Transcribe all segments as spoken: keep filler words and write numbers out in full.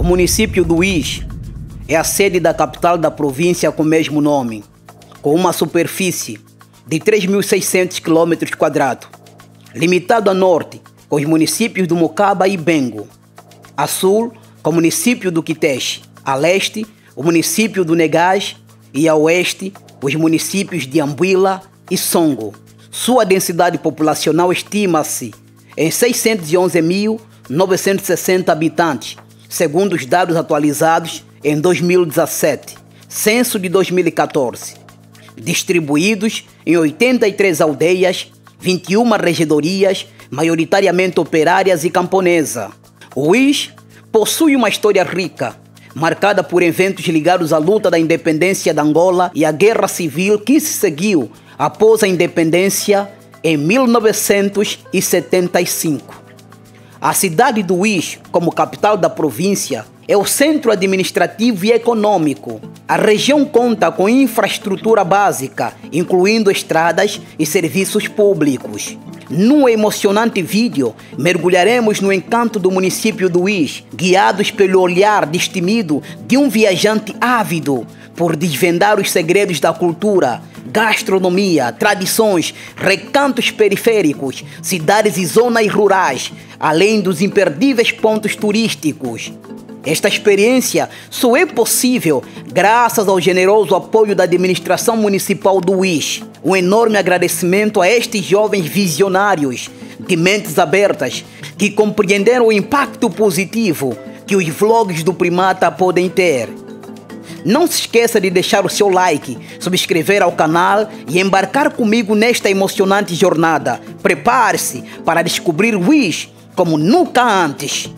município do Uís é a sede da capital da província com o mesmo nome, com uma superfície de três mil e seiscentos quilômetros quadrados, limitado a norte com os municípios do Mocaba e Bengo, a sul com o município do Quiteche, a leste o município do Negás e a oeste os municípios de Ambuila e Songo. Sua densidade populacional estima-se em seiscentos e onze mil novecentos e sessenta habitantes, segundo os dados atualizados em dois mil e dezessete, censo de dois mil e quatorze, distribuídos em oitenta e três aldeias, vinte e uma regedorias, maioritariamente operárias e camponesa. O Uís possui uma história rica, marcada por eventos ligados à luta da independência de Angola e à guerra civil que se seguiu após a independência em mil novecentos e setenta e cinco. A cidade do Uís, como capital da província, é o centro administrativo e econômico. A região conta com infraestrutura básica, incluindo estradas e serviços públicos. Num emocionante vídeo, mergulharemos no encanto do município do Uís, guiados pelo olhar destemido de um viajante ávido por desvendar os segredos da cultura, gastronomia, tradições, recantos periféricos, cidades e zonas rurais, além dos imperdíveis pontos turísticos. Esta experiência só é possível graças ao generoso apoio da administração municipal do Uís. Um enorme agradecimento a estes jovens visionários, de mentes abertas, que compreenderam o impacto positivo que os vlogs do Primata podem ter. Não se esqueça de deixar o seu like, subscrever ao canal e embarcar comigo nesta emocionante jornada. Prepare-se para descobrir o Uís como nunca antes.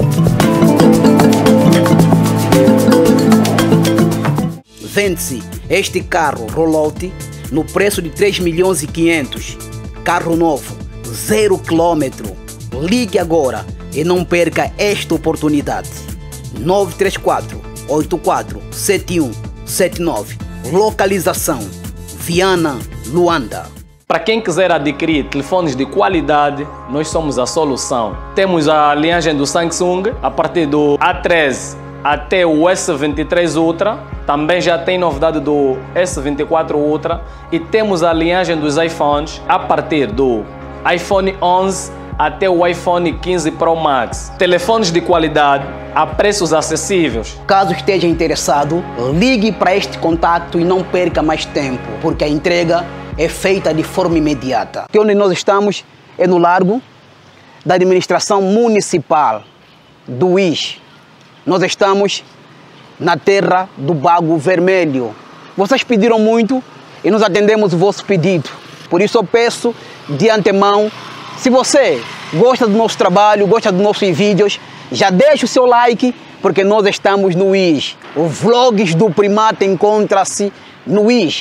Vende-se este carro Rollout no preço de três milhões e quinhentos. Carro novo, zero quilômetro. Ligue agora e não perca esta oportunidade. nove três quatro, oito quatro sete um sete nove. Localização: Viana, Luanda. Para quem quiser adquirir telefones de qualidade, nós somos a solução. Temos a linhagem do Samsung a partir do A treze até o S vinte e três Ultra. Também já tem novidade do S vinte e quatro Ultra. E temos a linhagem dos iPhones a partir do iPhone onze até o iPhone quinze Pro Max. Telefones de qualidade a preços acessíveis. Caso esteja interessado, ligue para este contato e não perca mais tempo, porque a entrega é feita de forma imediata. Aqui onde nós estamos é no Largo da Administração Municipal do Uís. Nós estamos na terra do Bago Vermelho. Vocês pediram muito e nós atendemos o vosso pedido. Por isso eu peço de antemão, se você gosta do nosso trabalho, gosta dos nossos vídeos, já deixa o seu like, porque nós estamos no Uís. O Vlogs do Primata encontra-se no Uís.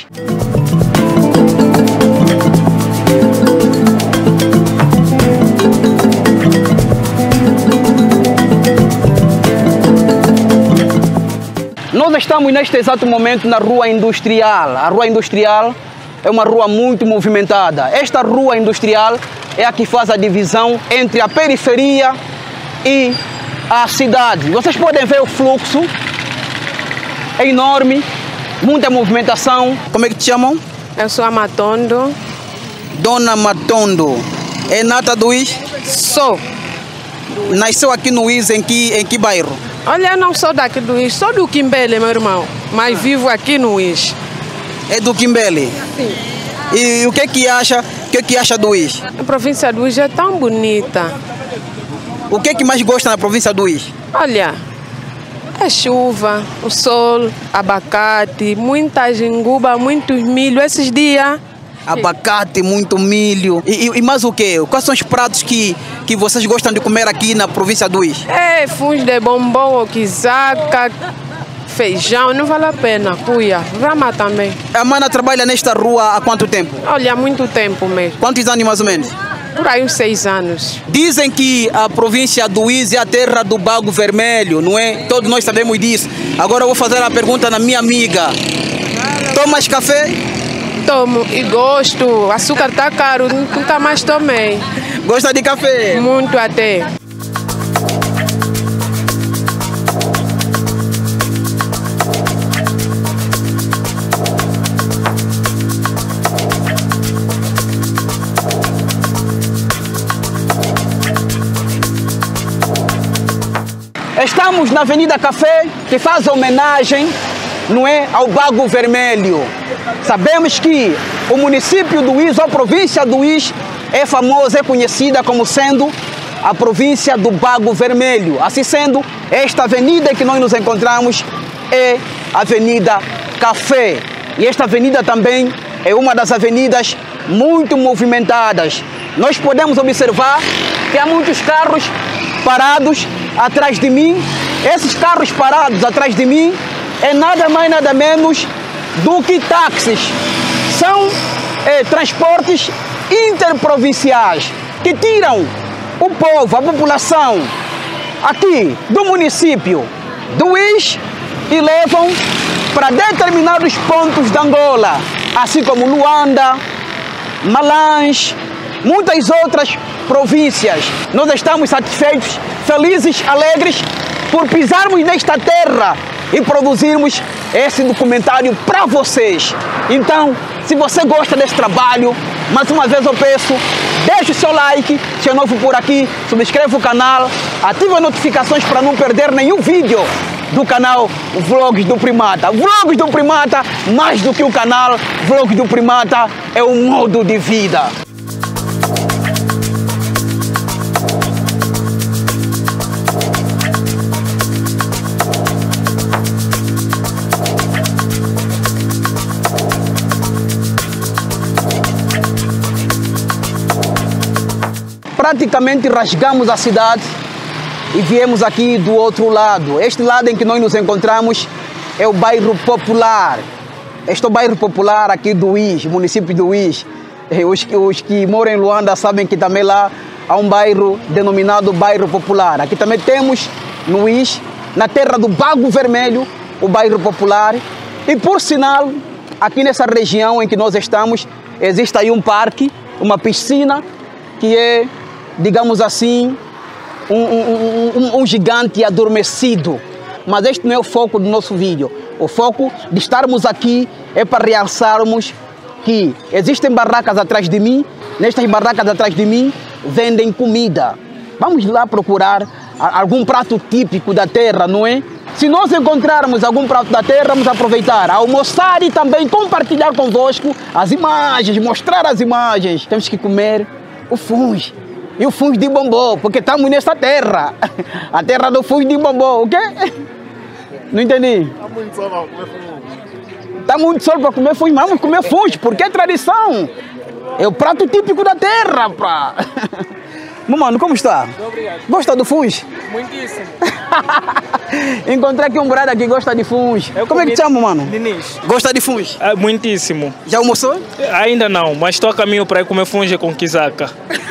Nós estamos neste exato momento na Rua Industrial. A Rua Industrial é uma rua muito movimentada. Esta Rua Industrial é a que faz a divisão entre a periferia e a cidade. Vocês podem ver o fluxo, é enorme, muita movimentação. Como é que te chamam? Eu sou a Matondo. Dona Matondo, é nata do Uís? Sou. Nasceu aqui no Uís, em que, em que bairro? Olha, eu não sou daqui do Uís, sou do Quimbele, meu irmão, mas vivo aqui no Uís. É do Quimbele? Sim. E o que é que acha, o que é que acha do Uís? A província do Uís é tão bonita. O que é que mais gosta na província do Uís? Olha, a chuva, o sol, abacate, muita jinguba, muitos milho. Esses dias... Abacate, muito milho. E, e, e mais o quê? Quais são os pratos que, que vocês gostam de comer aqui na província do Uís? É, fungo de bombom, oquizaca, feijão, não vale a pena. Cuia, rama também. A mana trabalha nesta rua há quanto tempo? Olha, há muito tempo mesmo. Quantos anos mais ou menos? Por aí uns seis anos. Dizem que a província do Uís é a terra do Bago Vermelho, não é? Todos nós sabemos disso. Agora eu vou fazer a pergunta na minha amiga. Tomas café? Tomo e gosto. Açúcar tá caro, nunca mais tomei. Gosta de café? Muito até. Estamos na Avenida Café, que faz homenagem, não é, ao Bago Vermelho. Sabemos que o município do Uís, ou a província do Uís, é famosa, é conhecida como sendo a província do Bago Vermelho. Assim sendo, esta avenida que nós nos encontramos é a Avenida Café. E esta avenida também é uma das avenidas muito movimentadas. Nós podemos observar que há muitos carros parados atrás de mim. Esses carros parados atrás de mim é nada mais nada menos do que táxis. São é, transportes interprovinciais que tiram o povo, a população aqui do município do Uís e levam para determinados pontos de Angola, assim como Luanda, Malange, muitas outras províncias. Nós estamos satisfeitos, felizes, alegres por pisarmos nesta terra e produzirmos esse documentário para vocês. Então, se você gosta desse trabalho, mais uma vez eu peço, deixe o seu like, se é novo por aqui, subscreva o canal, ative as notificações para não perder nenhum vídeo do canal Vlogs do Primata. Vlogs do Primata, mais do que o canal, Vlogs do Primata é um modo de vida. Praticamente rasgamos a cidade e viemos aqui do outro lado. Este lado em que nós nos encontramos é o bairro Popular. Este é o bairro Popular aqui do Uís, município do Uís. Os, os que moram em Luanda sabem que também lá há um bairro denominado Bairro Popular. Aqui também temos no Uís, na terra do Bago Vermelho, o bairro Popular. E por sinal, aqui nessa região em que nós estamos, existe aí um parque, uma piscina, que é, digamos assim, um, um, um, um gigante adormecido. Mas este não é o foco do nosso vídeo. O foco de estarmos aqui é para realçarmos que existem barracas atrás de mim. Nestas barracas atrás de mim vendem comida. Vamos lá procurar algum prato típico da terra, não é? Se nós encontrarmos algum prato da terra, vamos aproveitar, almoçar e também compartilhar convosco as imagens, mostrar as imagens. Temos que comer o funge. E o funge de bombom, porque estamos nessa terra. A terra do funge de bombom, o quê? Não entendi. Está muito sol para comer funge. Está muito sol para comer funge, mas vamos comer funge, porque é tradição. É o prato típico da terra, pá. Mano, como está? Muito obrigado. Gosta do funge? Muitíssimo. Encontrei aqui um brother que gosta de funge. Eu como é que te chama, mano? Diniz. Gosta de funge? É, muitíssimo. Já almoçou? Ainda não, mas estou a caminho para ir comer funge com quizaca.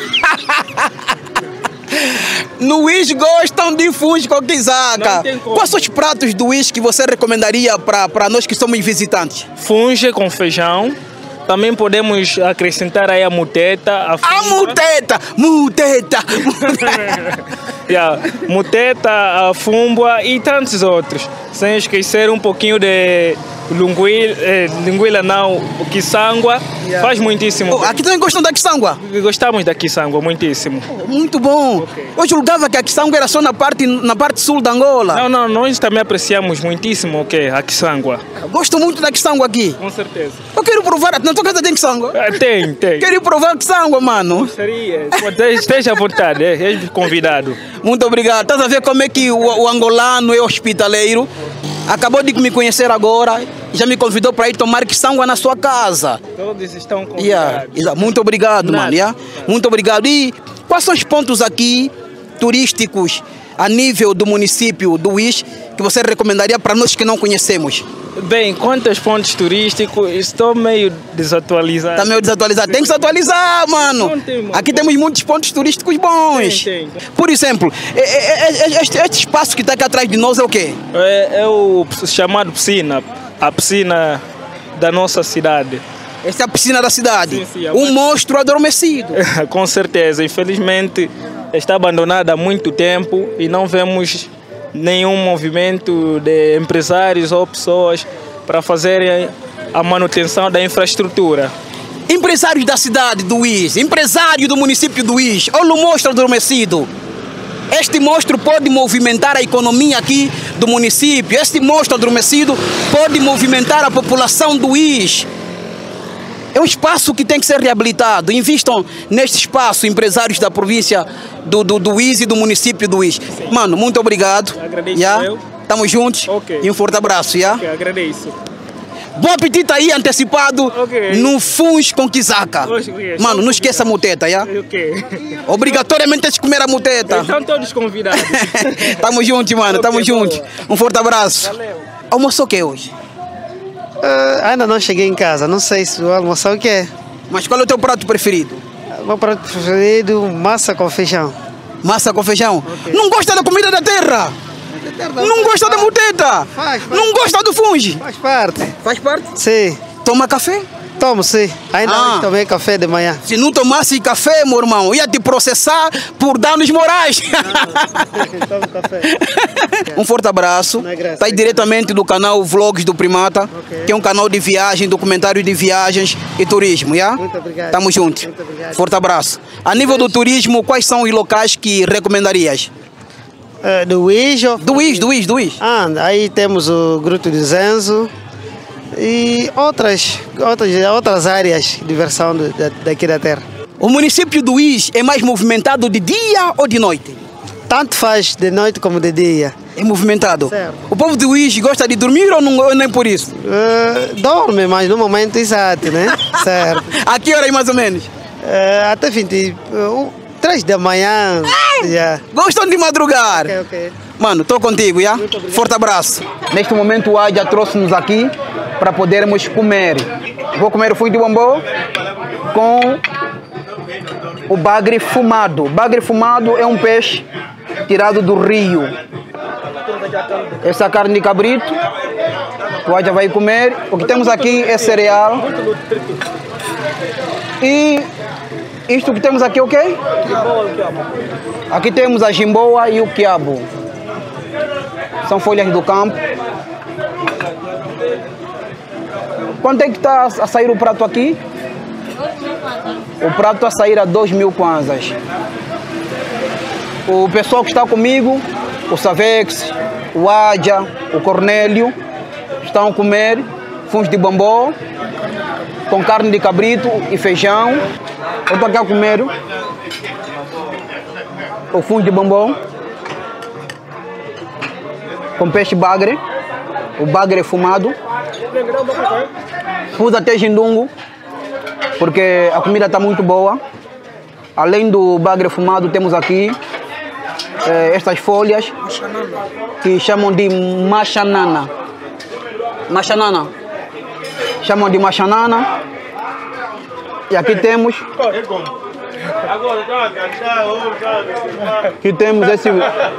No Uís gostam de funge com quizaca. Quais são os pratos do Uís que você recomendaria para nós que somos visitantes? Funge com feijão. Também podemos acrescentar aí a muteta. A, a muteta! Muteta! yeah, muteta, a fumbua e tantos outros. Sem esquecer um pouquinho de linguila, eh, linguila não, quiçangua. Yeah. Faz muitíssimo. Oh, aqui também gostam da quiçangua? Gostamos da quiçangua, muitíssimo. Oh, muito bom. Okay. Eu julgava que a quiçangua era só na parte, na parte sul da Angola. Não, não, nós também apreciamos muitíssimo okay, a quiçangua. Gosto muito da quiçangua aqui. Com certeza. Eu quero provar, na tua casa tem quiçangua? Tem, tem. Quero provar a quiçangua, mano. Gostaria. Esteja à vontade, é convidado. Muito obrigado. Estás a ver como é que o, o angolano é hospitaleiro? Acabou de me conhecer agora, já me convidou para ir tomar quiçangua na sua casa. Todos estão convidados. Yeah. Muito obrigado, Nada. mano. Yeah? Muito obrigado. E quais são os pontos aqui turísticos a nível do município do Uís que você recomendaria para nós que não conhecemos? Bem, quanto aos pontos turísticos, estou meio desatualizado. Está meio desatualizado. Tem que se atualizar, mano. Não tem, mano. Aqui temos muitos pontos turísticos bons. Tem, tem. Por exemplo, este, este espaço que está aqui atrás de nós é o quê? É, é o chamado piscina. A piscina da nossa cidade. Esta é a piscina da cidade? Sim, sim, é um monstro adormecido. Com certeza. Infelizmente, está abandonada há muito tempo e não vemos nenhum movimento de empresários ou pessoas para fazerem a manutenção da infraestrutura. Empresários da cidade do Uís, empresário do município do Uís, olha o monstro adormecido. Este monstro pode movimentar a economia aqui do município. Este monstro adormecido pode movimentar a população do I S. É um espaço que tem que ser reabilitado. Invistam neste espaço, empresários da província do, do, do I S e do município do I S. Mano, muito obrigado. Agradeço yeah? eu. Tamo juntos. Okay. E um forte abraço. Yeah? Okay, agradeço. Bom apetite aí, antecipado, okay. no Funs com Kizaka. Okay. Mano, não esqueça a muteta, já? Okay. Obrigatoriamente tens que comer a muteta. Estão todos convidados. Tamo juntos, mano, tamo okay, juntos. Um forte abraço. Valeu. Almoçou o que hoje? Uh, ainda não cheguei em casa, não sei se vou almoçar o que é. Mas qual é o teu prato preferido? Meu prato preferido, massa com feijão. Massa com feijão? Okay. Não gosta da comida da terra? Não gosta da muteta? Faz, faz. Não gosta do funge? Faz parte. Faz parte? Sim. Toma café? Tomo, sim. Ainda ah. hoje tomei café de manhã. Se não tomasse café, meu irmão, ia te processar por danos morais. Ah, tomo café. Um forte abraço. Está aí diretamente do canal Vlogs do Primata, okay. que é um canal de viagem, documentário de viagens e turismo, já? Muito obrigado. Tamo juntos. Muito obrigado. Forte abraço. A nível do turismo, quais são os locais que recomendarias? Uh, do Ijo. Do Is, do Is, do Is. Ah, aí temos o Gruto de Zenzo e outras, outras, outras áreas de diversão de, de, daqui da terra. O município do Is é mais movimentado de dia ou de noite? Tanto faz de noite como de dia. É movimentado? Certo. O povo do Is gosta de dormir ou, não, ou nem por isso? Uh, dorme, mas no momento exato, né? Certo. A que hora mais ou menos? Uh, até vinte, uh, três da manhã. Yeah. Gostam de madrugar? Ok, ok. Mano, estou contigo, já? Forte abraço. Neste momento o Adja trouxe-nos aqui para podermos comer. Vou comer o fungo de bombô com o bagre fumado. Bagre fumado é um peixe tirado do rio. Essa carne de cabrito, o Adja vai comer. O que temos aqui é cereal. E isto que temos aqui é o quê? Aqui temos a jimboa e o quiabo. São folhas do campo. Quanto é que está a sair o prato aqui? O prato a sair a dois mil kwanzas. O pessoal que está comigo, o Savex, o Adja, o Cornélio, estão a comer fungo de bombô com carne de cabrito e feijão. Eu estou aqui a comer o fungo de bombom com peixe bagre, o bagre fumado. Pus até jindungo, porque a comida está muito boa. Além do bagre fumado, temos aqui eh, estas folhas que chamam de machanana. Machanana. Chamam de machanana. E aqui temos aqui temos esse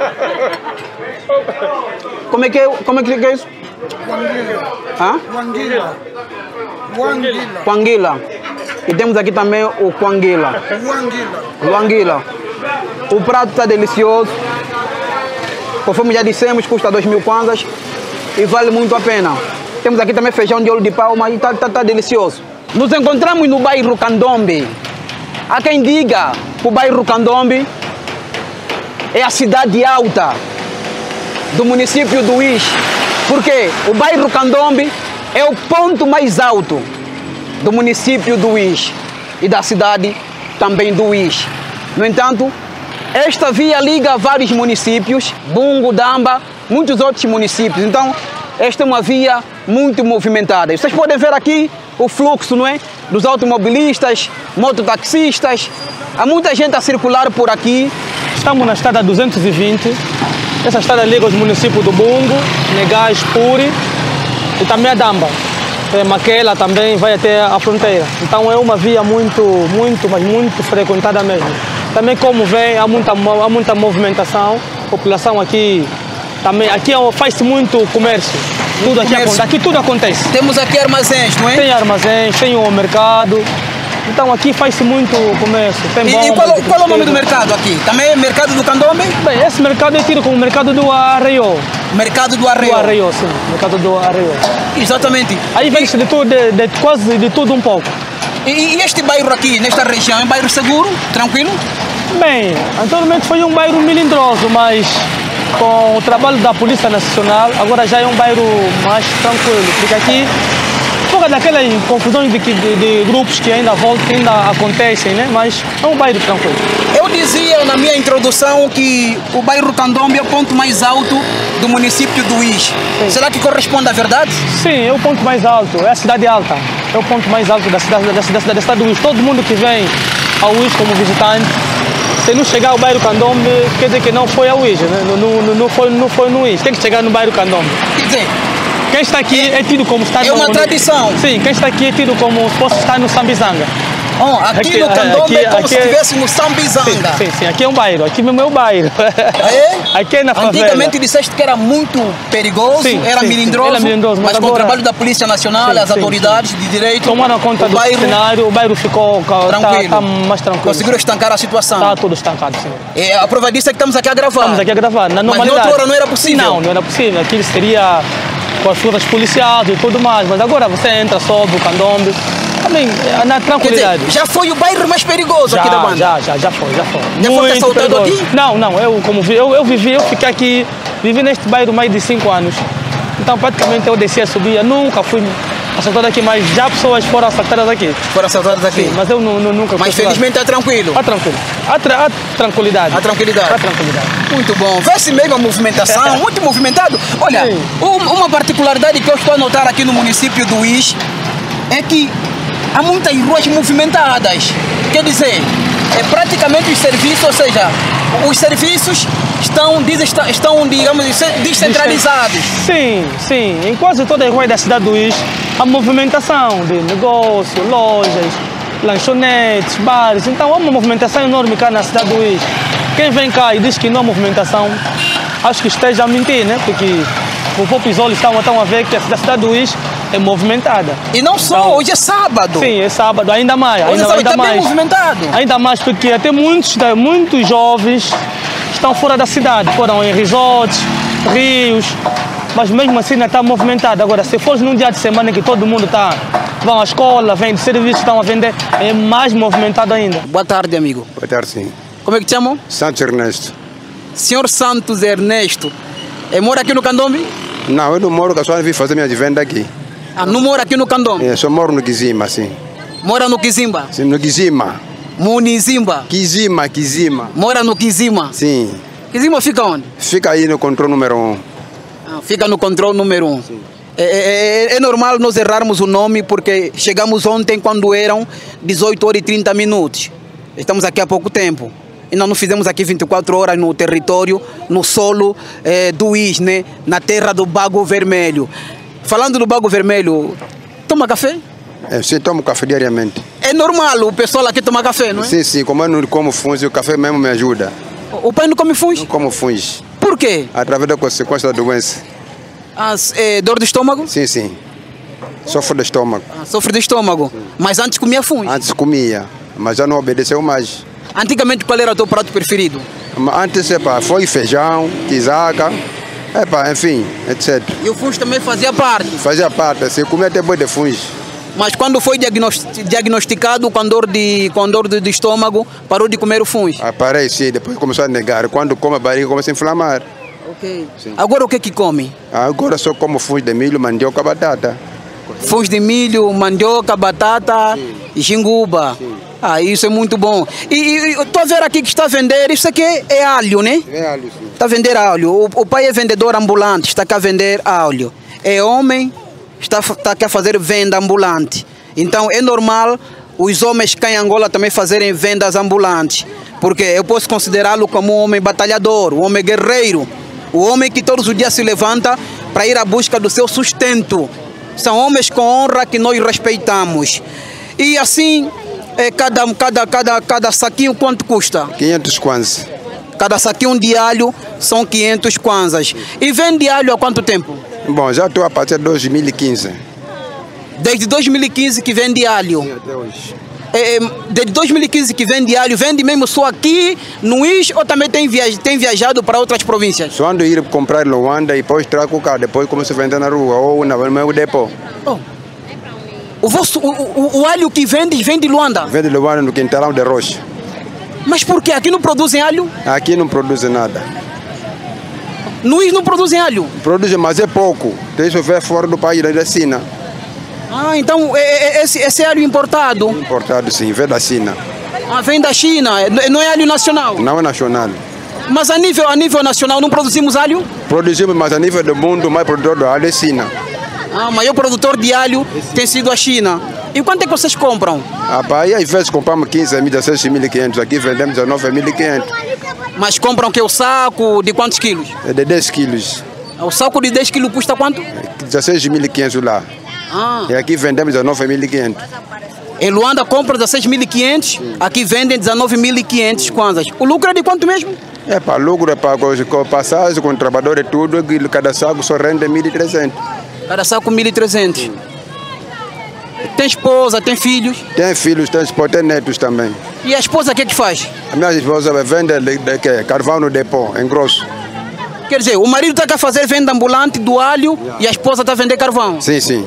como é que é, como é que é isso? Quanguila. Quanguila. Quanguila. E temos aqui também o quanguila. Quanguila. O prato está delicioso. Conforme já dissemos, custa dois mil kwanzas e vale muito a pena. Temos aqui também feijão de óleo de palma e está tá, tá delicioso. Nos encontramos no bairro Candombe. Há quem diga que o bairro Candombe é a cidade alta do município do I S. Porque o bairro Candombe é o ponto mais alto do município do I S e da cidade também do I S. No entanto, esta via liga vários municípios, Bungo, Damba, muitos outros municípios. Então, esta é uma via muito movimentada. Vocês podem ver aqui o fluxo, não é? Dos automobilistas, mototaxistas. Há muita gente a circular por aqui. Estamos na estrada duzentos e vinte. Essa estrada liga os municípios do Bungo, Negás, Puri e também a Damba. É, Maquela também vai até a fronteira. Então é uma via muito, muito, mas muito frequentada mesmo. Também como vem, há muita, há muita movimentação. A população aqui também, aqui faz-se muito comércio. Tudo aqui, comércio. Aqui tudo acontece. Temos aqui armazéns, não é? Tem armazéns, tem o mercado. Então aqui faz-se muito comércio. Tem e bomba, e qual, qual é o nome do mercado aqui? Também é mercado do Candombe? Bem, esse mercado é tido como mercado do Arreio. Mercado do Arreio? Do Arreio, sim. Mercado do Arreio. Exatamente. Aí vende de tudo, de, de, quase de tudo um pouco. E, e este bairro aqui, nesta região, é um bairro seguro? Tranquilo? Bem, anteriormente foi um bairro melindroso, mas com o trabalho da Polícia Nacional, agora já é um bairro mais tranquilo, porque aqui, por causa daquelas confusões de, de, de grupos que ainda voltam, que ainda acontecem, né? Mas é um bairro tranquilo. Eu dizia na minha introdução que o bairro Candombe é o ponto mais alto do município do Uís. Será que corresponde à verdade? Sim, é o ponto mais alto, é a cidade alta. É o ponto mais alto da cidade, da cidade, da cidade do Uís. Todo mundo que vem ao Uís como visitante, se não chegar ao bairro Candombe, quer dizer que não foi ao Uís, né? não, não, não, foi, não foi no Uís, tem que chegar no bairro Candombe. Quer dizer, quem está aqui é, é tido como estar é no... uma tradição. Sim, quem está aqui é tido como se fosse estar no Sambizanga. Oh, aqui, aqui no Candombe aqui, é como aqui, se estivesse no Sambizanga. Sim, sim, sim, aqui é um bairro, aqui mesmo é o bairro. É? Aqui é na favela. Antigamente disseste que era muito perigoso, sim, era, sim, melindroso, era melindroso, mas, mas agora... com o trabalho da Polícia Nacional, sim, as sim, autoridades sim. de direito, tomaram conta o do bairro, cenário, o bairro ficou tranquilo. Tá, tá mais tranquilo. Conseguiram estancar a situação. Está tudo estancado, sim. É, a prova disso é que estamos aqui a gravar. Estamos aqui a gravar, na normalidade. Mas noutra hora não era possível? Não, não era possível. Aqui seria com as forças policiais e tudo mais, mas agora você entra, sobe o Candombe, também na tranquilidade. Quer dizer, já foi o bairro mais perigoso já, aqui da banda? Já, já, já foi, já foi. Já Muito foi assaltado perigoso. aqui? Não, não, eu como vi, eu, eu vivi, eu fiquei aqui, vivi neste bairro mais de cinco anos. Então praticamente eu descia, subia, nunca fui assaltado aqui, mas já pessoas foram assaltadas aqui. Foram assaltadas aqui? Sim, mas eu não, não, nunca fui. Mas felizmente é tranquilo? Está tranquilo. Há, tra há tranquilidade. Há tranquilidade? Há tranquilidade. Muito bom. Vê-se mesmo a movimentação, muito movimentado. Olha, um, uma particularidade que eu estou a notar aqui no município do Uís é que há muitas ruas movimentadas. Quer dizer, é praticamente os serviços, ou seja, os serviços estão, estão digamos, descentralizados. Sim, sim. Em quase todas as ruas da cidade do Uís há movimentação de negócio, lojas, lanchonetes, bares. Então há uma movimentação enorme cá na cidade do Uís. Quem vem cá e diz que não há movimentação, acho que esteja a mentir, né? Porque os próprios olhos estão, estão a ver que a cidade do Uís é movimentada. E não só, então, hoje é sábado. Sim, é sábado, ainda mais. Hoje ainda, é sábado, ainda está mais. bem movimentado. Ainda mais porque até muitos, muitos jovens estão fora da cidade, foram em resorts, rios, mas mesmo assim ainda está movimentado. Agora, se for num dia de semana que todo mundo está, vão à escola, vêm de serviços, estão a vender, é mais movimentado ainda. Boa tarde, amigo. Boa tarde, sim. Como é que te chamam? Santos Ernesto. Senhor Santos Ernesto, é, mora aqui no Candombe? Não, eu não moro, eu só vim fazer minha venda aqui. Ah, não mora aqui no Candombe? É, só moro no Kizima, sim. Mora no Kizimba? Sim, no Kizima. Munizimba? Kizima, Kizima. Mora no Kizima? Sim. Kizima fica onde? Fica aí no controle número um. Ah, fica no controle número um. Sim. É, é, é normal nós errarmos o nome porque chegamos ontem quando eram dezoito horas e trinta minutos. Estamos aqui há pouco tempo. E nós não fizemos aqui vinte e quatro horas no território, no solo é, do Uís, né? Na terra do Bago Vermelho. Falando do Bago Vermelho, toma café? É, sim, tomo café diariamente. É normal o pessoal aqui tomar café, não é? Sim, sim, como eu não como funge, o café mesmo me ajuda. O pai não come funge? Não como funge. Por quê? Através da consequência da doença. As, é, dor de estômago? Sim, sim. Sofro de estômago. Ah, sofre de estômago. Sim. Mas antes comia funge? Antes comia, mas já não obedeceu mais. Antigamente qual era o teu prato preferido? Antes, epa, foi feijão, tisaca, epa, enfim, etcétera. E o funge também fazia parte? Fazia parte, assim, comia até boi de funge. Mas quando foi diagnosticado com dor de, com dor de, de estômago, parou de comer o funge? Ah, parei, sim, depois começou a negar. Quando come a barriga, começa a inflamar. Ok. Sim. Agora o que que come? Agora só como funge de milho, mandioca, batata. Funge de milho, mandioca, batata e jinguba. Sim. Ah, isso é muito bom. E estou a ver aqui que está a vender, isso aqui é alho, né? É alho, sim. Está a vender alho. O, o pai é vendedor ambulante, está aqui a vender alho. É homem, está, está aqui a fazer venda ambulante. Então é normal os homens cá em Angola também fazerem vendas ambulantes. Porque eu posso considerá-lo como um homem batalhador, um homem guerreiro. O homem que todos os dias se levanta para ir à busca do seu sustento. São homens com honra que nós respeitamos. E assim... É, cada, cada, cada, cada saquinho quanto custa? quinhentos kwanzas. Cada saquinho de alho são quinhentos kwanzas. E vende alho há quanto tempo? Bom, já estou a partir de dois mil e quinze. Desde dois mil e quinze que vende alho? Sim, até hoje. É, desde dois mil e quinze que vende alho, vende mesmo só aqui no Uís ou também tem, viaj tem viajado para outras províncias? Só ando ir comprar em Luanda e depois trago o carro, depois começo a vender na rua ou no meu depô. Oh. O, vosso, o, o, o alho que vende, vem de Luanda? Vende de Luanda no Quintalão de Rocha. Mas por quê? Aqui não produzem alho? Aqui não produzem nada. No I S não produzem alho? Produzem, mas é pouco. Tem que ver fora do país, da China. Ah, então é, é, esse, esse alho importado? Importado sim, vem da China. Ah, vem da China, não é alho nacional? Não é nacional. Mas a nível, a nível nacional não produzimos alho? Produzimos, mas a nível do mundo, o maior produtor do alho é a China. Ah, o maior produtor de alho tem sido a China. E quanto é que vocês compram? Ah, pá, aí às vezes compramos quinze mil, dezesseis mil e quinhentos. Aqui vendemos dezenove mil e quinhentos. Mas compram que o saco de quantos quilos? É de dez quilos. O saco de dez quilos custa quanto? dezesseis mil e quinhentos lá. Ah. E aqui vendemos dezenove mil e quinhentos. Em Luanda compra dezesseis mil e quinhentos, aqui vendem dezenove mil e quinhentos kwanzas. O lucro é de quanto mesmo? É para lucro, é para com passagem, com trabalhador e tudo, cada saco só rende mil e trezentos. Cada saco mil e trezentos. Tem esposa, tem filhos? Tem filhos, tem esposa, tem netos também. E a esposa o que é que faz? A minha esposa vende de, de, de, carvão no depô, em grosso. Quer dizer, o marido está a fazer venda ambulante do alho e a esposa está a vender carvão? Sim, sim.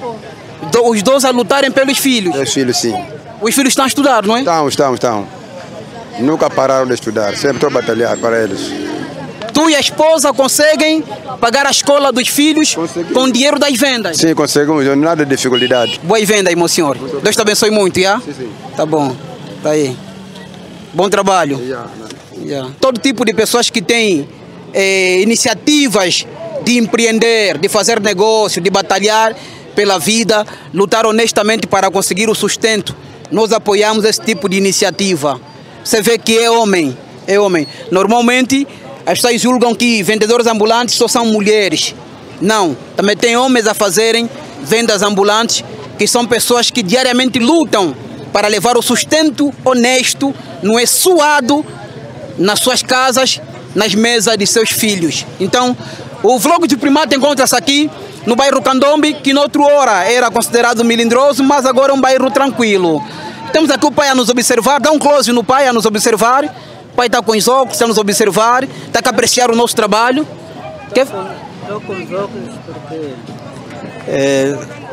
Os dois a lutarem pelos filhos? Os filhos, sim. Os filhos estão a estudar, não é? Estão, estão, estão. Nunca pararam de estudar, sempre estou a batalhar para eles. Tu e a esposa conseguem pagar a escola dos filhos com dinheiro das vendas? Sim, conseguimos, nada de dificuldade. Boa venda aí, meu senhor. Deus te abençoe muito, já? Sim, sim. Tá bom, tá aí. Bom trabalho. Yeah, yeah. Todo tipo de pessoas que têm eh, iniciativas de empreender, de fazer negócio, de batalhar pela vida, lutar honestamente para conseguir o sustento. Nós apoiamos esse tipo de iniciativa. Você vê que é homem, é homem. Normalmente, as pessoas julgam que vendedores ambulantes só são mulheres. Não, também tem homens a fazerem vendas ambulantes, que são pessoas que diariamente lutam para levar o sustento honesto, não é suado, nas suas casas, nas mesas de seus filhos. Então, o vlog de Primata encontra-se aqui no bairro Candombe, que noutra hora era considerado melindroso, mas agora é um bairro tranquilo. Temos aqui o pai a nos observar, dá um close no pai a nos observar. O pai está com os óculos, está a nos observar, está a apreciar o nosso trabalho. Que... Estou com os óculos porque é,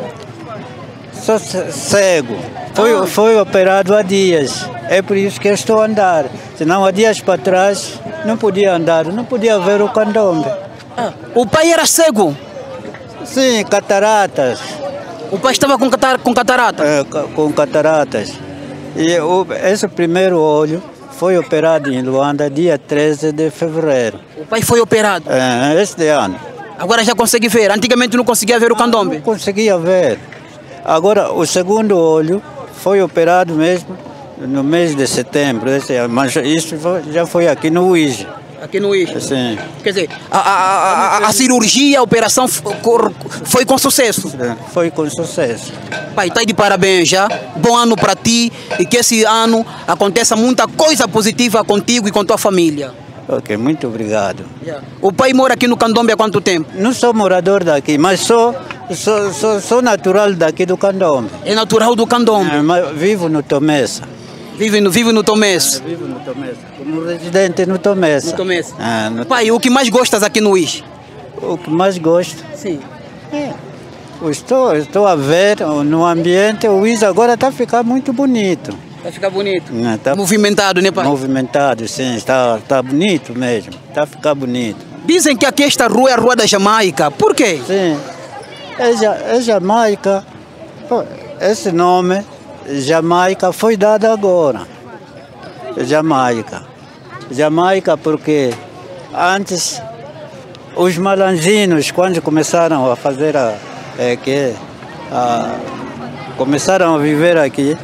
sou cego. Foi, ah. foi operado há dias. É por isso que eu estou a andar. Senão há dias para trás não podia andar, não podia ver o candombe. Ah. O pai era cego? Sim, cataratas. O pai estava com, catar com cataratas? É, com cataratas. E o, esse primeiro olho foi operado em Luanda dia treze de fevereiro. O pai foi operado? É, este ano. Agora já consegue ver? Antigamente não conseguia ver o candombe? Não conseguia ver. Agora o segundo olho foi operado mesmo no mês de setembro. Este ano. Mas isso já foi aqui no I S. Aqui no I S? Sim. Quer dizer, a, a, a, a cirurgia, a operação foi com sucesso? Foi com sucesso. Pai, está de parabéns já. Bom ano para ti e que esse ano aconteça muita coisa positiva contigo e com tua família. Ok, muito obrigado. Yeah. O pai mora aqui no Candombe há quanto tempo? Não sou morador daqui, mas sou, sou, sou, sou natural daqui do Candombe. É natural do Candombe? É, mas vivo no Tomessa. Vive no, vive no Tomessa? É, vivo no Tomessa, como residente no Tomessa. No Tomessa. É, no... Pai, o que mais gostas aqui no I S? O que mais gosto? Sim. É. Estou, estou a ver no ambiente, o I S agora está a ficar muito bonito. Está a ficar bonito? É, tá movimentado, né, pai? Movimentado, sim. Está, está bonito mesmo. Está a ficar bonito. Dizem que aqui esta rua é a Rua da Jamaica. Por quê? Sim. É, é Jamaica. Esse nome, Jamaica, foi dado agora. Jamaica. Jamaica porque antes os malanzinos, quando começaram a fazer a... É que a, começaram a viver aqui,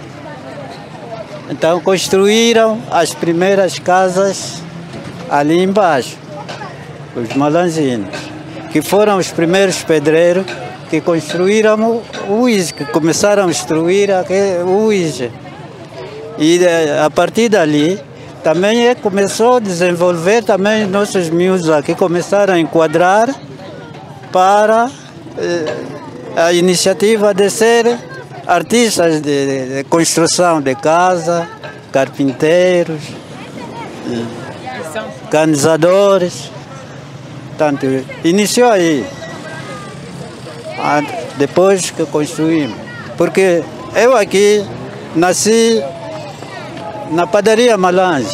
então construíram as primeiras casas ali embaixo, os malanzinos, que foram os primeiros pedreiros que construíram o I S, que começaram a construir o I S. E a partir dali também é, começou a desenvolver, também nossos miúdos aqui começaram a enquadrar para a iniciativa de ser artistas de, de, de construção de casa, carpinteiros, canalizadores. Portanto, iniciou aí, depois que construímos. Porque eu aqui nasci Na padaria Malange.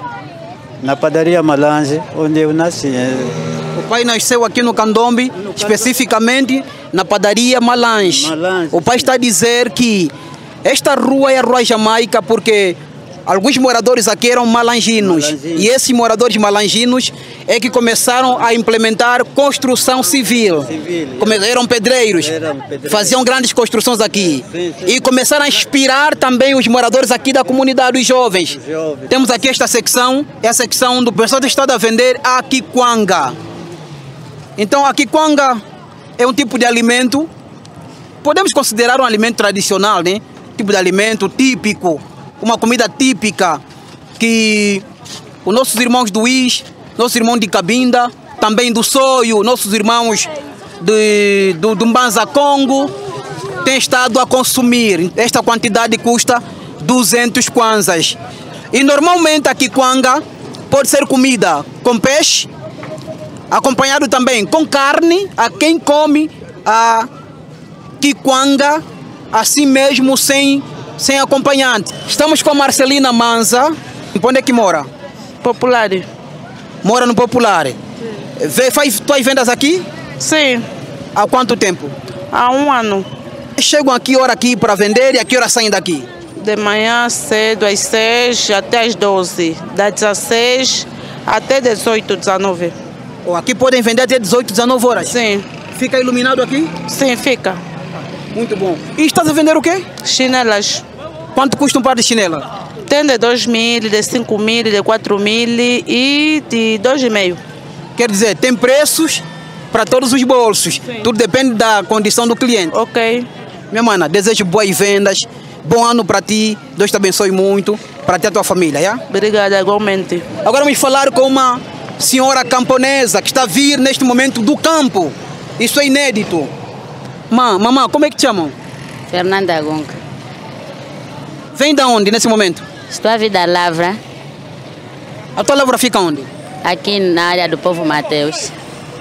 Na padaria Malange, onde eu nasci. O pai nasceu aqui no Candombe, no especificamente na padaria Malange. Malange. O pai está a dizer que esta rua é a Rua Jamaica porque alguns moradores aqui eram malanginos. Malanginos. E esses moradores malanginos é que começaram a implementar construção civil. Civil, Come- eram pedreiros. Eram pedreiros. Faziam grandes construções aqui. Sim, sim. E começaram a inspirar também os moradores aqui da comunidade, os jovens. Os jovens. Temos aqui esta secção, é a secção do pessoal que está a vender a quiquanga. Então a quiquanga é um tipo de alimento, podemos considerar um alimento tradicional, né? Tipo de alimento típico, uma comida típica que os nossos irmãos do Is, nossos irmãos de Cabinda, também do Soio, nossos irmãos de, do, do Mbanza Congo, têm estado a consumir. Esta quantidade custa duzentos kwanzas. E normalmente a quiquanga pode ser comida com peixe, acompanhado também com carne, a quem come a quiquanga assim mesmo, sem, sem acompanhante. Estamos com a Marcelina Manza. Onde é que mora? Popular. Mora no Popular. Vê, faz tuas vendas aqui? Sim, Há quanto tempo? há um ano. Chegam aqui hora aqui para vender e a que hora saem daqui? De manhã cedo, às seis até às doze. Das dezesseis até dezoito, dezenove. Ou aqui podem vender até dezoito, dezenove horas? Sim, Fica iluminado aqui? sim, fica. Muito bom. E estás a vender o quê? Chinelas. Quanto custa um par de chinela? Tem de dois mil, de cinco mil, de quatro mil e de dois e meio. Quer dizer, tem preços para todos os bolsos. Tudo depende da condição do cliente. Ok. Minha mana, desejo boas vendas, bom ano para ti, Deus te abençoe muito, para ti e a tua família, já? Obrigada, igualmente. Agora vamos falar com uma senhora camponesa que está a vir neste momento do campo. Isso é inédito. Mãe, mamãe, como é que te chamam? Fernanda Gonca. Vem da onde nesse momento? Estou a vir da Lavra, A tua lavra fica onde? aqui na área do Povo Mateus.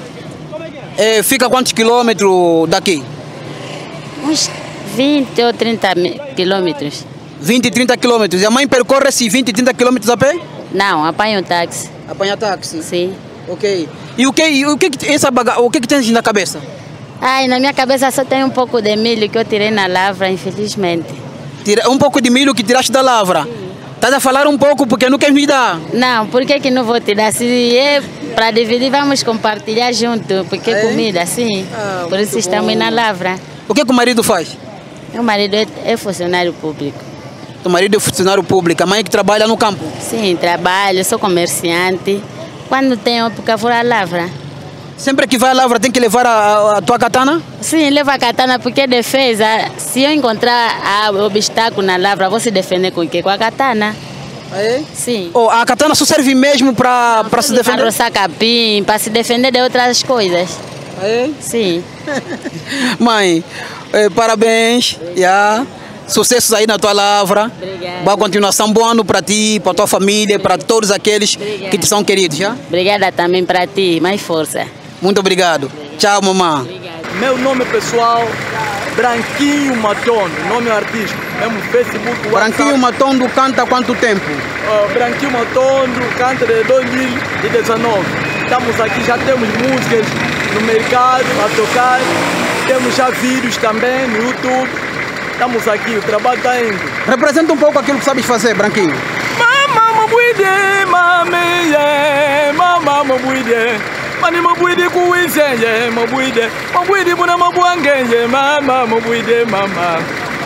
É, fica quantos quilômetros daqui? Uns vinte ou trinta mi- quilômetros. vinte, trinta quilômetros. E a mãe percorre esses vinte, trinta quilômetros a pé? Não, apanho táxi. Apanha táxi. Sim. Ok. E o que, e o que, que essa baga... o que, que tens na cabeça? Ai, na minha cabeça só tem um pouco de milho que eu tirei na Lavra, infelizmente. Tira um pouco de milho que tiraste da lavra. Estás a falar um pouco porque não queres me dar. Não, por que que não vou tirar? Se é para dividir, vamos compartilhar junto, porque É? comida, sim. Ah, por isso muito estamos bom. na Lavra. O que, que o marido faz? Meu marido é, é funcionário público. O marido é funcionário público, a mãe que trabalha no campo. Sim, trabalho, sou comerciante. Quando tem época, vou à Lavra. Sempre que vai à lavra tem que levar a, a- a tua katana? Sim, leva a katana porque é defesa. Se eu encontrar ah, obstáculo na lavra, vou se defender com o quê? Com a katana. É? Sim. Oh, a katana só serve mesmo para se Para defender? roçar capim, para se defender de outras coisas. É? Sim. Mãe, eh, parabéns. Yeah. Sucessos aí na tua lavra. Obrigada. Boa continuação, bom ano para ti, para tua família, para todos aqueles Obrigada. que te são queridos. Já? Obrigada também para ti. Mais força. Muito obrigado. Tchau, mamãe. Meu nome pessoal, Branquinho Matondo, nome artístico, mesmo Facebook, WhatsApp. Branquinho Matondo canta há quanto tempo? Uh, Branquinho Matondo canta de dois mil e dezenove. Estamos aqui, já temos músicas no mercado a tocar, temos já vídeos também no YouTube. Estamos aqui, o trabalho está indo. Representa um pouco aquilo que sabes fazer, Branquinho. Mama mabuide, mame, yeah, mama mabuide. Mani mabuide kuizenye, mabuide. Mabuide buna mabuangenye, mama mabuide, mama.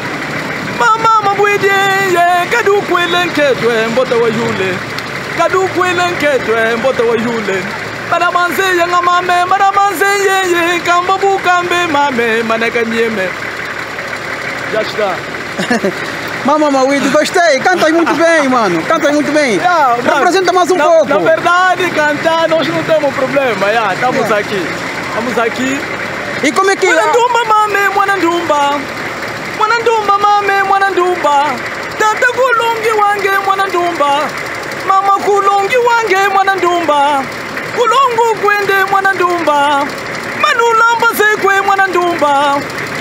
Mama mabuide, yeah, kadu kwelenketwe, mbota wa yule. Kadu kwelenketwe, mbota wa yule. Bada manze yanga mame, bada manze yeye, kamba bukambe mame, maneka nyeme. Já está. Mama Mawidi, gostei. Cantas muito bem, mano. Cantas muito bem. Yeah, Representa mais um na, pouco. Na verdade, cantar nós não temos problema. Yeah, estamos yeah. aqui. Estamos aqui. E como é que... Mwanandumba mame, mwanandumba. Mwanandumba mame, mwanandumba. Tata kulungi wange, mwanandumba. Mama kulungi wange, mwanandumba. Kulungu kwende, mwanandumba. Manulamba sekwe, mwanandumba.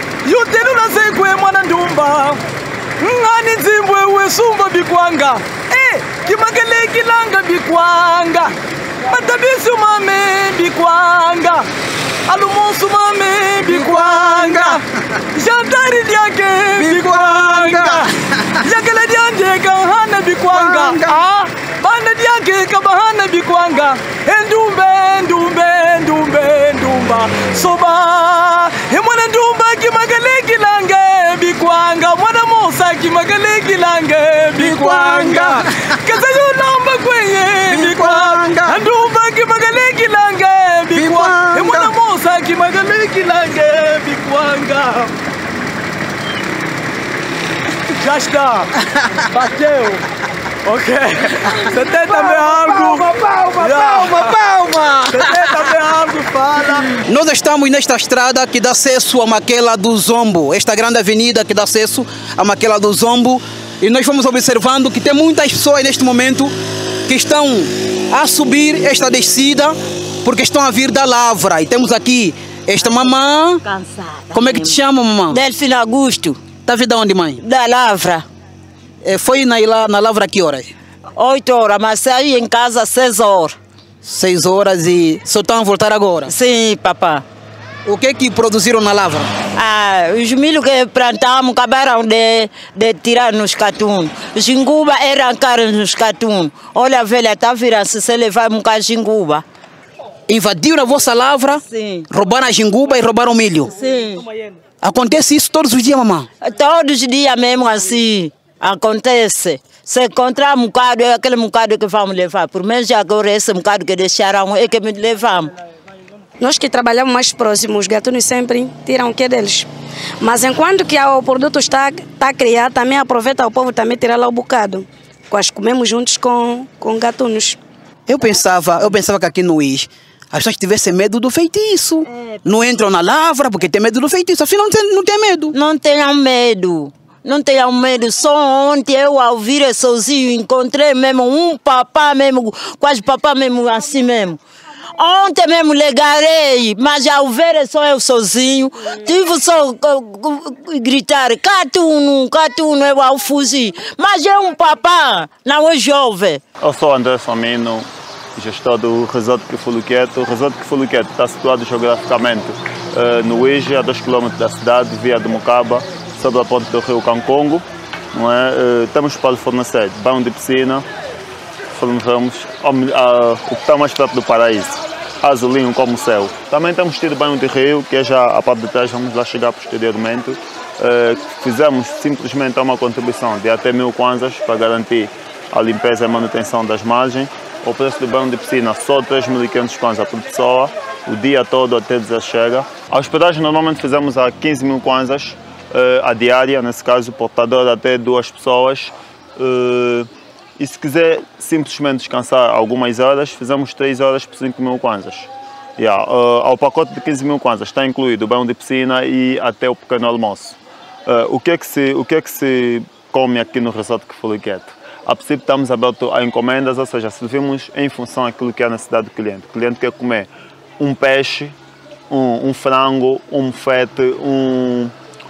Yutelula sekwe, mwanandumba. Ngani zimbwe we sumba bikwanga. Kimagale kilanga bikwanga. Matabisu mame bikwanga. Alumusu mame bikwanga. Jantari diake bikwanga. Yakele diante kahana bikwanga. Ah, banda diake kabahana bikwanga. Endumbe, endumbe, endumbe, endumba. Soba, emwana ndumba kimagale kilange bikwanga. Mwana mosa kimagale kilange bikwanga. Kasa yulamba kwenye bikwanga. Ndumba kimagale kilange bikwanga. Emwana mosa kimagale kilange bikwanga. Já está. Bateu. Ok. Você tem também algo. Palma, palma, yeah. palma, palma. Você tem também algo, fala. Nós estamos nesta estrada que dá acesso a Maquela do Zombo, esta grande avenida que dá acesso a Maquela do Zombo, e nós vamos observando que tem muitas pessoas neste momento que estão a subir esta descida porque estão a vir da Lavra. E temos aqui esta mamã. Cansada. Como é que te chama, mamã? Delfina Augusto. Tá vindo de onde, mãe? Da Lavra. É, foi na, na Lavra que horas? Oito horas, mas saí em casa às seis horas. Seis horas e só estão a voltar agora? Sim, papá. O que é que produziram na Lavra? Ah, os milho que plantamos acabaram de, de tirar nos catunos. Jinguba eram caros nos catunos. Olha a velha, está virando se levar um bocado de jinguba. Invadiram a vossa lavra, sim, roubaram a jinguba e roubaram o milho? Sim. Acontece isso todos os dias, mamãe? Todos os dias mesmo assim. Acontece. Se encontrar um bocado, é aquele bocado que vamos levar. Por menos agora esse bocado que deixaram é que me levamos. Nós que trabalhamos mais próximos, os gatunos sempre tiram o que é deles. Mas enquanto que o produto está, está a criar, também aproveita o povo também tirar lá o bocado. Nós comemos juntos com, com gatunos. Eu pensava, eu pensava que aqui no I S as pessoas tivessem medo do feitiço. É. Não entram na lavra porque tem medo do feitiço. Afinal, não tem, não tem medo. Não tenham medo. Não tenham medo. Só ontem eu, ao vir sozinho, encontrei mesmo um papá mesmo, quase papá mesmo assim mesmo. Ontem mesmo legarei, mas ao ver só eu sozinho, tive só uh, gritar, catuno, catuno, eu ao fugir. Mas é um papá, não é jovem. Eu sou André Famino, gestor do Resort Kifuliqueto. O Resort Kifuliqueto está situado geograficamente uh, no I S, a dois quilômetros da cidade, via de Mocaba, sobre a ponte do rio Cancongo. Não é? Uh, temos para fornecer banho de piscina, fornecemos uh, o que está mais perto do paraíso, azulinho como o céu. Também temos tido banho de rio, que é já a parte de trás, vamos lá chegar posteriormente. Uh, fizemos simplesmente uma contribuição de até mil kwanzas para garantir a limpeza e manutenção das margens. O preço do banho de piscina só três mil e quinhentos kwanzas por pessoa, o dia todo até dizer chega. A hospedagem normalmente fizemos a quinze mil kwanzas uh, a diária, nesse caso portador até duas pessoas. Uh, e se quiser simplesmente descansar algumas horas, fizemos três horas por cinco mil kwanzas. Yeah, uh, ao pacote de quinze mil kwanzas está incluído o banho de piscina e até o pequeno almoço. Uh, o, que é que se, o que é que se come aqui no Resort Kifuliqueto? A princípio estamos abertos a encomendas, ou seja, servimos em função daquilo que é a necessidade do cliente. O cliente quer comer um peixe, um, um frango, um mofete, um,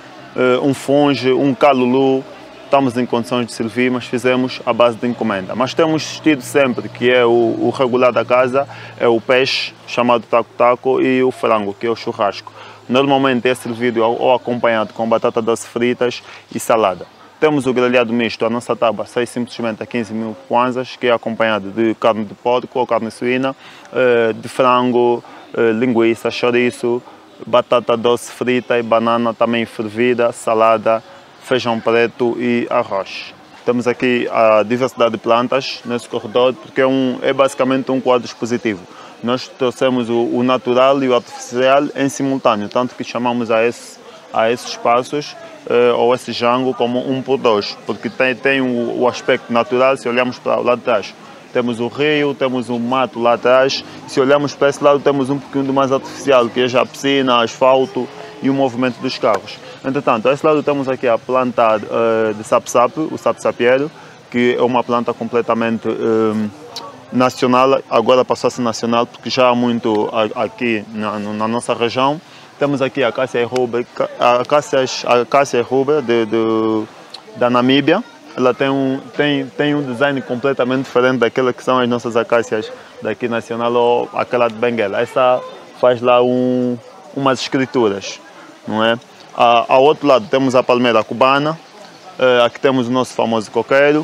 uh, um funge, um calulu. Estamos em condições de servir, mas fizemos a base de encomenda. Mas temos tido sempre, que é o, o regular da casa, é o peixe, chamado taco-taco, e o frango, que é o churrasco. Normalmente é servido ou acompanhado com batata doce fritas e salada. Temos o grelhado misto, a nossa tábua sai simplesmente a quinze mil kwanzas, que é acompanhado de carne de porco ou carne suína, de frango, linguiça, chouriço, batata doce frita e banana também fervida, salada, feijão preto e arroz. Temos aqui a diversidade de plantas nesse corredor, porque é, um, é basicamente um quadro expositivo. Nós trouxemos o, o natural e o artificial em simultâneo, tanto que chamamos a, esse, a esses espaços uh, ou esse jango como um por dois, porque tem, tem o, o aspecto natural. Se olharmos para o lado de trás, temos o rio, temos o mato lá atrás. Se olharmos para esse lado, temos um pouquinho mais artificial, que é já a piscina, asfalto e o movimento dos carros. Entretanto, a esse lado temos aqui a planta uh, de sap-sap, o sap-sapieiro, que é uma planta completamente uh, nacional, agora passou a ser nacional, porque já há muito aqui na, na nossa região. Temos aqui a acácia rubra, a acácia, a acácia rubra de, de, da Namíbia, ela tem um, tem, tem um design completamente diferente daquela que são as nossas acácias daqui nacional ou aquela de Benguela. Essa faz lá um, umas escrituras, não é? A, ao outro lado temos a palmeira cubana, uh, aqui temos o nosso famoso coqueiro.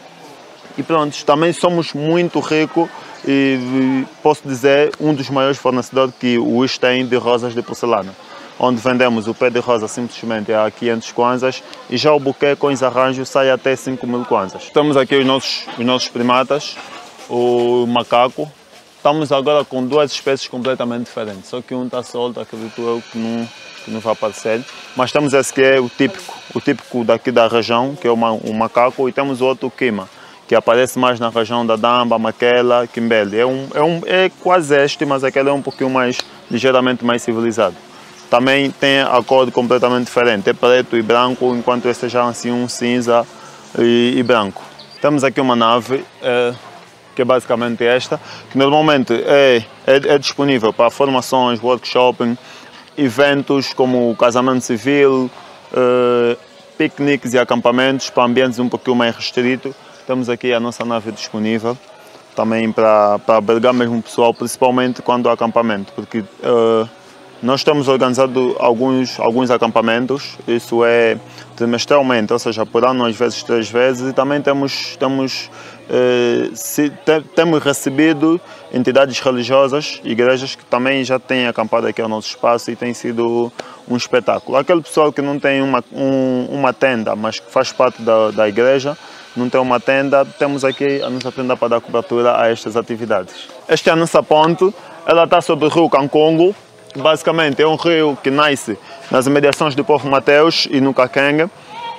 E pronto, também somos muito ricos e, e posso dizer, um dos maiores fornecedores que o Uíge tem de rosas de porcelana, onde vendemos o pé de rosa simplesmente a quinhentos kwanzas e já o buquê com os arranjos sai até cinco mil kwanzas. Temos aqui os nossos, os nossos primatas, o macaco. Estamos agora com duas espécies completamente diferentes, só que um está solto, acredito eu que não, que não vai aparecer. Mas temos esse que é o típico, o típico daqui da região, que é o, o macaco, e temos o outro, o quima, que aparece mais na região da Damba, Maquela, Quimbele. É, um, é, um, é quase este, mas aquele é um pouquinho mais, ligeiramente mais civilizado. Também tem a cor completamente diferente, é preto e branco, enquanto esse já é assim um cinza e, e branco. Temos aqui uma nave, é, que é basicamente esta, que normalmente é, é, é disponível para formações, workshops, eventos como casamento civil, é, piqueniques e acampamentos para ambientes um pouquinho mais restritos. Temos aqui a nossa nave disponível também para, para albergar mesmo o pessoal, principalmente quando há acampamento, porque uh, nós temos organizado alguns, alguns acampamentos, isso é trimestralmente, ou seja, por ano às vezes três vezes, e também temos, temos, uh, se, te, temos recebido entidades religiosas, igrejas que também já têm acampado aqui ao nosso espaço e tem sido um espetáculo. Aquele pessoal que não tem uma, um, uma tenda, mas que faz parte da, da igreja, não tem uma tenda, temos aqui a nossa tenda para dar cobertura a estas atividades. Esta é a nossa ponte, ela está sobre o rio Kankongo, que basicamente é um rio que nasce nas imediações do Povo Mateus e no Kakenga.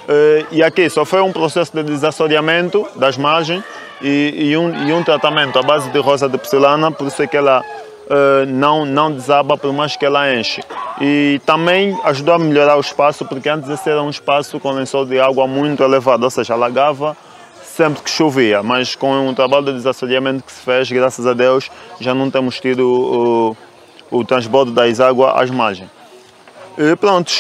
E aqui só foi um processo de desassoreamento das margens e, e, um, e um tratamento à base de rosa de porcelana, por isso é que ela uh, não, não desaba por mais que ela enche. E também ajudou a melhorar o espaço, porque antes esse era um espaço com lençol de água muito elevado, ou seja, alagava sempre que chovia, mas com um trabalho de desassoreamento que se fez, graças a Deus, já não temos tido o, o transbordo das águas às margens. E pronto,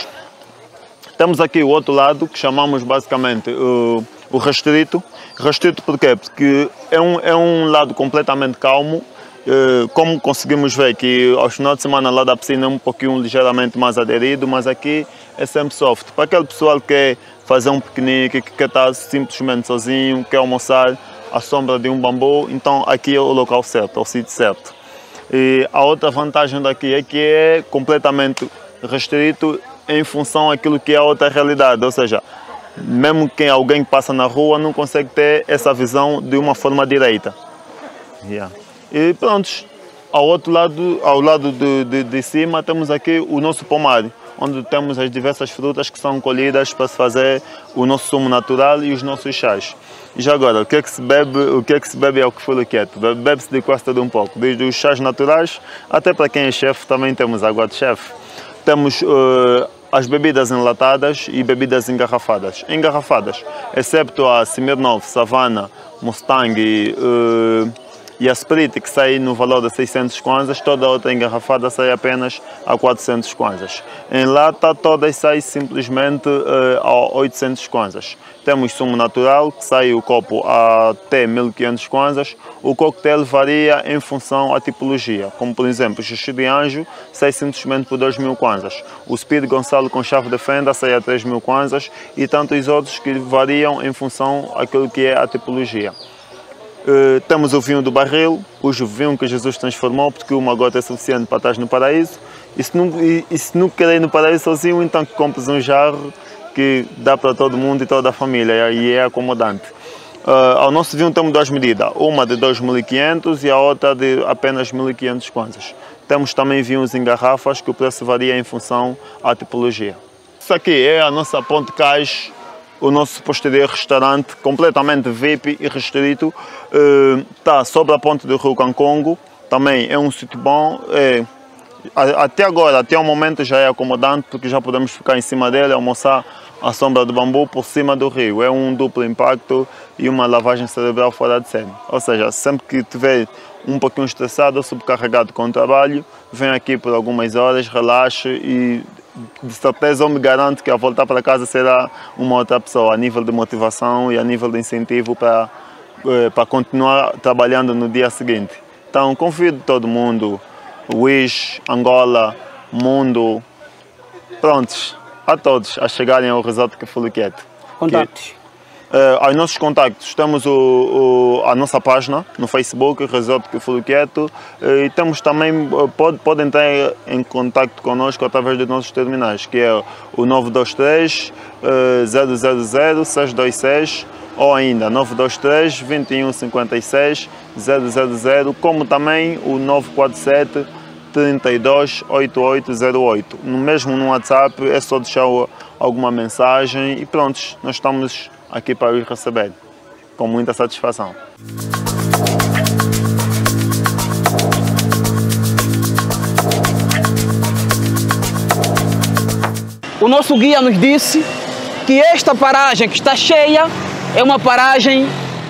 temos aqui o outro lado, que chamamos basicamente o, o restrito. Restrito por quê? Porque é um, é um lado completamente calmo. Como conseguimos ver que aos finais de semana lá da piscina é um pouquinho ligeiramente mais aderido, mas aqui é sempre soft. Para aquele pessoal que quer fazer um piquenique, que quer estar simplesmente sozinho, quer almoçar à sombra de um bambu, então aqui é o local certo, é o sítio certo. E a outra vantagem daqui é que é completamente restrito em função daquilo que é a outra realidade, ou seja, mesmo que alguém que passa na rua não consegue ter essa visão de uma forma direita. Yeah. E pronto, ao outro lado, ao lado de, de, de cima, temos aqui o nosso pomar, onde temos as diversas frutas que são colhidas para se fazer o nosso sumo natural e os nossos chás. E já agora, o que é que se bebe, o que é que se bebe ao que for quieto? Bebe-se de quase tudo um pouco, desde os chás naturais, até para quem é chefe, também temos água de chefe. Temos uh, as bebidas enlatadas e bebidas engarrafadas. Engarrafadas, excepto a Smirnoff, Savana, Mustang, uh, e a Spirit, que sai no valor de seiscentos kwanzas, toda a outra engarrafada sai apenas a quatrocentos kwanzas. Em lata, todas saem simplesmente uh, a oitocentos kwanzas. Temos sumo natural, que sai o copo a até mil e quinhentos kwanzas. O coquetel varia em função da tipologia, como por exemplo, o xixi de anjo sai simplesmente por dois mil kwanzas. O Speed Gonçalo com chave de fenda sai a três mil kwanzas e tantos outros que variam em função daquilo que é a tipologia. Uh, temos o vinho do barril, cujo vinho que Jesus transformou, porque uma gota é suficiente para estar no paraíso. E se não, e, e se não querer ir no paraíso sozinho, então que compres um jarro que dá para todo mundo e toda a família, e é acomodante. Uh, ao nosso vinho temos duas medidas, uma de dois mil e quinhentos e a outra de apenas mil e quinhentos kwanzas. Temos também vinhos em garrafas, que o preço varia em função da tipologia. Isso aqui é a nossa Ponte Cais, o nosso posterior restaurante, completamente V I P e restrito, está uh, sobre a ponte do rio Kankongo, também é um sítio bom, é, até agora, até o momento já é acomodante, porque já podemos ficar em cima dele, almoçar à sombra do bambu por cima do rio, é um duplo impacto e uma lavagem cerebral fora de série, ou seja, sempre que estiver um pouquinho estressado ou subcarregado com o trabalho, vem aqui por algumas horas, relaxe e de certeza eu me garanto que ao voltar para casa será uma outra pessoa, a nível de motivação e a nível de incentivo para, para continuar trabalhando no dia seguinte. Então convido todo mundo, Wish, Angola, Mundo, prontos, a todos a chegarem ao Resort Kifulo Quieto. Contatos. Uh, aos nossos contactos, temos o, o, a nossa página no Facebook, Resort Kifulo Quieto, uh, e temos também, uh, pode, podem entrar em contato connosco através dos nossos terminais, que é o nove dois três, zero zero zero, seis dois seis, ou ainda nove dois três, dois um cinco seis, zero zero zero, como também o nove quatro sete, três dois, oito oito zero oito. No mesmo no WhatsApp é só deixar alguma mensagem e prontos, nós estamos aqui para os receber, com muita satisfação. O nosso guia nos disse que esta paragem que está cheia é uma paragem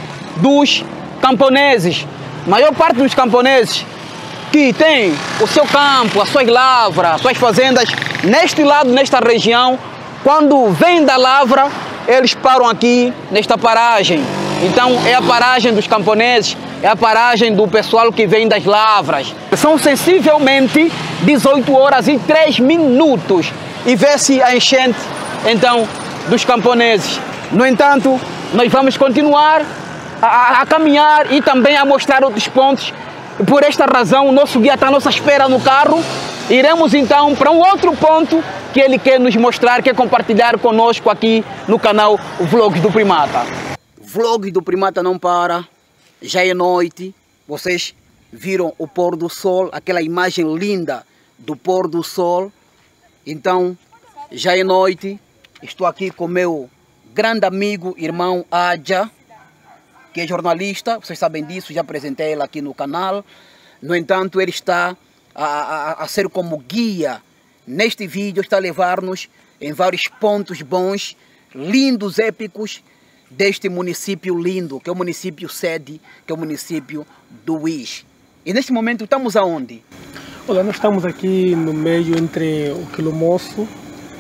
dos camponeses. A maior parte dos camponeses que tem o seu campo, as suas lavras, as suas fazendas neste lado, nesta região, quando vêm da lavra, eles param aqui nesta paragem. Então é a paragem dos camponeses, é a paragem do pessoal que vem das lavras. São sensivelmente dezoito horas e três minutos e vê-se a enchente então dos camponeses. No entanto, nós vamos continuar a, a, a caminhar e também a mostrar outros pontos. Por esta razão, o nosso guia está à nossa espera no carro. Iremos então para um outro ponto que ele quer nos mostrar, quer compartilhar conosco aqui no canal Vlogs do Primata. Vlogs do Primata não para, já é noite, vocês viram o pôr do sol, aquela imagem linda do pôr do sol. Então, já é noite, estou aqui com meu grande amigo, irmão Adja, que é jornalista, vocês sabem disso, já apresentei ele aqui no canal. No entanto, ele está a, a, a ser como guia neste vídeo, está a levar-nos em vários pontos bons, lindos, épicos, deste município lindo, que é o município sede, que é o município do Wish. E neste momento estamos aonde? Olha, nós estamos aqui no meio entre o Quilomoço,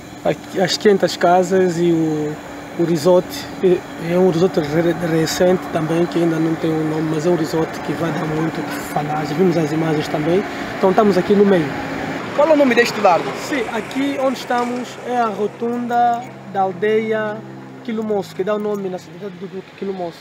as quinhentas casas e o, o resort. É um resort recente também, que ainda não tem um nome, mas é um resort que vai dar muito o que falar. Já vimos as imagens também, então estamos aqui no meio. Qual é o nome deste largo? Sim, aqui onde estamos é a rotunda da aldeia Quilomoço, que dá o nome na cidade do Quilomoço.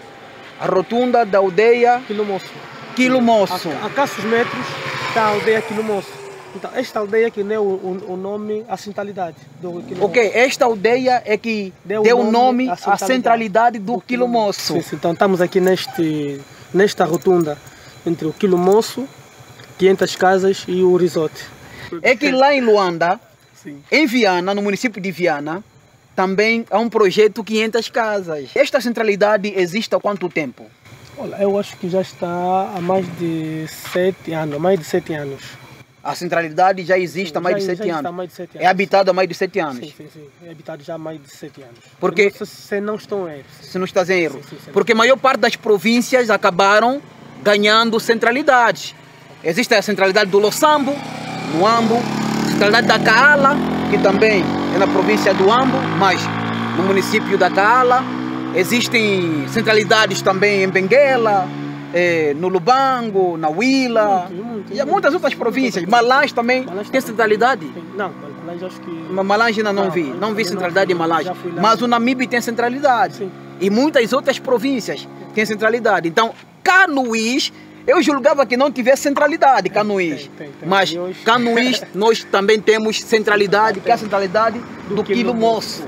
A rotunda da aldeia Quilomoço. Quilomoço. A, a escassos metros está a aldeia Quilomoço. Então, esta aldeia que deu o, o nome, a centralidade do Quilomoço. Ok, esta aldeia é que deu, deu o nome à centralidade, centralidade do, do Quilomoço. Sim, sim, então estamos aqui neste, nesta rotunda entre o Quilomoço, quinhentas casas e o resort. É que lá em Luanda, sim, em Viana, no município de Viana, também há um projeto quinhentas casas. Esta centralidade existe há quanto tempo? Olha, eu acho que já está há mais de sete anos, mais de sete anos. A centralidade já existe, sim, há mais, de sete anos. mais de sete anos. É habitado há mais de sete anos? Sim, sim, sim. É habitado já há mais de sete anos. Porque, se, se não estão em erro. Se não estás em erro. Sim, sim, sim. Porque a maior parte das províncias acabaram ganhando centralidades. Existe a centralidade do Loçambo, no Ambo, a centralidade da Kaala, que também é na província do Ambo, mas no município da Kaala. Existem centralidades também em Benguela, eh, no Lubango, na Huila, muito, muito, e há muitas outras províncias. Malange também Malange tem centralidade? Não, Malange acho que... Malange ainda não, não vi, não vi centralidade em Malange. Mas o Namibe tem centralidade. Sim. E muitas outras províncias têm centralidade. Então, Canoís, eu julgava que não tivesse centralidade, Canoís. Tem, tem, tem. Mas Canoís, nós também temos centralidade, que é a centralidade do, do Quilomoço.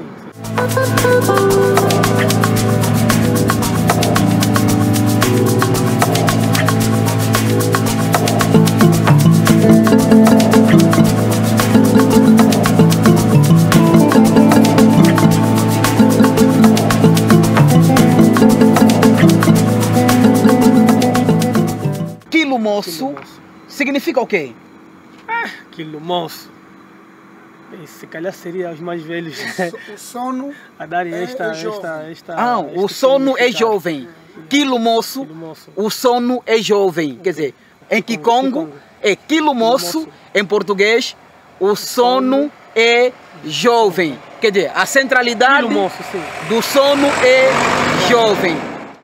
Quilomoço significa o quê? Ah, Quilomoço. Se calhar seria os mais velhos o sono a darem esta, é esta, esta... Ah, o sono é jovem. Quilomoço, o sono é jovem. Quer dizer, em Kikongo é Quilomoço, em português, o sono é jovem. Quer dizer, a centralidade do sono é jovem.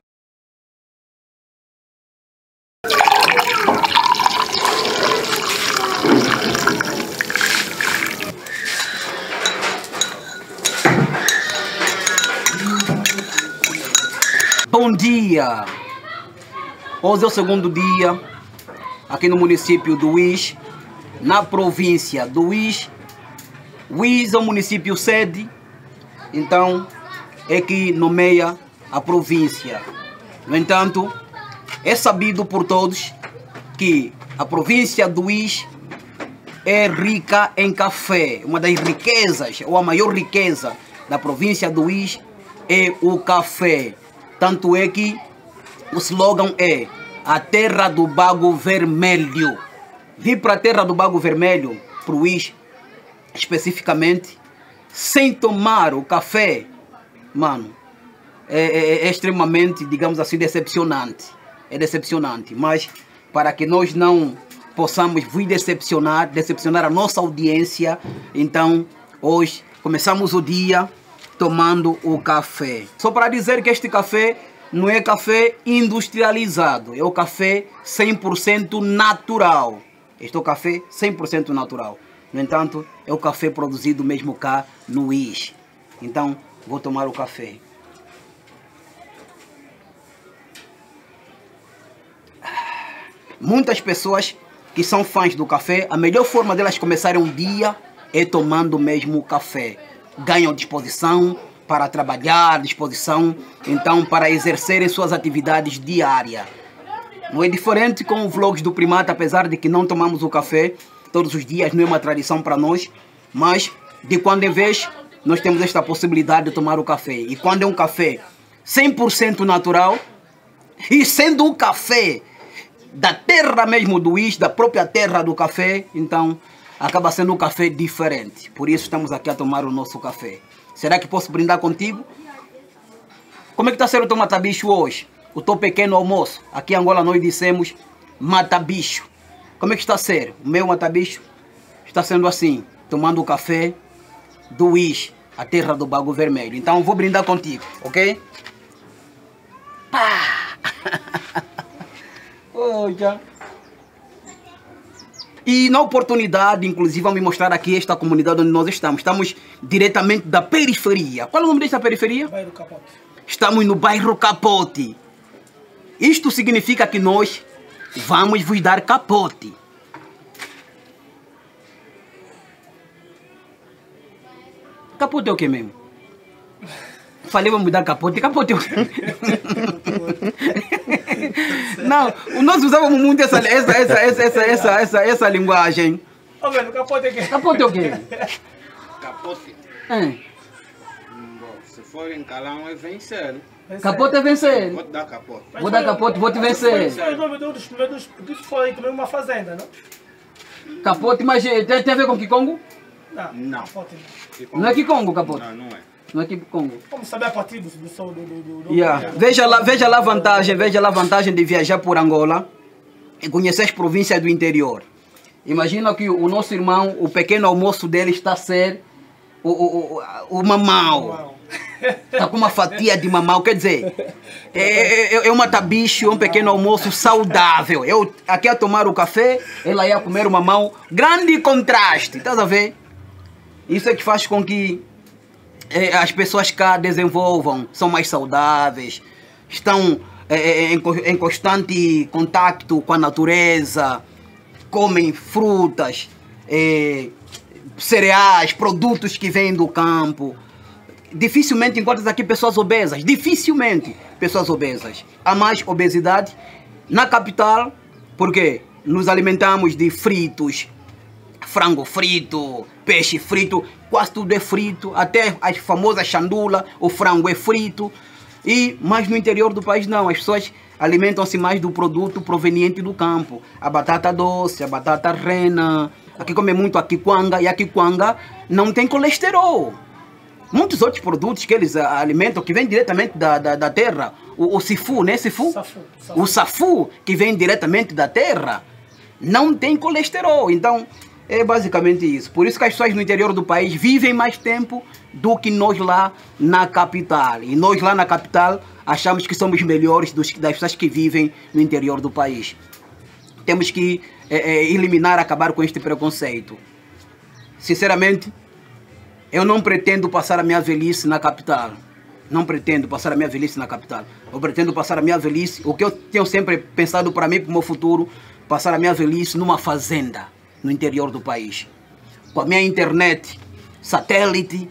Bom dia! Hoje é o segundo dia aqui no município do Uís, na província do Uís. Uís é o município sede, então é que nomeia a província. No entanto, é sabido por todos que a província do Uís é rica em café. Uma das riquezas, ou a maior riqueza da província do Uís é o café. Tanto é que o slogan é a terra do bago vermelho. Vir para a terra do bago vermelho, para o Uís, especificamente, sem tomar o café, mano, é, é, é extremamente, digamos assim, decepcionante. É decepcionante, mas para que nós não possamos vir decepcionar, decepcionar a nossa audiência, então hoje começamos o dia tomando o café. Só para dizer que este café não é café industrializado, é o café cem por cento natural. Este é o café cem por cento natural. No entanto, é o café produzido mesmo cá no Uís. Então, vou tomar o café. Muitas pessoas que são fãs do café, a melhor forma delas começarem um dia é tomando mesmo café. Ganham disposição para trabalhar, disposição então para exercerem suas atividades diárias. Não é diferente com os vlogs do Primata, apesar de que não tomamos o café todos os dias, não é uma tradição para nós, mas de quando em vez nós temos esta possibilidade de tomar o café. E quando é um café cem por cento natural, e sendo um café da terra mesmo do Uís, da própria terra do café, então acaba sendo um café diferente. Por isso estamos aqui a tomar o nosso café. Será que posso brindar contigo? Como é que está sendo o teu mata-bicho hoje? O teu pequeno almoço. Aqui em Angola nós dissemos mata-bicho. Como é que está a ser? O meu mata-bicho está sendo assim, tomando o café do Uís, a terra do bago vermelho. Então vou brindar contigo, ok? Pá! Olha. E na oportunidade, inclusive, vamos mostrar aqui esta comunidade onde nós estamos. Estamos diretamente da periferia. Qual é o nome desta periferia? Bairro Capote. Estamos no bairro Capote. Isto significa que nós vamos vos dar capote. Capote é o que mesmo? Falei, vamos dar capote. Capote é o que? Não, nós usávamos muito essa, essa, essa, essa, essa, essa, essa, essa linguagem. Ô, velho, capote é o que? Capote é o quê? Capote. É. Bom, se for em calão é vencer. Capote é vencer. Vou te dar capote. Vou dar capote, vou te vencer. Foi o nome dos primeiros que foi também uma fazenda, não? Capote, mas tem, tem a ver com Kikongo? Não. Não. Não é Kikongo, capote? Não, não é. Não é Kikongo. Vamos saber a partir do do do do, do yeah. Veja lá, veja lá a vantagem, veja lá a vantagem de viajar por Angola e conhecer as províncias do interior. Imagina que o nosso irmão, o pequeno almoço dele está a ser o, o, o, o mamão. Está com uma fatia de mamão, quer dizer, é, é, é um mata-bicho, é um pequeno almoço saudável. Eu aqui a tomar o café, ela ia comer o mamão. Grande contraste, estás a ver? Isso é que faz com que é, as pessoas cá desenvolvam, são mais saudáveis, estão é, em, em constante contato com a natureza, comem frutas, é, cereais, produtos que vêm do campo. Dificilmente encontras aqui pessoas obesas, dificilmente pessoas obesas. Há mais obesidade na capital, porque nos alimentamos de fritos, frango frito, peixe frito, quase tudo é frito, até as famosas chandula, o frango é frito. E mais no interior do país não, as pessoas alimentam-se mais do produto proveniente do campo. A batata doce, a batata rena, aqui come muito a quiquanga, e a quiquanga não tem colesterol. Muitos outros produtos que eles alimentam, que vêm diretamente da, da, da terra, o, o sifu, né? Sifu? Safu, safu. O safu, que vem diretamente da terra, não tem colesterol. Então, É basicamente isso. Por isso que as pessoas no interior do país vivem mais tempo do que nós lá na capital. E nós lá na capital achamos que somos melhores dos, das pessoas que vivem no interior do país. Temos que é, é, eliminar, acabar com este preconceito. Sinceramente, eu não pretendo passar a minha velhice na capital. Não pretendo passar a minha velhice na capital. Eu pretendo passar a minha velhice, o que eu tenho sempre pensado para mim, para o meu futuro, passar a minha velhice numa fazenda no interior do país. Com a minha internet, satélite,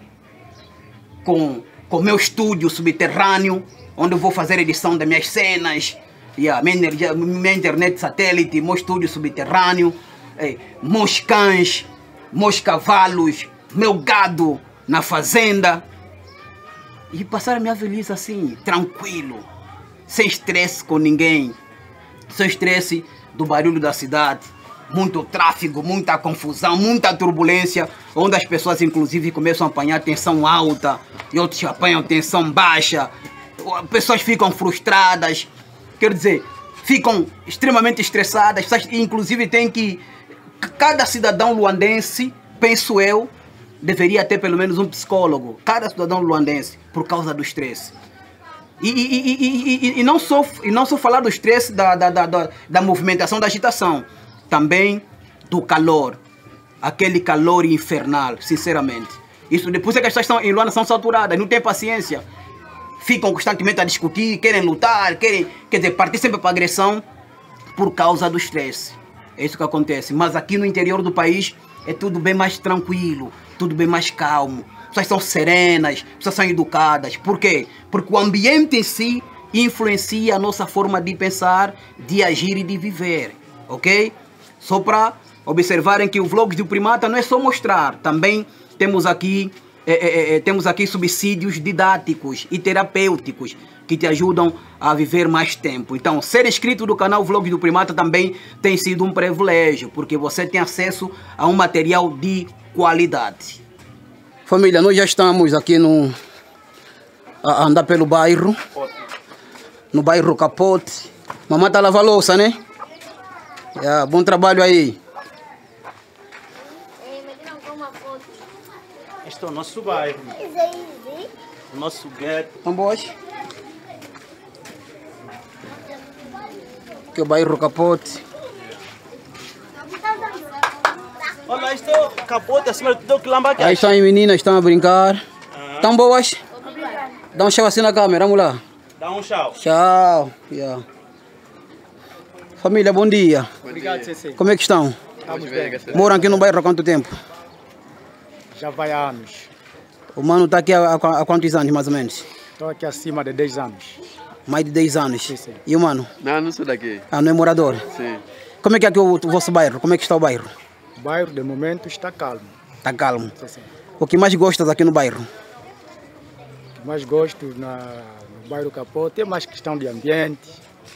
com o meu estúdio subterrâneo, onde eu vou fazer edição das minhas cenas, yeah, minha, energia, minha internet satélite, meu estúdio subterrâneo, eh, meus cães, meus cavalos, meu gado na fazenda. E passar a minha velhice assim, tranquilo, sem estresse com ninguém, sem estresse do barulho da cidade, muito tráfego, muita confusão, muita turbulência, onde as pessoas inclusive começam a apanhar tensão alta e outros apanham tensão baixa, pessoas ficam frustradas, quer dizer, ficam extremamente estressadas, pessoas, inclusive tem que, cada cidadão luandense, penso eu, deveria ter pelo menos um psicólogo, cada cidadão luandense, por causa do estresse. E, e, e, e, e, não só, e não só falar do estresse da, da, da, da, da movimentação, da agitação, também do calor, aquele calor infernal, sinceramente. Isso depois é que as pessoas estão em Luanda são saturadas, não têm paciência, ficam constantemente a discutir, querem lutar, querem, quer dizer, partir sempre para a agressão por causa do estresse. É isso que acontece. Mas aqui no interior do país é tudo bem mais tranquilo, tudo bem mais calmo. As pessoas são serenas, as pessoas são educadas. Por quê? Porque o ambiente em si influencia a nossa forma de pensar, de agir e de viver. Ok? Só para observarem que o Vlogs do Primata não é só mostrar. Também temos aqui, é, é, é, temos aqui subsídios didáticos e terapêuticos que te ajudam a viver mais tempo. Então, ser inscrito do canal Vlogs do Primata também tem sido um privilégio, porque você tem acesso a um material de qualidade. Família, nós já estamos aqui no, a andar pelo bairro, no bairro Capote. Mamãe tá lavando louça, né? Yeah, bom trabalho aí. Este é o nosso bairro, o nosso gueto. Estão boas? Aqui é o bairro Capote. Olha, este é o Capote, acima de tudo o que lamba aqui. Aí estão as meninas, estão a brincar. Estão boas? Dá um tchau assim na câmera, vamos lá. Dá um tchau. Tchau. Yeah. Família, bom dia. Obrigado, Ceci. Como é que estão? Estamos bem. Moram aqui no bairro há quanto tempo? Já vai há anos. O mano está aqui há, há quantos anos, mais ou menos? Estou aqui acima de dez anos. Mais de dez anos? Sim, sim. E o mano? Não, não sou daqui. Ah, não é morador? Sim. Como é que é aqui o, o vosso bairro? Como é que está o bairro? O bairro, de momento, está calmo. Está calmo? Sim, sim. O que mais gostas aqui no bairro? O que mais gosto na, no bairro Capote é mais questão de ambiente.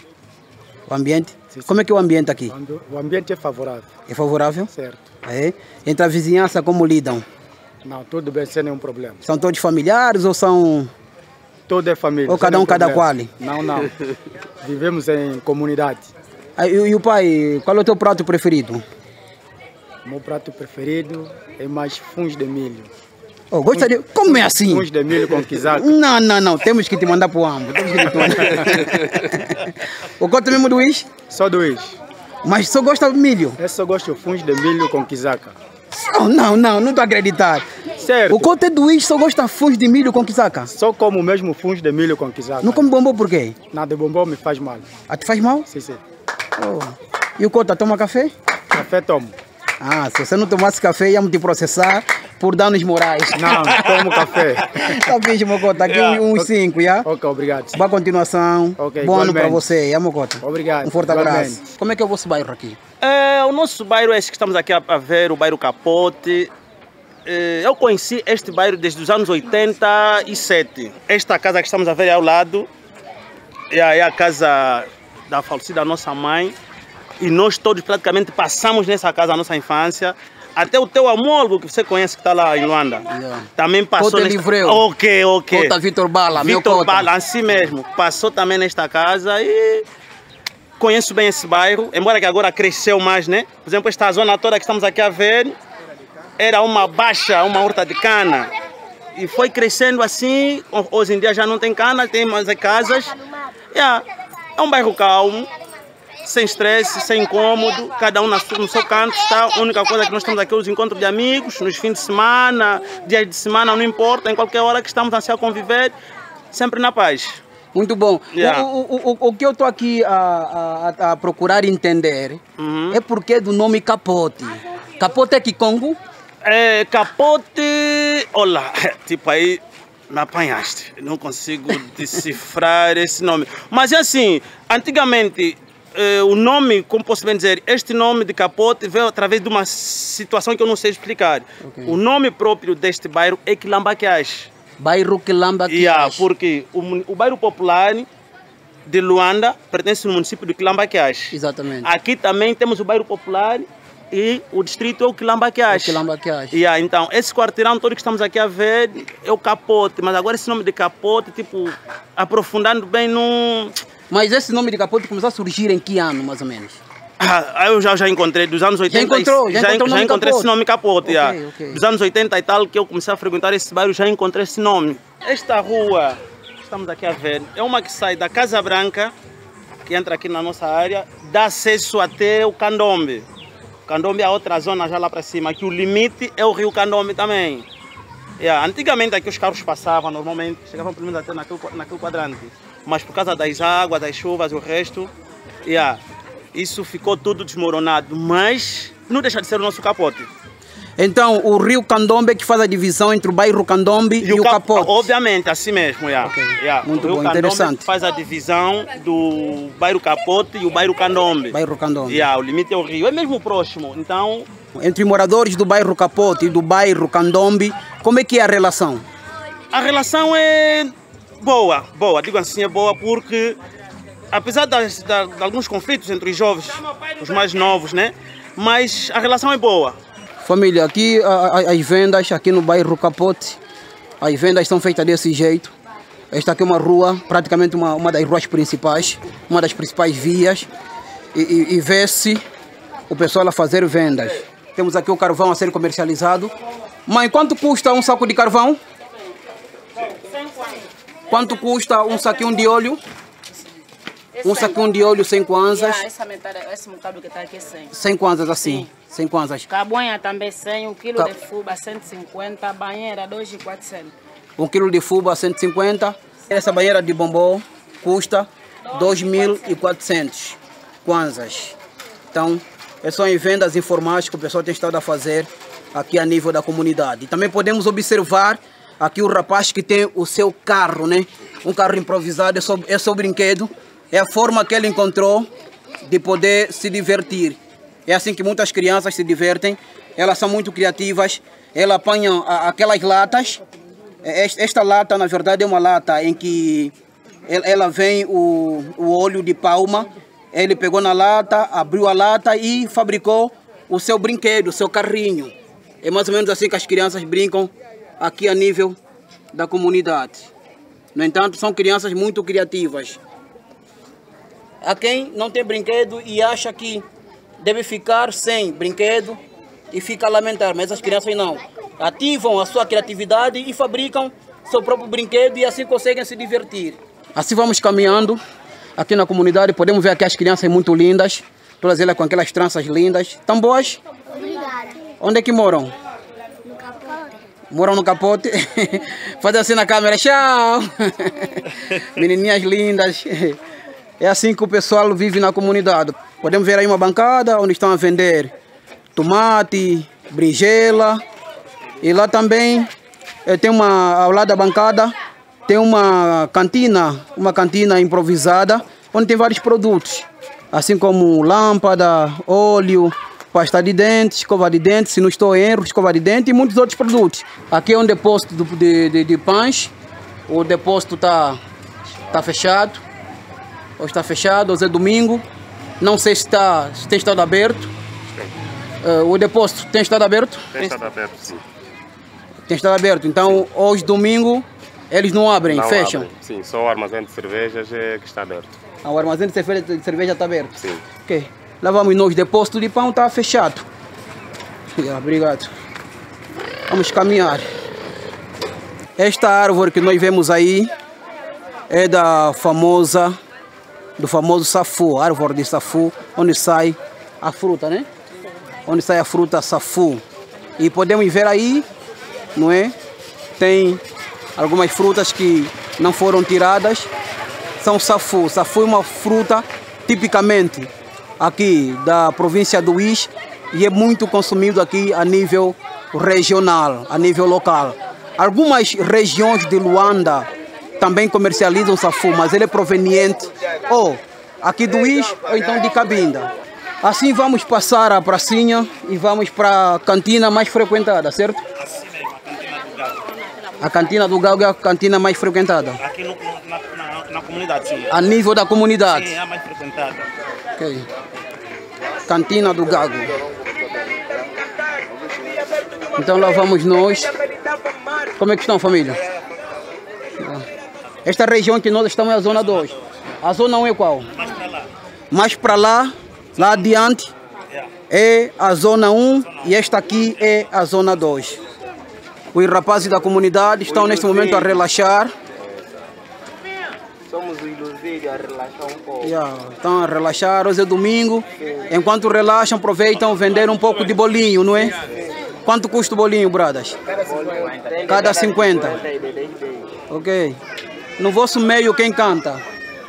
O ambiente? Sim, sim. Como é que é o ambiente aqui? O ambiente é favorável. É favorável? Certo. É? Entre a vizinhança, como lidam? Não, tudo bem, sem nenhum problema. São todos familiares ou são... Tudo é família. Ou cada um, cada qual? Não, não. Vivemos em comunidade. Ah, e, e o pai, qual é o teu prato preferido? O meu prato preferido é mais funs de milho. Oh, gosta de... Como é assim? Funs de milho com quizaca. Não, não, não. Temos que te mandar para o Ambo. Temos que te mandar. O gosta mesmo do is? Só do is. Mas só gosta de milho? Eu só gosto de funs de milho com quizaca. Oh, não, não, não estou a acreditar. Certo. O Cote do Is só gosta de funs de milho com quizaca? Só como mesmo funs de milho com quizaca. Não come bombom por quê? Nada, bombom me faz mal. Ah, te faz mal? Sim, sim. Oh. E o Cota toma café? Café tomo. Ah, se você não tomasse café, íamos te processar por danos morais. Não, tomo café. Tá bem, Mocota, aqui yeah. uns cinco, já? Ok, obrigado. Boa continuação. Ok, bom ano para você, já, Mocota? Obrigado. Um forte abraço. Como é que é o vosso bairro aqui? É, o nosso bairro é esse que estamos aqui a, a ver, o bairro Capote. É, eu conheci este bairro desde os anos oitenta e sete. Esta casa que estamos a ver ao lado é a, é a casa da falecida nossa mãe. E nós todos praticamente passamos nessa casa a nossa infância. Até o teu homólogo que você conhece que está lá em Luanda. Yeah. Também passou Cota nesta... Livreu. Ok, ok. Cota Vitor Bala, Vitor meu Cota. Bala, assim mesmo. Passou também nesta casa e... conheço bem esse bairro, embora que agora cresceu mais, né? Por exemplo, esta zona toda que estamos aqui a ver era uma baixa, uma horta de cana. E foi crescendo assim, hoje em dia já não tem cana, tem mais casas. Yeah. É um bairro calmo, sem estresse, sem incômodo, cada um no seu canto está. A única coisa é que nós temos aqui é os encontros de amigos, nos fins de semana, dias de semana, não importa, em qualquer hora que estamos assim a conviver, sempre na paz. Muito bom. Yeah. O, o, o, o que eu estou aqui a, a, a procurar entender uhum. é porque do nome Capote. Capote é Kikongo? É, Capote, olha, tipo aí me apanhaste, não consigo decifrar esse nome. Mas é assim, antigamente eh, o nome, como posso bem dizer, este nome de Capote veio através de uma situação que eu não sei explicar. Okay. O nome próprio deste bairro é Quilambaquiás. Bairro Quilambaquiás. Yeah, porque o, o bairro popular de Luanda pertence ao município de Quilambaquiás. Exatamente. Aqui também temos o bairro popular e o distrito é o Quilambaquiás. Quilambaquiás. Yeah, então, esse quarteirão todo que estamos aqui a ver é o Capote, mas agora esse nome de Capote, tipo, aprofundando bem no... Mas esse nome de Capote começou a surgir em que ano, mais ou menos? Ah, eu já, já encontrei, dos anos oitenta... Já encontrou? Já, já, encontrou já encontrei esse nome Capote, okay, yeah. okay. Dos anos oitenta e tal, que eu comecei a frequentar esse bairro, já encontrei esse nome. Esta rua, que estamos aqui a ver, é uma que sai da Casa Branca, que entra aqui na nossa área, dá acesso até o Candombe. Candombe é outra zona já lá para cima, que o limite é o rio Candombe também. Yeah, antigamente aqui os carros passavam normalmente, chegavam pelo menos até naquele, naquele quadrante. Mas por causa das águas, das chuvas e o resto, yeah, isso ficou tudo desmoronado. Mas não deixa de ser o nosso Capote. Então o rio Candombe que faz a divisão entre o bairro Candombe e, e o, o Capote? Obviamente, assim mesmo. Yeah. Okay. Yeah. Muito o rio bom, Candombe interessante. Faz a divisão do bairro Capote e o bairro Candombe. Bairro Candombe. Yeah, o limite é o rio, é mesmo próximo. Então... Entre moradores do bairro Capote e do bairro Candombe, como é que é a relação? A relação é boa, boa, digo assim, é boa porque apesar das, da, de alguns conflitos entre os jovens, os mais novos, né? Mas a relação é boa. Família, aqui a, a, as vendas, aqui no bairro Capote, as vendas são feitas desse jeito. Esta aqui é uma rua, praticamente uma, uma das ruas principais, uma das principais vias. E, e, e vê-se o pessoal a fazer vendas. Temos aqui o carvão a ser comercializado. Mãe, quanto custa um saco de carvão? Quanto custa um saquinho de óleo? Um saquinho de óleo sem kwanzas. Yeah, essa metade, esse bocado que está aqui é cem. cem kwanzas assim, cem kwanzas. Cabanha também cem, um quilo Ca... de fuba cento e cinquenta, banheira dois mil e quatrocentos. Um quilo de fuba cento e cinquenta. Essa banheira de bombom custa dois mil e quatrocentos kwanzas. Então, são as vendas informais que o pessoal tem estado a fazer aqui a nível da comunidade. E também podemos observar aqui o rapaz que tem o seu carro, né? Um carro improvisado, é seu, é seu brinquedo. É a forma que ele encontrou de poder se divertir. É assim que muitas crianças se divertem. Elas são muito criativas. Elas apanham aquelas latas. Esta lata, na verdade, é uma lata em que ela vem o, o óleo de palma. Ele pegou na lata, abriu a lata e fabricou o seu brinquedo, o seu carrinho. É mais ou menos assim que as crianças brincam aqui a nível da comunidade. No entanto, são crianças muito criativas. Há quem não tem brinquedo e acha que deve ficar sem brinquedo e fica a lamentar, mas as crianças não. Ativam a sua criatividade e fabricam seu próprio brinquedo e assim conseguem se divertir. Assim vamos caminhando aqui na comunidade, podemos ver aqui as crianças muito lindas, todas elas com aquelas tranças lindas. Estão boas? Obrigada. Onde é que moram? No Capote. Moram no Capote? Faz assim na câmera, tchau! Menininhas lindas. É assim que o pessoal vive na comunidade. Podemos ver aí uma bancada onde estão a vender tomate, berinjela. E lá também tem uma, ao lado da bancada, tem uma cantina, uma cantina improvisada, onde tem vários produtos. Assim como lâmpada, óleo, pasta de dente, escova de dente, se não estou em erro, escova de dente e muitos outros produtos. Aqui é um depósito de, de, de pães. O depósito está tá fechado. Hoje está fechado, hoje é domingo. Não sei se, tá, se tem estado aberto. Uh, o depósito tem estado aberto? Tem estado aberto, sim. Tem estado aberto. Então, hoje, domingo, eles não abrem, não fecham? Abrem. Sim, só o armazém de cervejas é que está aberto. Ah, o armazém de cerveja, de cerveja está aberto? Sim. Ok. Lá vamos nós, o depósito de pão está fechado. Yeah, obrigado. Vamos caminhar. Esta árvore que nós vemos aí é da famosa, do famoso safu, árvore de safu, onde sai a fruta, né? Onde sai a fruta safu. E podemos ver aí, não é? Tem algumas frutas que não foram tiradas. São safu. Safu é uma fruta tipicamente aqui da província do Uís e é muito consumido aqui a nível regional, a nível local. Algumas regiões de Luanda também comercializam safu, mas ele é proveniente ou aqui do Uís ou então de Cabinda. Assim vamos passar a pracinha e vamos para a cantina mais frequentada, certo? A cantina do Gago é a cantina mais frequentada? Aqui no, na, na, na comunidade, sim. A nível da comunidade? Sim, é a mais frequentada. Ok. Cantina do Gago. Então lá vamos nós. Como é que estão, família? Esta região que nós estamos é a zona dois. A zona um é qual? Mais para lá. Mais para lá, lá adiante, é a zona um e esta aqui é a zona dois. Os rapazes da comunidade estão neste momento a relaxar. Somos induzidos a relaxar um pouco. Yeah, estão a relaxar, hoje é domingo. Enquanto relaxam, aproveitam vender um pouco de bolinho, não é? Quanto custa o bolinho, bradas? Cada cinquenta. Ok. No vosso meio, quem canta?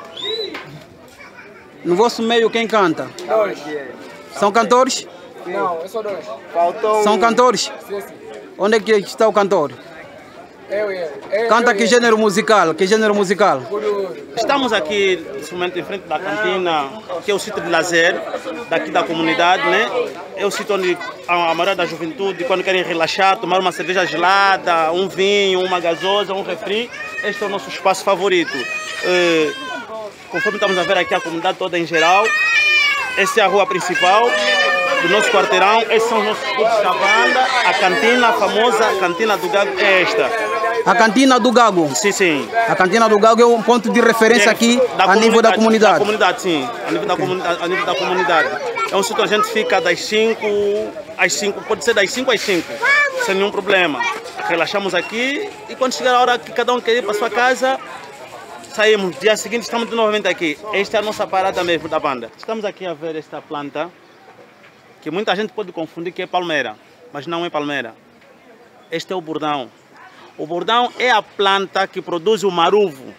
No vosso meio, quem canta? Dois. São cantores? Não, eu sou dois. Faltou São um. cantores? Sim, sim. Onde é que está o cantor? Eu e ele. Canta que gênero musical? Que gênero musical? Estamos aqui, nesse momento, em frente da cantina, que é o sítio de lazer daqui da comunidade, né? É o sítio onde a maioria da juventude, quando querem relaxar, tomar uma cerveja gelada, um vinho, uma gasosa, um refri, este é o nosso espaço favorito. Uh, conforme estamos a ver aqui a comunidade toda em geral, essa é a rua principal do nosso quarteirão, esses são os nossos clubes da banda, a cantina, a famosa cantina do Gago é esta. A cantina do Gago? Sim, sim. A cantina do Gago é um ponto de referência aqui a nível da comunidade? Da comunidade, sim. A nível da, comunidade, a nível da comunidade. É um sítio onde a gente fica das cinco às cinco, pode ser das cinco às cinco, sem nenhum problema. Relaxamos aqui e quando chegar a hora que cada um quer ir para sua casa, saímos. Dia seguinte estamos novamente aqui. Esta é a nossa parada mesmo da banda. Estamos aqui a ver esta planta, que muita gente pode confundir que é palmeira, mas não é palmeira. Este é o bordão. O bordão é a planta que produz o maruvo.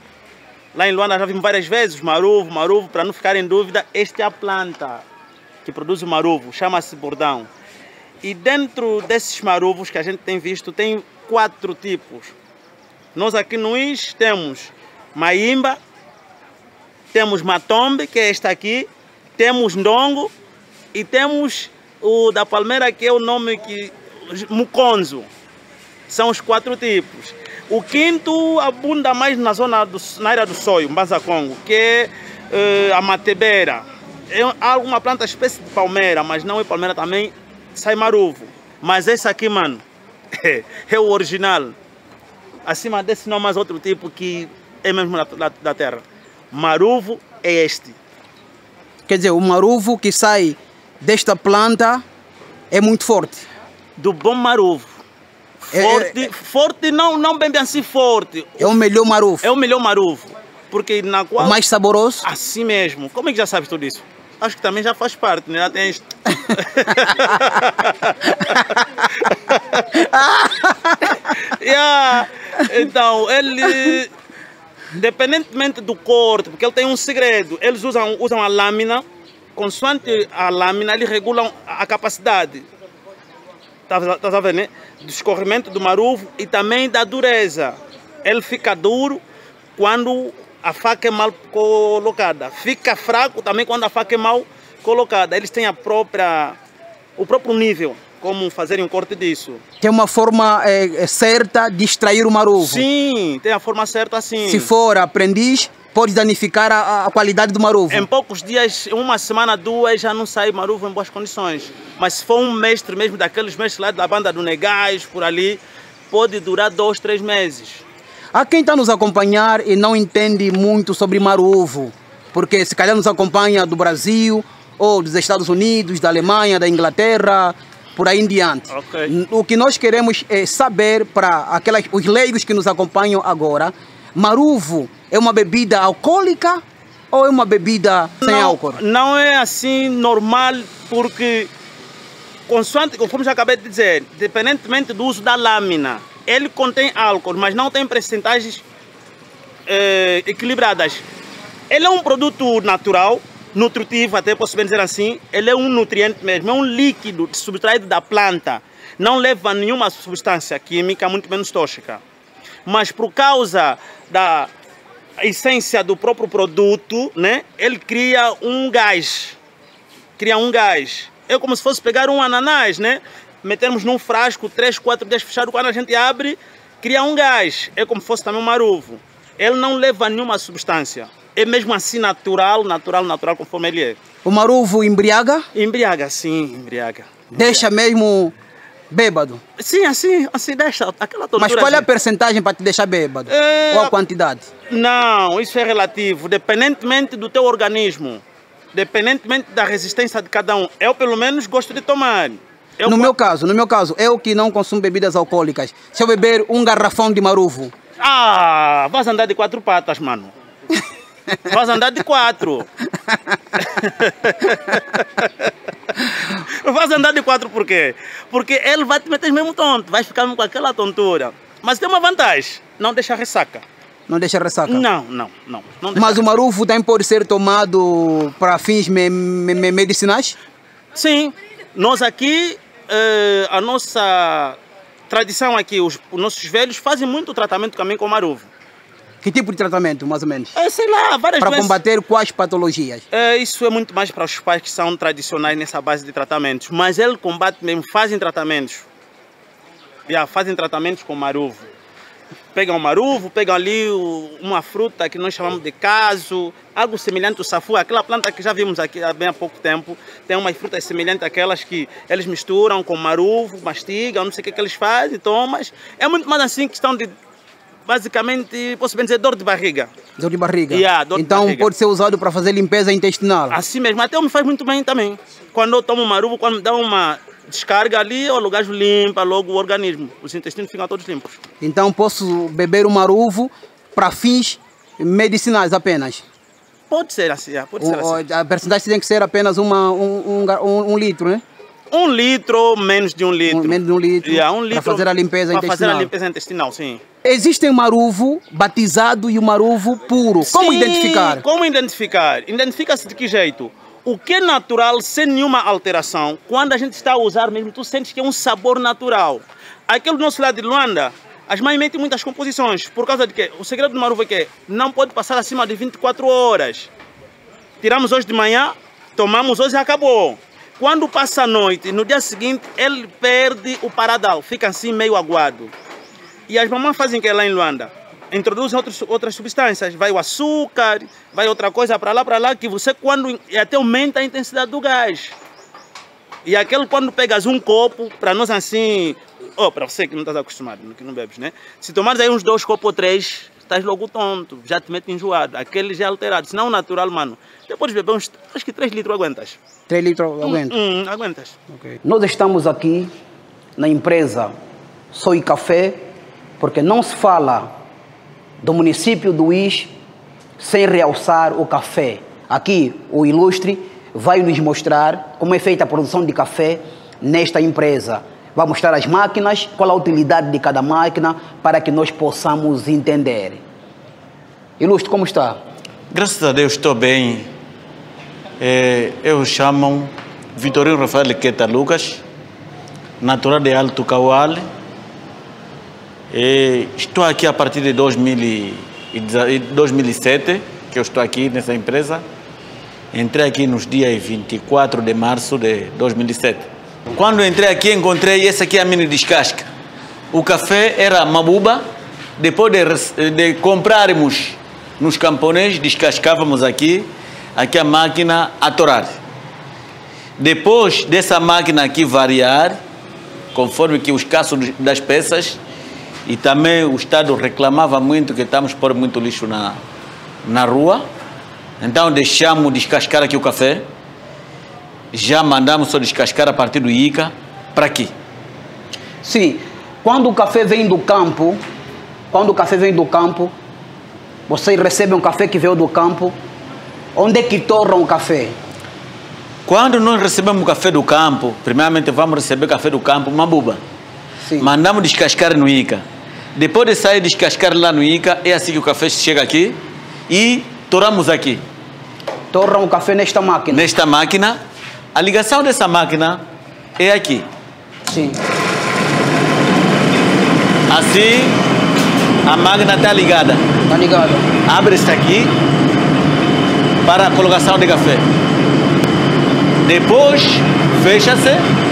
Lá em Luanda já vimos várias vezes maruvo, maruvo, para não ficar em dúvida, esta é a planta que produz o maruvo, chama-se bordão. E dentro desses maruvos que a gente tem visto, tem quatro tipos. Nós aqui no Uís temos maimba, temos matombe, que é esta aqui, temos ndongo e temos o da palmeira, que é o nome que... muconzo. São os quatro tipos. O quinto abunda mais na zona do, na área do soio, Mbanza Congo, que é uh, a matebeira. É alguma planta espécie de palmeira, mas não é palmeira também, sai maruvo. Mas esse aqui, mano, é, é o original. Acima desse não há mais outro tipo que é mesmo da, da, da terra. Maruvo é este. Quer dizer, o maruvo que sai desta planta é muito forte. Do bom maruvo. Forte, é, forte não, não bem assim forte. É o melhor maruvo. É o melhor maruvo. Porque na qual... O mais saboroso? Assim mesmo. Como é que já sabes tudo isso? Acho que também já faz parte, né? Já tens... yeah. Então, ele... Independentemente do corte, porque ele tem um segredo. Eles usam, usam a lâmina. Consoante a lâmina, eles regulam a capacidade. Estás a ver, né? Do escorrimento do maruvo e também da dureza. Ele fica duro quando a faca é mal colocada. Fica fraco também quando a faca é mal colocada. Eles têm a própria, o próprio nível, como fazer um corte disso. Tem uma forma é, certa de extrair o maruvo? Sim, tem a forma certa, sim. Se for aprendiz, pode danificar a, a qualidade do maruvo? Em poucos dias, uma semana, duas, já não sai maruvo em boas condições. Mas se for um mestre mesmo, daqueles mestres lá da banda do Negais, por ali, pode durar dois, três meses. Há quem está nos acompanhar e não entende muito sobre maruvo. porque se calhar nos acompanha do Brasil, ou dos Estados Unidos, da Alemanha, da Inglaterra, por aí em diante. Okay. O que nós queremos é saber para aquelas, os leigos que nos acompanham agora, maruvo é uma bebida alcoólica ou é uma bebida sem não, álcool? Não é assim normal, porque, consoante, como já acabei de dizer, independentemente do uso da lâmina, ele contém álcool, mas não tem percentagens eh, equilibradas. Ele é um produto natural, nutritivo, até posso bem dizer assim. Ele é um nutriente mesmo, é um líquido subtraído da planta. Não leva nenhuma substância química, muito menos tóxica. Mas por causa da essência do próprio produto, né, ele cria um gás. Cria um gás. É como se fosse pegar um ananás, né? Metermos num frasco, três, quatro dias fechado, quando a gente abre, cria um gás. É como se fosse também um maruvo. Ele não leva nenhuma substância. É mesmo assim natural, natural, natural, conforme ele é. O maruvo embriaga? Embriaga, sim, embriaga. Deixa mesmo bêbado? Sim, assim, assim deixa. Aquela tontura. Mas qual é a assim. percentagem para te deixar bêbado? É... Qual a quantidade? Não, isso é relativo, dependentemente do teu organismo. Dependentemente da resistência de cada um. Eu, pelo menos, gosto de tomar. Eu no meu caso, no meu caso, eu que não consumo bebidas alcoólicas, se eu beber um garrafão de maruvo... Ah, vais andar de quatro patas, mano. Vais andar de quatro. Vais andar de quatro por quê? Porque ele vai te meter mesmo tonto, vai ficar com aquela tontura. Mas tem uma vantagem, não deixa ressaca. Não deixa ressaca? Não, não, não. não Mas o maruvo também pode ser tomado para fins me me me medicinais? Sim. Nós aqui, eh, a nossa tradição aqui, os, os nossos velhos fazem muito tratamento também com maruvo. Que tipo de tratamento, mais ou menos? É, sei lá, várias Para doenças. combater quais patologias? É, isso é muito mais para os pais que são tradicionais nessa base de tratamentos. Mas ele combate mesmo, fazem tratamentos. Yeah, fazem tratamentos com maruvo. Pegam o maruvo, pegam ali o, uma fruta que nós chamamos de caso, algo semelhante ao safu, aquela planta que já vimos aqui há bem há pouco tempo. Tem umas frutas semelhantes àquelas que eles misturam com maruvo, mastigam, não sei o que, que eles fazem, tomas. É muito mais assim questão de, basicamente, posso bem dizer, dor de barriga. Dor de barriga? Yeah, dor então de barriga. Pode ser usado para fazer limpeza intestinal? Assim mesmo, até me faz muito bem também. Quando eu tomo maruvo, quando me dá uma descarga ali, o lugar limpa logo o organismo. Os intestinos ficam todos limpos. Então posso beber o maruvo para fins medicinais apenas? Pode ser assim, pode ser o, assim. A percentagem tem que ser apenas uma, um, um, um litro, né? Um litro, menos de um litro. Um, menos de um litro, yeah, um litro para fazer a limpeza para intestinal. fazer a limpeza intestinal, sim. Existe o maruvo batizado e o maruvo puro. Como sim, identificar? Como identificar? Identifica-se de que jeito? O que é natural, sem nenhuma alteração, quando a gente está a usar mesmo, tu sentes que é um sabor natural. Aquele do nosso lado de Luanda, as mães metem muitas composições. Por causa de quê? O segredo do maruvo é que não pode passar acima de vinte e quatro horas. Tiramos hoje de manhã, tomamos hoje e acabou. Quando passa a noite, no dia seguinte, ele perde o paradal, fica assim meio aguado. E as mamães fazem o que lá em Luanda? Introduzem outros, outras substâncias, vai o açúcar, vai outra coisa para lá, para lá, que você quando até aumenta a intensidade do gás. E aquele quando pegas um copo, para nós assim, oh, para você que não estás acostumado, que não bebes, né? Se tomares aí uns dois copos ou três, estás logo tonto, já te mete enjoado, aquele já é alterado, senão o natural, mano, depois de beber uns, acho que três litros aguentas. três litros aguentas? Hum, hum, aguentas. Okay. Nós estamos aqui na empresa Soy Café, porque não se fala do município do Uís sem realçar o café. Aqui o ilustre vai nos mostrar como é feita a produção de café nesta empresa. Vai mostrar as máquinas, qual a utilidade de cada máquina para que nós possamos entender. Ilustre, como está? Graças a Deus estou bem. É, eu chamo Vitorino Rafael Lequeta Lucas, natural de Alto Cauale. E estou aqui a partir de dois mil e sete, que eu estou aqui nessa empresa. Entrei aqui nos dias vinte e quatro de março de dois mil e sete. Quando entrei aqui, encontrei essa aqui, a mini descasca. O café era mabuba. Depois de, de comprarmos nos camponês, descascávamos aqui, aqui a máquina a torar. Depois dessa máquina aqui variar, conforme que os caços das peças, e também o Estado reclamava muito que estamos por muito lixo na, na rua. Então deixamos descascar aqui o café. Já mandamos só descascar a partir do Ica para aqui. Sim. Quando o café vem do campo, quando o café vem do campo, vocês recebem um café que veio do campo. Onde é que torram o café? Quando nós recebemos o café do campo, primeiramente vamos receber café do campo, Mabuba. Sim. Mandamos descascar no Ica. Depois de sair descascar lá no Ica, é assim que o café chega aqui e torramos aqui. Torram o café nesta máquina? Nesta máquina. A ligação dessa máquina é aqui. Sim. Assim, a máquina está ligada. Está ligada. Abre-se aqui para a colocação de café. Depois, fecha-se.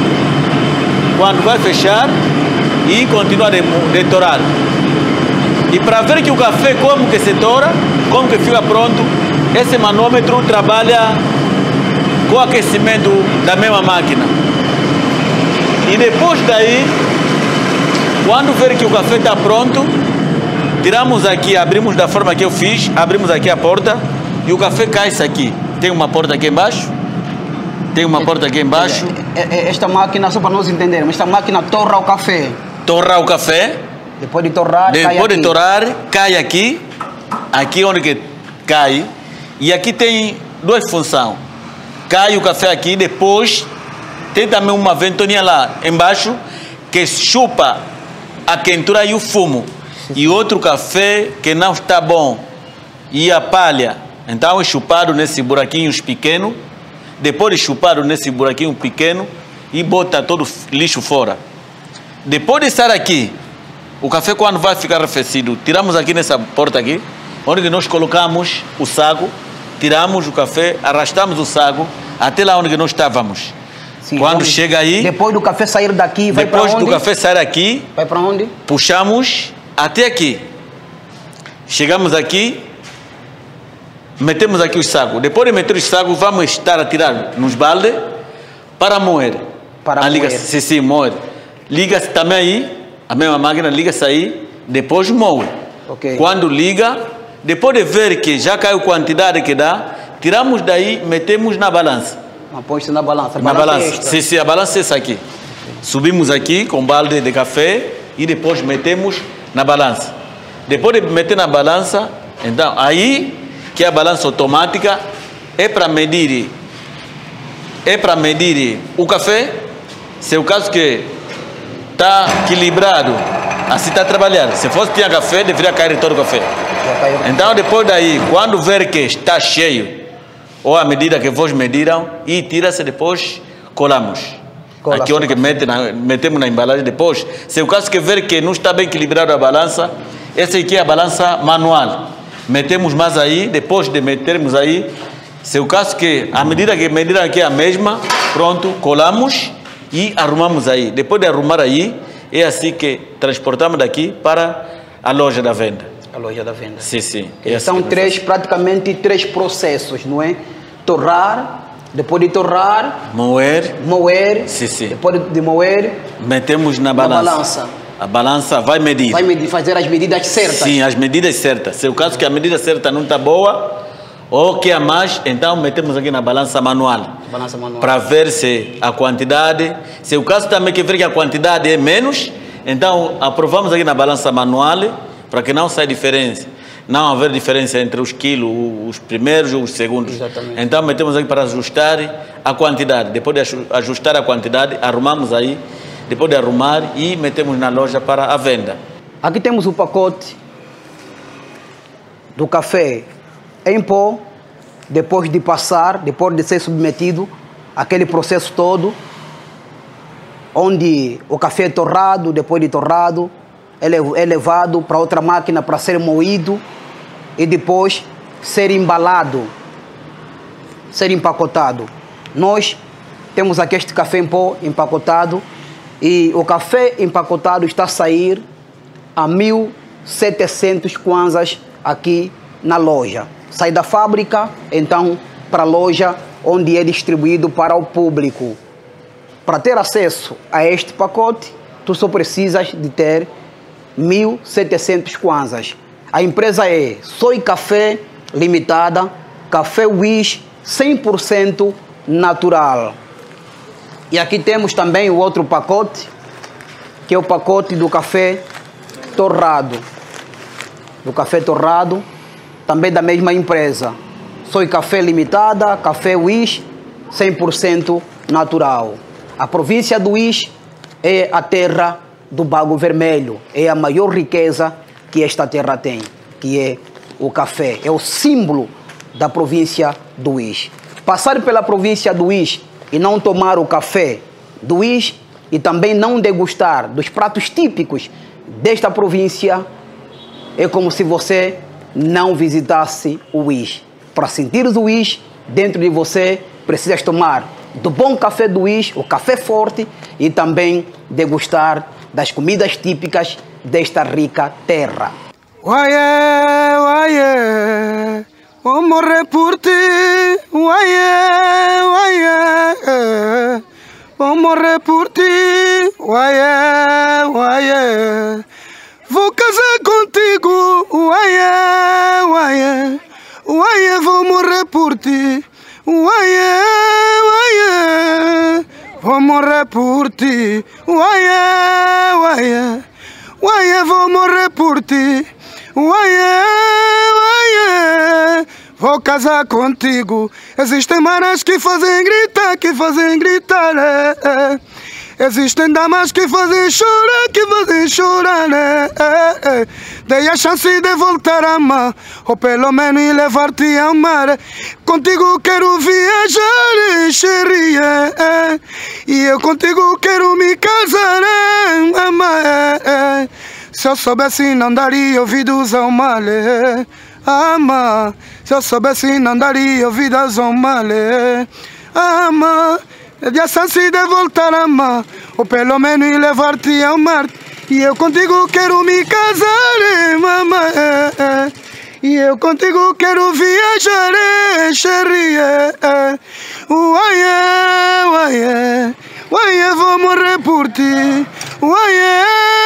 Quando vai fechar, e continua de, de torar. E para ver que o café, como que se tora, como que fica pronto, esse manômetro trabalha com o aquecimento da mesma máquina. E depois daí, quando ver que o café está pronto, tiramos aqui, abrimos da forma que eu fiz, abrimos aqui a porta e o café cai aqui. Tem uma porta aqui embaixo, tem uma porta aqui embaixo. Esta máquina, só para nós entendermos, esta máquina torra o café. Torra o café. Depois de torrar, depois cai aqui. de torrar, cai aqui, aqui onde que cai. E aqui tem duas funções. Cai o café aqui, depois tem também uma ventoinha lá embaixo que chupa a quentura e o fumo. E outro café que não está bom e a palha. Então é chupado nesse buraquinhos pequeno. Depois de chupado nesse buraquinho pequeno e bota todo o lixo fora. Depois de estar aqui, o café quando vai ficar arrefecido, tiramos aqui nessa porta aqui, onde nós colocamos o saco, tiramos o café, arrastamos o saco até lá onde nós estávamos. Sim, quando onde, chega aí... Depois do café sair daqui, vai para onde? Depois do café sair aqui... Vai para onde? Puxamos até aqui. Chegamos aqui, metemos aqui os sacos. Depois de meter os sacos, vamos estar a tirar nos baldes para moer. Para ah, moer. Liga-se, sim, sim, moer. Liga-se também aí, a mesma máquina, liga-se aí, depois moe. Okay. Quando liga, depois de ver que já caiu a quantidade que dá, tiramos daí, metemos na balança. Põe-se na balança. Na balança balança, sim, sim, a balança é essa aqui. Subimos aqui com balde de café e depois metemos na balança. Depois de meter na balança, então, aí, que é a balança automática, é para medir, é para medir o café, se é o caso que está equilibrado, assim está trabalhando. Se fosse tinha café, deveria cair todo o café. Então, depois daí, quando ver que está cheio, ou a medida que vos mediram, e tira-se depois, colamos. Cola aqui onde que mete na, metemos na embalagem depois. Se é o caso que ver que não está bem equilibrado a balança, essa aqui é a balança manual. Metemos mais aí, depois de metermos aí, se é o caso que a medida que mediram aqui é a mesma, pronto, colamos e arrumamos aí. Depois de arrumar aí, é assim que transportamos daqui para a loja da venda. A loja da venda. Sim, sim. É São assim três, praticamente três processos, não é? Torrar, depois de torrar... Moer. Moer. Sim, sim. Depois de moer... Metemos na balança. Na balança. A balança vai medir. Vai medir, fazer as medidas certas. Sim, as medidas certas. Se é o caso que a medida certa não está boa, ou que é mais, então metemos aqui na balança manual. Balança manual. Para ver se a quantidade... Se é o caso também que ver que a quantidade é menos, então aprovamos aqui na balança manual, para que não saia diferença. Não haver diferença entre os quilos, os primeiros e os segundos. Exatamente. Então metemos aqui para ajustar a quantidade. Depois de ajustar a quantidade, arrumamos aí. Depois de arrumar e metemos na loja para a venda. Aqui temos o pacote do café em pó, depois de passar, depois de ser submetido àquele processo todo, onde o café é torrado, depois de torrado, é levado para outra máquina para ser moído e depois ser embalado, ser empacotado. Nós temos aqui este café em pó empacotado e o café empacotado está a sair a mil e setecentos kwanzas aqui na loja. Sai da fábrica, então, para a loja onde é distribuído para o público. Para ter acesso a este pacote, tu só precisas de ter mil e setecentos kwanzas. A empresa é Soy Café Limitada, café Wish cem por cento natural. E aqui temos também o outro pacote, que é o pacote do café torrado. Do café torrado, também da mesma empresa. Soy Café Limitada, Café Wish, cem por cento natural. A província do Wish é a terra do bago vermelho. É a maior riqueza que esta terra tem, que é o café. É o símbolo da província do Wish. Passar pela província do Wish e não tomar o café do Wish e também não degustar dos pratos típicos desta província é como se você não visitasse o Wish. Para sentir o Wish dentro de você, precisas tomar do bom café do Wish, o café forte, e também degustar das comidas típicas desta rica terra. Uaiê, uaiê, vou morrer por ti. Uaiê, uaiê, vou morrer por ti. Uaiê, uaiê, vou casar contigo. Uaiê, uaiê, uaiê, vou morrer por ti. Uaiê, uaiê, vou morrer por ti. Uaiê, uaiê, uaiê, vou morrer por ti. Uaiê, uaiê, vou casar contigo. Existem manas que fazem gritar, que fazem gritar, é, é. Existem damas que fazem chorar, que fazem chorar, é, é, é. Dei a chance de voltar a amar, ou pelo menos levar-te ao mar. Contigo quero viajar, chérie, é, é. E eu contigo quero me casar, é, amar, é, é. Se eu soubesse não daria ouvidos ao mal, é, amar. Se eu soubesse não daria ouvidos ao mal, é, amar. Dei a chance de voltar a amar, ou pelo menos levar-te ao mar. E eu contigo quero me casar, é, mamãe, é, é. E eu contigo quero viajar, é, chérie, é, é. Uaiê, uaiê, uaiê, vou morrer por ti. Uaiê,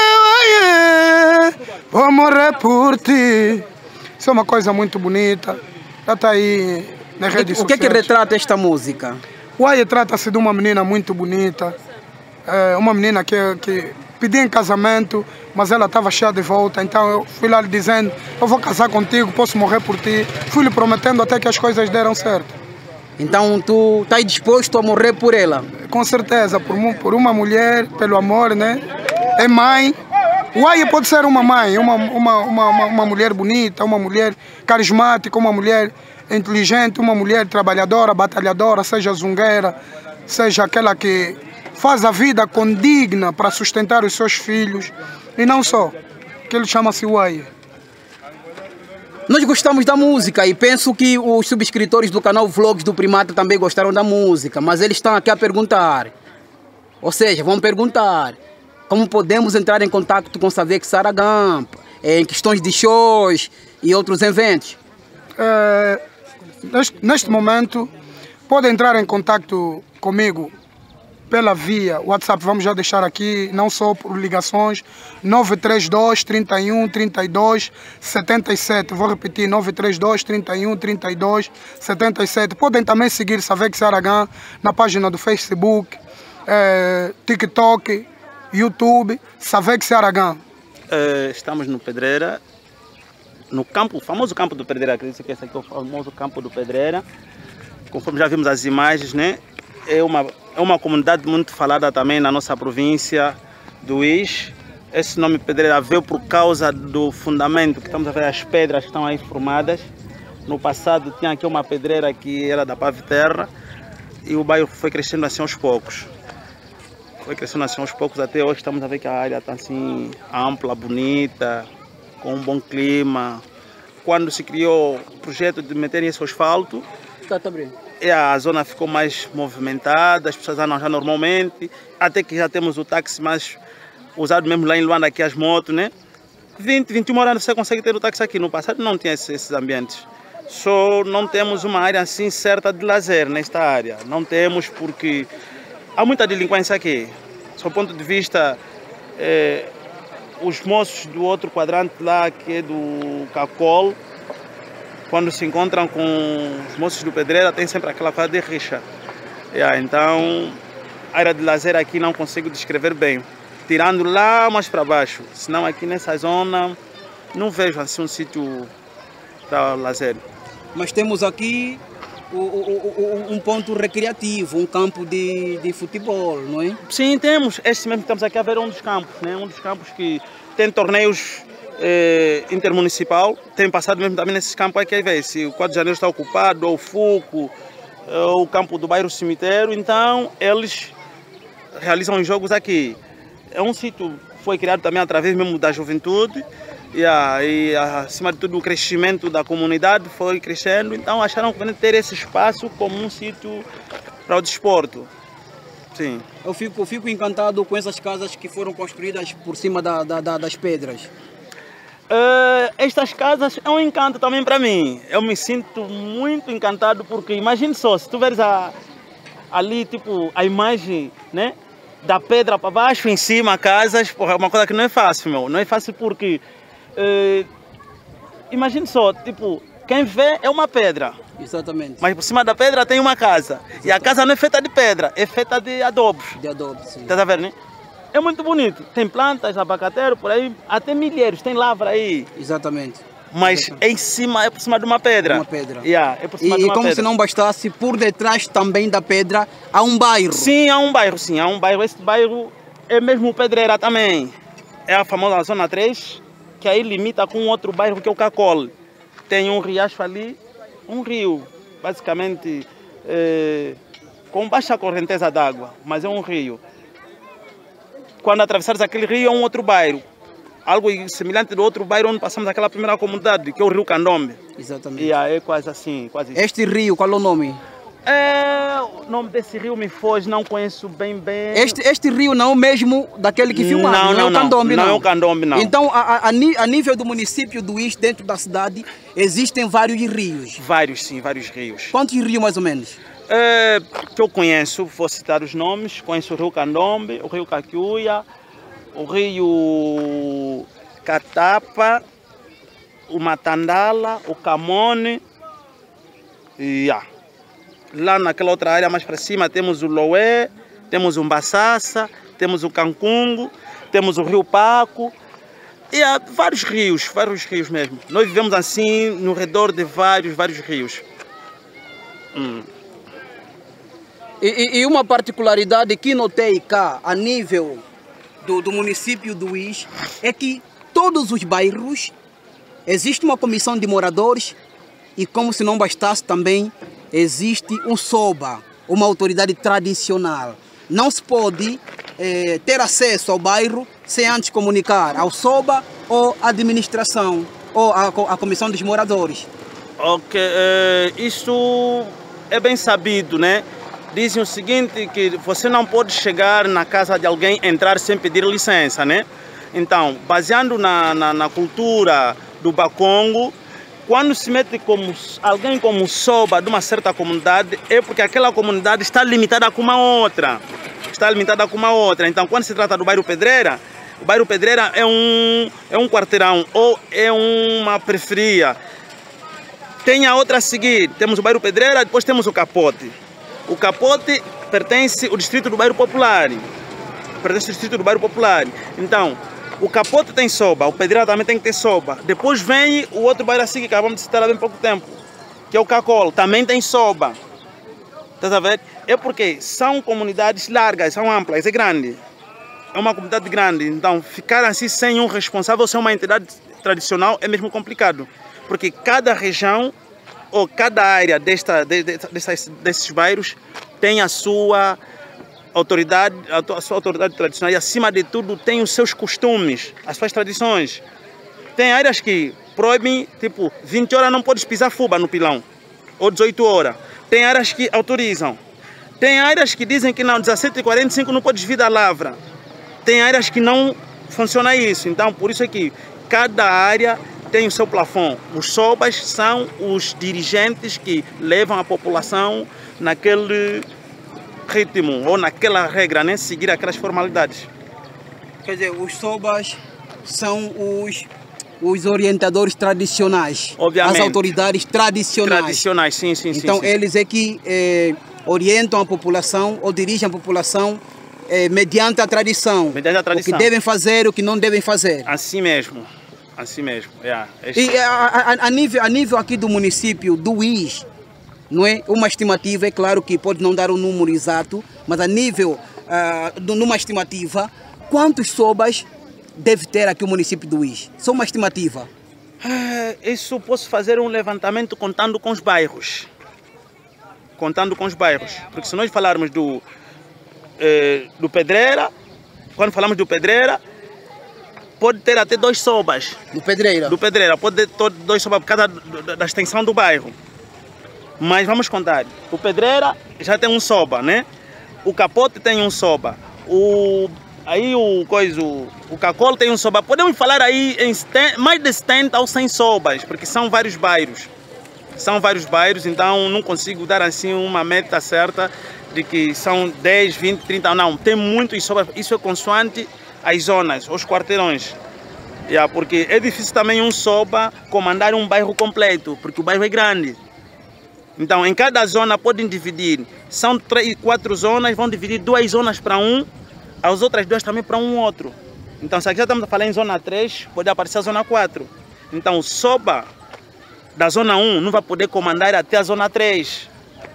uaiê, vou morrer por ti. Isso é uma coisa muito bonita. Já está aí na rede social. O que é que retrata esta música? Uaiê trata-se de uma menina muito bonita. É uma menina que, que pedi em casamento, mas ela estava cheia de volta. Então eu fui lá lhe dizendo, eu vou casar contigo, posso morrer por ti. Fui lhe prometendo até que as coisas deram certo. Então tu estás disposto a morrer por ela? Com certeza, por, por uma mulher, pelo amor, né? É mãe. Uaiê pode ser uma mãe, uma, uma, uma, uma, uma mulher bonita, uma mulher carismática, uma mulher inteligente, uma mulher trabalhadora, batalhadora, seja zungueira, seja aquela que faz a vida condigna para sustentar os seus filhos. E não só, que ele chama-se Uaiê. Nós gostamos da música e penso que os subscritores do canal Vlogs do Primata também gostaram da música, mas eles estão aqui a perguntar. Ou seja, vão perguntar como podemos entrar em contato com Savex Saragan em questões de shows e outros eventos. É, neste, neste momento, pode entrar em contato comigo pela via WhatsApp, vamos já deixar aqui, não só por ligações, nove três dois, trinta e um, trinta e dois, setenta e sete. Vou repetir, nove três dois, trinta e um, trinta e dois, setenta e sete. Podem também seguir Savex Saragan na página do Facebook, é, TikTok, YouTube, Savex Saragan. Uh, estamos no Pedreira, no campo, o famoso campo do Pedreira, acredito que esse aqui é o famoso campo do Pedreira. Conforme já vimos as imagens, né? É uma, é uma comunidade muito falada também na nossa província do Wish. Esse nome Pedreira veio por causa do fundamento, que estamos a ver as pedras que estão aí formadas. No passado tinha aqui uma pedreira que era da Pave Terra e o bairro foi crescendo assim aos poucos. Foi crescendo assim aos poucos, até hoje estamos a ver que a área está assim ampla, bonita, com um bom clima. Quando se criou o projeto de meterem esse asfalto, tá, tá abrindo. A zona ficou mais movimentada, as pessoas andam já normalmente, até que já temos o táxi mais usado mesmo lá em Luanda, aqui as motos, né? vinte, vinte e uma horas você consegue ter o táxi aqui. No passado não tinha esses ambientes. Só não temos uma área assim certa de lazer nesta área. Não temos porque há muita delinquência aqui. Do ponto de vista, eh, os moços do outro quadrante lá, que é do Cacol, quando se encontram com os moços do Pedreira, tem sempre aquela coisa de rixa. Yeah, então, a área de lazer aqui não consigo descrever bem. Tirando lá mais para baixo. Senão aqui nessa zona, não vejo assim um sítio para lazer. Mas temos aqui o, o, o, um ponto recreativo, um campo de, de futebol, não é? Sim, temos. Este mesmo que estamos aqui a ver é um dos campos, né? Um dos campos que tem torneios eh, intermunicipal. Tem passado mesmo também nesses campos aqui, aí vê se o quatro de janeiro está ocupado, ou o Fuco, ou o campo do bairro Cemitério. Então, eles realizam os jogos aqui. É um sítio que foi criado também através mesmo da juventude. Yeah, e acima de tudo o crescimento da comunidade foi crescendo, então acharam que ter esse espaço como um sítio para o desporto. Sim. Eu fico, fico encantado com essas casas que foram construídas por cima da, da, da, das pedras. Uh, estas casas é um encanto também para mim. Eu me sinto muito encantado porque imagine só, se tu veres a, ali tipo a imagem, né, da pedra para baixo, em cima casas, porra, é uma coisa que não é fácil, meu. Não é fácil porque Uh, imagine só, tipo, quem vê é uma pedra. Exatamente. Mas por cima da pedra tem uma casa. Exatamente. E a casa não é feita de pedra, é feita de adobos. De adobos, sim. Tá vendo, né? É muito bonito. Tem plantas, abacateiro, por aí, até milheiros, tem lavra aí. Exatamente. Mas Exatamente. É em cima, é por cima de uma pedra. Uma pedra. Yeah, é por cima e de uma e como pedra. se não bastasse, por detrás também da pedra há um bairro. Sim, há um bairro, sim, há um bairro. Esse bairro é mesmo Pedreira também. É a famosa Zona três. Que aí limita com outro bairro que é o Cacol. Tem um riacho ali, um rio, basicamente é, com baixa correnteza d'água, mas é um rio. Quando atravessares aquele rio é um outro bairro, algo semelhante do outro bairro onde passamos aquela primeira comunidade, que é o Rio Candombe. Exatamente. E aí é quase assim, quase isso. Este rio, qual é o nome? É, o nome desse rio me foge, não conheço bem bem. Este, este rio não é o mesmo daquele que filmaram, não, não, não, é o Candombe, não. não. Não é o Candombe, não. Então, a, a, a nível do município do Ixi, dentro da cidade, existem vários rios. Vários, sim, vários rios. Quantos rios, mais ou menos? É, que eu conheço, vou citar os nomes, conheço o rio Candombe, o rio Caquiuia, o rio Catapa, o Matandala, o Camone, e yeah. Lá naquela outra área mais para cima temos o Loé, temos o Mbassassa, temos o Cancungo, temos o Rio Paco e há vários rios, vários rios mesmo. Nós vivemos assim no redor de vários, vários rios. Hum. E, e uma particularidade que notei cá a nível do, do município do Ixi é que todos os bairros existe uma comissão de moradores e, como se não bastasse também, existe um SOBA, uma autoridade tradicional. Não se pode eh, ter acesso ao bairro sem antes comunicar ao SOBA ou à administração ou à, à comissão dos moradores. Ok, eh, isso é bem sabido, né? Dizem o seguinte, que você não pode chegar na casa de alguém, entrar sem pedir licença, né? Então, baseando na, na, na cultura do Bakongo, quando se mete como alguém como SOBA de uma certa comunidade, é porque aquela comunidade está limitada com uma outra. Está limitada com uma outra. Então, quando se trata do bairro Pedreira, o bairro Pedreira é um, é um quarteirão ou é uma periferia. Tem a outra a seguir. Temos o bairro Pedreira, depois temos o Capote. O Capote pertence ao distrito do bairro Popular. Pertence ao distrito do bairro Popular. Então, o Capote tem SOBA, o Pedreira também tem que ter SOBA. Depois vem o outro bairro assim que acabamos de citar há bem pouco tempo, que é o Cacol, também tem SOBA. Estás a ver? É porque são comunidades largas, são amplas, é grande. É uma comunidade grande, então ficar assim sem um responsável, sem uma entidade tradicional é mesmo complicado. Porque cada região ou cada área desta, de, de, dessas, desses bairros tem a sua autoridade, a sua autoridade tradicional e, acima de tudo, tem os seus costumes, as suas tradições. Tem áreas que proíbem, tipo, vinte horas não podes pisar fuba no pilão, ou dezoito horas. Tem áreas que autorizam. Tem áreas que dizem que não, dezessete e quarenta e cinco não podes vir da lavra. Tem áreas que não funciona isso. Então, por isso é que cada área tem o seu plafond. Os SOBAs são os dirigentes que levam a população naquele ritmo ou naquela regra, né? Seguir aquelas formalidades. Quer dizer, os SOBAs são os os orientadores tradicionais, Obviamente. as autoridades tradicionais. Tradicionais, sim, sim, então, sim. Então, eles é que é, orientam a população ou dirigem a população é, mediante a tradição. Mediante a tradição. O que devem fazer, o que não devem fazer. Assim mesmo, assim mesmo. Yeah. E a, a, a, nível, a nível aqui do município do Uís, não é? Uma estimativa, é claro que pode não dar um número exato, mas a nível, uh, de, numa estimativa, quantos sobas deve ter aqui o município do Uís? Só uma estimativa. Ah, isso posso fazer um levantamento contando com os bairros. Contando com os bairros. Porque se nós falarmos do, eh, do Pedreira, quando falamos do Pedreira, pode ter até dois sobas. Do Pedreira? Do Pedreira, pode ter dois sobas por causa da, da extensão do bairro. Mas vamos contar. O Pedreira já tem um soba, né? O Capote tem um soba. O... Aí o coisa, o, o Cacolo tem um soba. Podemos falar aí em mais de setenta ou cem sobas, porque são vários bairros. São vários bairros, então não consigo dar assim uma meta certa de que são dez, vinte, trinta, não. Tem muitos sobas, isso é consoante as zonas, os quarteirões. Yeah, porque é difícil também um soba comandar um bairro completo, porque o bairro é grande. Então em cada zona podem dividir, são três, quatro zonas, vão dividir duas zonas para um, as outras duas também para um outro. Então, se aqui já estamos a falar em zona três, pode aparecer a zona quatro. Então, o soba da zona um não vai poder comandar até a zona três.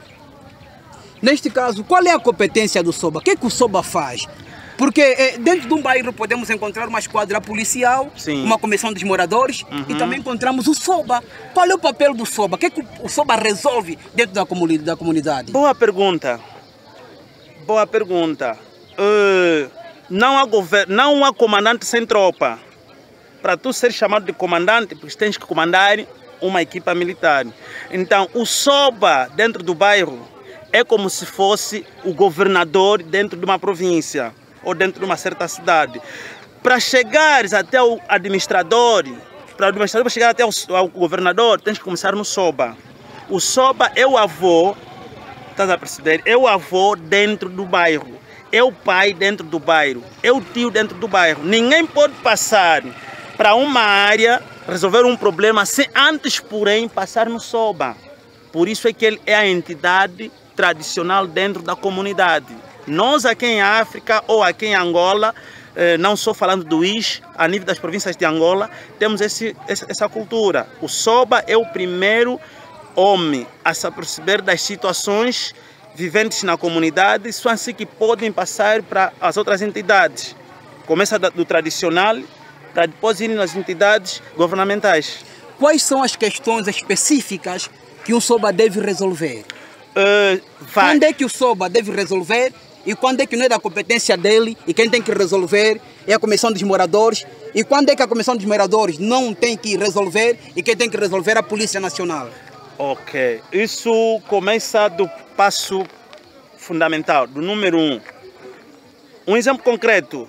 Neste caso, qual é a competência do soba? O que é que o soba faz? Porque eh, dentro de um bairro podemos encontrar uma esquadra policial, Sim. uma comissão dos moradores Uhum. e também encontramos o soba. Qual é o papel do soba? O que é que o soba resolve dentro da, comuni da comunidade? Boa pergunta. Boa pergunta. Uh, não, há não há comandante sem tropa. Para tu ser chamado de comandante, porque tens que comandar uma equipa militar. Então, o soba dentro do bairro é como se fosse o governador dentro de uma província ou dentro de uma certa cidade. Para chegares até o administrador, para o administrador chegar até o, ao governador, tens que começar no soba. O soba é o avô, estás a perceber? É o avô dentro do bairro. É o pai dentro do bairro, é o tio dentro do bairro. Ninguém pode passar para uma área, resolver um problema, sem antes, porém, passar no soba. Por isso é que ele é a entidade tradicional dentro da comunidade. Nós aqui em África ou aqui em Angola, não só falando do Uís, a nível das províncias de Angola, temos esse, essa cultura. O soba é o primeiro homem a se aperceber das situações viventes na comunidade, só assim que podem passar para as outras entidades. Começa do tradicional, para depois ir nas entidades governamentais. Quais são as questões específicas que um soba deve resolver? Uh, quando é que o soba deve resolver e quando é que não é da competência dele e quem tem que resolver é a comissão dos moradores e quando é que a comissão dos moradores não tem que resolver e quem tem que resolver é a Polícia Nacional? Ok, isso começa do passo fundamental, do número um. Um exemplo concreto,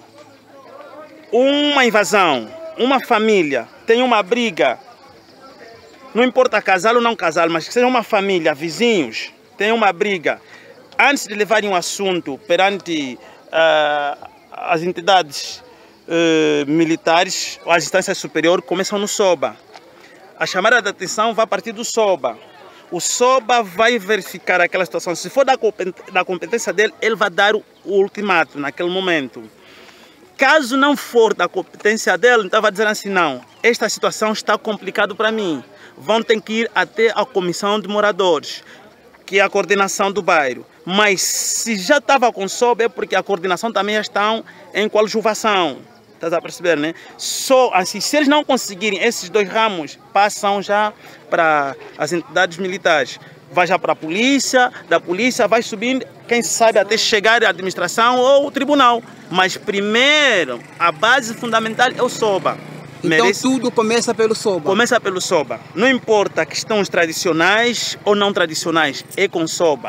uma invasão, uma família tem uma briga, não importa casal ou não casal, mas que seja uma família, vizinhos, tem uma briga. Antes de levarem um assunto perante uh, as entidades uh, militares ou as instâncias superiores, começam no soba. A chamada de atenção vai partir do soba. O soba vai verificar aquela situação. Se for da competência dele, ele vai dar o ultimato naquele momento. Caso não for da competência dele, então vai dizer assim, não, esta situação está complicada para mim. Vão ter que ir até a comissão de moradores, que é a coordenação do bairro. Mas se já estava com soba, é porque a coordenação também já está em coadjuvação. Estás a perceber, né? Só assim, se eles não conseguirem esses dois ramos, passam já para as entidades militares. Vai já para a polícia, da polícia vai subindo, quem sabe até chegar à administração ou o tribunal. Mas primeiro, a base fundamental é o soba. Então Merece... tudo começa pelo soba? Começa pelo soba. Não importa questões tradicionais ou não tradicionais, é com soba.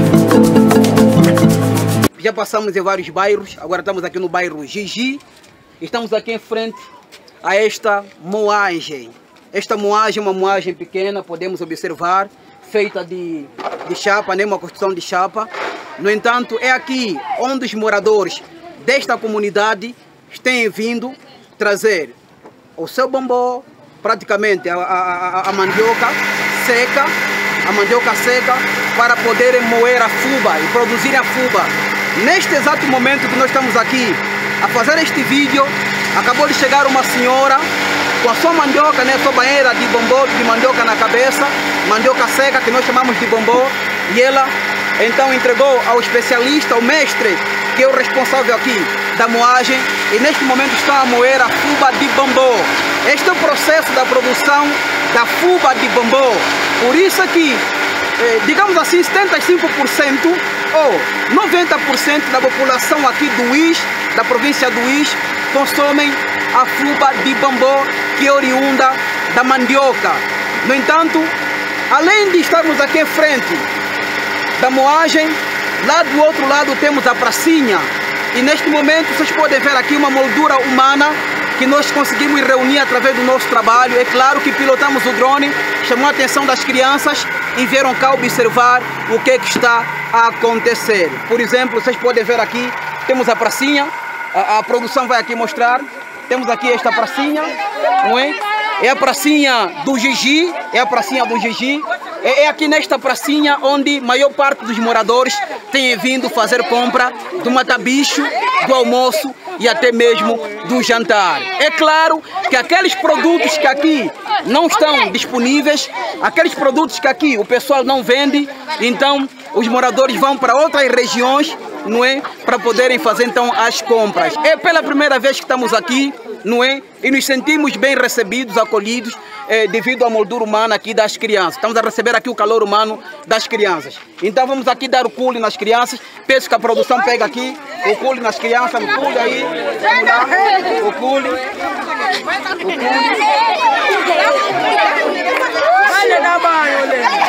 Já passamos em vários bairros, agora estamos aqui no bairro Gigi Estamos aqui em frente a esta moagem. Esta moagem é uma moagem pequena, podemos observar, feita de, de chapa, né? Uma construção de chapa. No entanto, é aqui onde os moradores desta comunidade têm vindo trazer o seu bombom, praticamente a, a, a mandioca seca, a mandioca seca, para poderem moer a fuba e produzir a fuba. Neste exato momento que nós estamos aqui a fazer este vídeo, acabou de chegar uma senhora com a sua mandioca, né, sua banheira de bombom de mandioca na cabeça, mandioca seca que nós chamamos de bombom, e ela então entregou ao especialista, ao mestre, que é o responsável aqui da moagem, e neste momento está a moer a fuba de bombom. Este é o processo da produção da fuba de bombom. Por isso aqui, eh, digamos assim, setenta e cinco por cento ou noventa por cento da população aqui do Uís, da província do Uís, consomem a fuba de bombom, que é oriunda da mandioca. No entanto, além de estarmos aqui em frente da moagem, lá do outro lado temos a pracinha, e neste momento vocês podem ver aqui uma moldura humana que nós conseguimos reunir através do nosso trabalho. É claro que pilotamos o drone, chamou a atenção das crianças e vieram cá observar o que é que está a acontecer. Por exemplo, vocês podem ver aqui, temos a pracinha, a, a produção vai aqui mostrar, temos aqui esta pracinha, não é? É a pracinha do Gigi, é a pracinha do Gigi. É aqui nesta pracinha onde a maior parte dos moradores tem vindo fazer compra do matabicho, do almoço e até mesmo do jantar. É claro que aqueles produtos que aqui não estão disponíveis, aqueles produtos que aqui o pessoal não vende, então os moradores vão para outras regiões, não é? Para poderem fazer então as compras. É pela primeira vez que estamos aqui, não é? E nos sentimos bem recebidos, acolhidos, eh, devido à moldura humana aqui das crianças. Estamos a receber aqui o calor humano das crianças. Então vamos aqui dar o cule nas crianças. Peço que a produção pegue aqui o cule nas crianças, o cule aí. Vamos lá, o cule. O cule. Olha, dá banho,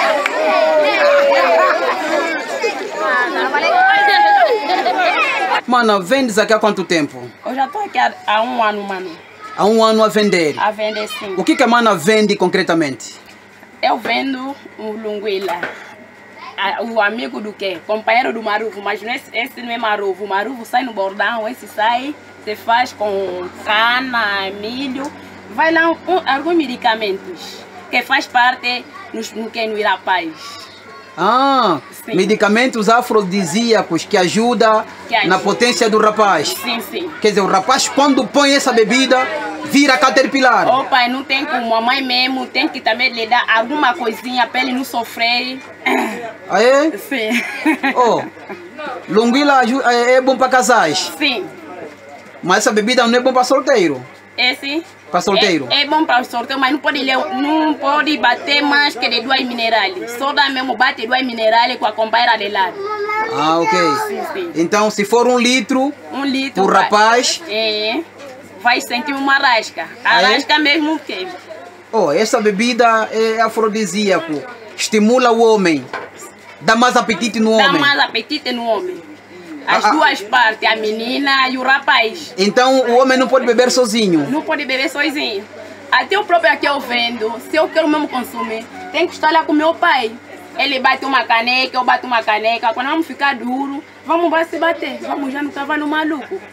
Mano, vendes aqui há quanto tempo? Eu já estou aqui há, há um ano, mano. Há um ano a vender? A vender, sim. O que que a mana vende concretamente? Eu vendo o lunguila. O amigo do quê? Companheiro do maruvo, mas esse, esse não é maruvo. O maruvo sai no bordão, esse sai, você faz com cana, milho. Vai lá um, alguns medicamentos que faz parte no, no, que, no Irapaz. Ah, sim. Medicamentos afrodisíacos que ajudam que na potência do rapaz. Sim, sim. Quer dizer, o rapaz quando põe essa bebida, vira caterpillar. Ô pai, não tem como, a mãe mesmo tem que também lhe dar alguma coisinha para ele não sofrer. Ah, é? Sim. Oh, lunguila é bom para casais? Sim. Mas essa bebida não é bom para solteiro? Esse? Para solteiro? É, é bom para o sorteio, mas não pode, não pode bater mais que de duas minerais. Só dá mesmo bate duas minerais com a companheira de lado. Ah, ok. Sim, sim. Então, se for um litro, um litro o rapaz... É, vai sentir uma rasca. A ah, rasca é? Mesmo que... Oh, essa bebida é afrodisíaco. Estimula o homem. Dá mais apetite no dá homem. Dá mais apetite no homem. As ah, duas ah, partes, a menina e o rapaz. Então o homem não pode beber sozinho? Não pode beber sozinho. Até o próprio aqui eu vendo, se eu quero mesmo consumir, tem que estar lá com meu pai. Ele bate uma caneca, eu bato uma caneca. Quando vamos ficar duro, vamos se bater. Vamos já no cavalo maluco.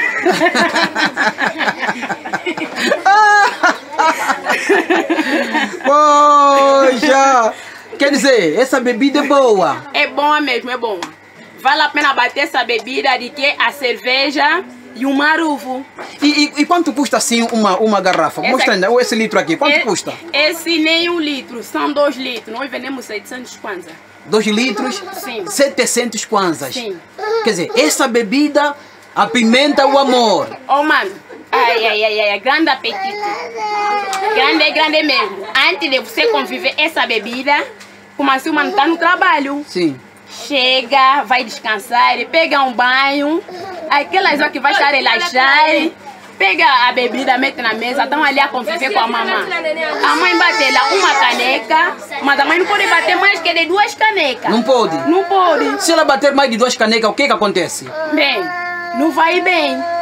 Poxa! Quer dizer, essa bebida é boa? É boa mesmo, é boa. Vale a pena bater essa bebida de que a cerveja e o maruvo. E, e, e quanto custa assim uma, uma garrafa? Essa, mostra ainda, esse litro aqui, quanto é, custa? Esse nem um litro, são dois litros. Nós vendemos setecentos kwanza. Dois litros? Sim. setecentos kwanzas. Sim. Quer dizer, essa bebida apimenta o amor. Oh, mano. Ai, ai, ai, ai, grande apetite. Grande, grande mesmo. Antes de você conviver essa bebida, como assim o mano tá no trabalho. Sim. Chega, vai descansar, ele pega um banho, aquelas horas que vai estar relaxar, pega a bebida, mete na mesa, estão ali a conviver com a mamãe. A mãe bate lá uma caneca, mas a mãe não pode bater mais que de duas canecas. Não pode? Não pode. Se ela bater mais de duas canecas, o que que acontece? Bem, não vai bem.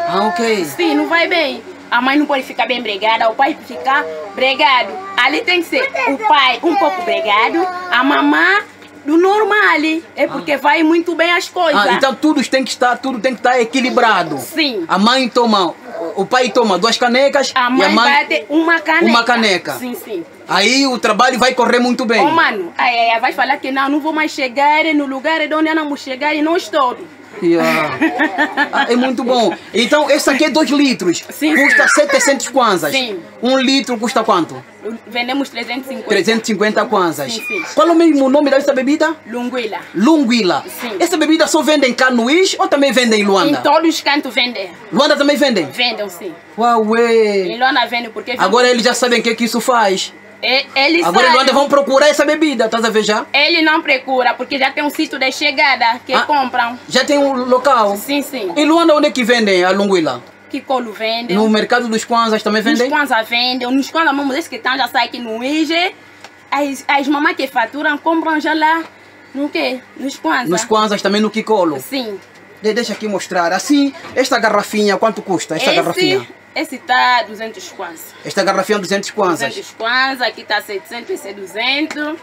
Ah, ok. Sim, não vai bem. A mãe não pode ficar bem bregada, o pai ficar bregado. Ali tem que ser o pai um pouco bregado, a mamãe do normal. É porque ah. vai muito bem as coisas. Ah, então tudo tem que estar, tudo tem que estar equilibrado. Sim. A mãe toma, o pai toma duas canecas a mãe e a mãe bate uma caneca. Uma caneca. Sim, sim. Aí o trabalho vai correr muito bem. Oh, mano, aí, aí vai falar que não, não vou mais chegar no lugar onde eu não vou chegar e não estou. Yeah. Ah, é muito bom. Então, esse aqui é dois litros. Sim, custa sim. setecentos kwanzas. Sim. Um litro custa quanto? Vendemos trezentos e cinquenta. trezentos e cinquenta kwanzas. Sim, sim. Qual é o mesmo nome dessa bebida? Lunguila. Lunguila. Sim. Essa bebida só vende em Canoís ou também vende em Luanda? Em todos os cantos vendem. Luanda também vendem? Vendem, sim. Uau, ué. Em Luanda vendem porque... Agora eles já sabem o que, que isso faz. Ele Agora eles vão procurar essa bebida, estás a ver já? Ele não procura, porque já tem um sítio de chegada que ah, compram. Já tem um local? Sim, sim. Em Luanda onde é que vendem a lunguila? Que colo vende. No mercado dos Kwanzas também vendem? Nos Kwanzas vendem. Nos Kwanzas, vamos dizer que estão já sai aqui no I G. As, as mamães que faturam compram já lá. No quê? Nos Kwanzas. Nos Kwanzas também no Kikolo? Sim. De, deixa aqui mostrar. Assim, esta garrafinha, quanto custa esta Esse... garrafinha? Esse está duzentos kwanzas. Esta garrafinha duzentos kwanzas. duzentos kwanzas, aqui está setecentos, esse é duzentos.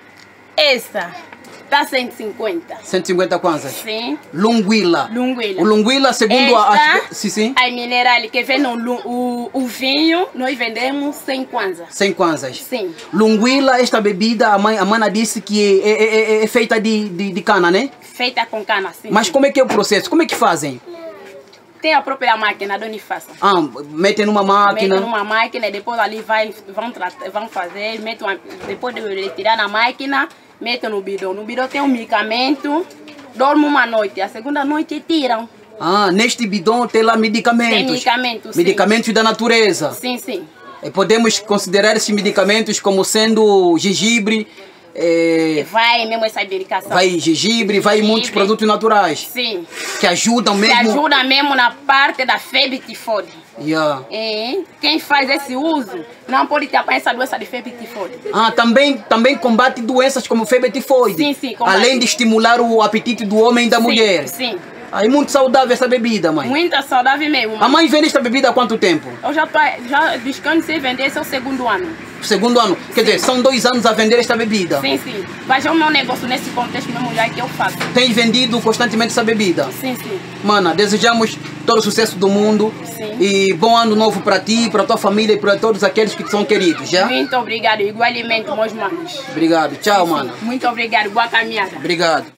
Essa está cento e cinquenta. cento e cinquenta kwanzas? Sim. Lunguila. Lunguila. O lunguila, segundo Esta, a... Sim, sim. A mineral que vem o, o, o vinho, nós vendemos cem kwanzas. cem kwanzas? Sim. Lunguila, esta bebida, a, mãe, a mana disse que é, é, é, é feita de, de, de cana, né? Feita com cana, sim. Mas como é que é o processo? Como é que fazem? Tem a própria máquina, onde façam. Ah, metem numa máquina. Metem numa máquina, depois ali vai, vão, tratar, vão fazer, metem uma, depois de retirar na máquina, metem no bidão. No bidão tem um medicamento, dormem uma noite, a segunda noite tiram. Ah, neste bidão tem lá medicamentos. Tem medicamentos, sim. Medicamentos da natureza. Sim, sim. E podemos considerar esses medicamentos como sendo gengibre. É... Vai mesmo essa medicação. Vai gengibre, vai gengibre. Muitos produtos naturais. Sim. Que ajudam mesmo. Que ajudam mesmo na parte da febre tifoide. Yeah. E quem faz esse uso não pode ter essa doença de febre tifoide. Ah, também, também combate doenças como febre tifoide. Sim, sim. Combate. Além de estimular o apetite do homem e da sim, mulher. Sim. Ah, é muito saudável essa bebida, mãe. Muito saudável mesmo. Mãe. A mãe vende esta bebida há quanto tempo? Eu já estou já buscando se vender, esse é o segundo ano. Segundo ano? Quer sim. dizer, são dois anos a vender esta bebida? Sim, sim. Mas é o meu negócio nesse contexto mesmo já que eu faço. Tem vendido constantemente essa bebida? Sim, sim. Mana, desejamos todo o sucesso do mundo. Sim. E bom ano novo para ti, para tua família e para todos aqueles que são queridos, já? Muito obrigado, igualmente, meus manos. Obrigado, tchau, sim, mana. Sim. Muito obrigado, boa caminhada. Obrigado.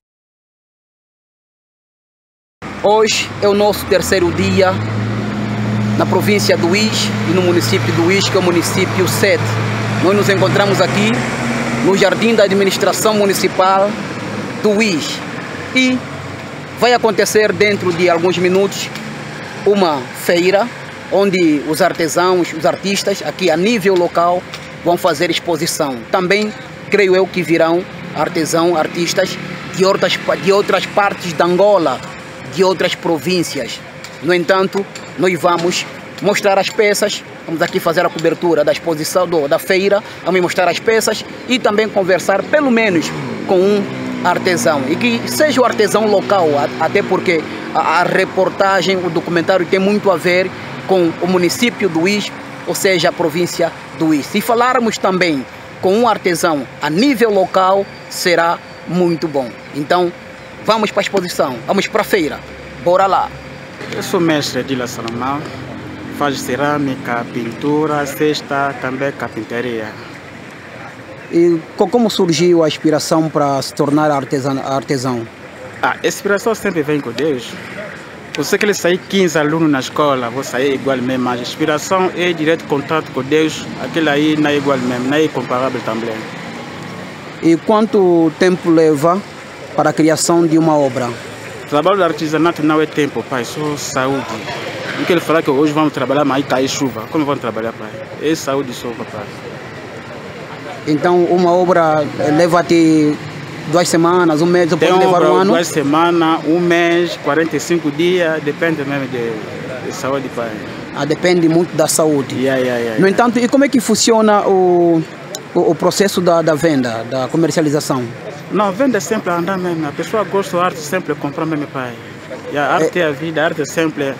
Hoje é o nosso terceiro dia na província do Uís e no município do Uís, que é o município sete. Nós nos encontramos aqui no Jardim da Administração Municipal do Uís e vai acontecer dentro de alguns minutos uma feira onde os artesãos, os artistas aqui a nível local vão fazer exposição. Também creio eu que virão artesãos, artistas de outras, de outras partes da Angola, de outras províncias. No entanto, nós vamos mostrar as peças, vamos aqui fazer a cobertura da exposição do, da feira, vamos mostrar as peças e também conversar pelo menos com um artesão, e que seja o artesão local, até porque a, a reportagem, o documentário tem muito a ver com o município do Uís, ou seja, a província do Uís. Se falarmos também com um artesão a nível local, será muito bom. Então, vamos para a exposição, vamos para a feira, bora lá. Eu sou mestre de Salomão, faz cerâmica, pintura, cesta, também carpintaria. E como surgiu a inspiração para se tornar artesão? artesão? A inspiração sempre vem com Deus. Eu sei que ele sair quinze alunos na escola, vou sair igual mesmo, mas a inspiração é direto contato com Deus, aquele aí não é igual mesmo, não é incomparável também. E quanto tempo leva para a criação de uma obra? O trabalho do artesanato não é tempo, pai, só saúde. Não quero falar que hoje vamos trabalhar, mas aí cai chuva. Como vamos trabalhar, pai? É saúde só, papai. Então, uma obra leva-te duas semanas, um mês, ou pode levar um ano? Duas semanas, um mês, quarenta e cinco dias, depende mesmo de, de saúde, pai. Ah, depende muito da saúde. Yeah, yeah, yeah, no entanto, e como é que funciona o, o, o processo da, da venda, da comercialização? Não, venda sempre andar mesmo. A pessoa gosta da arte, sempre compra mesmo, pai. E a arte é, é a vida, a arte é sempre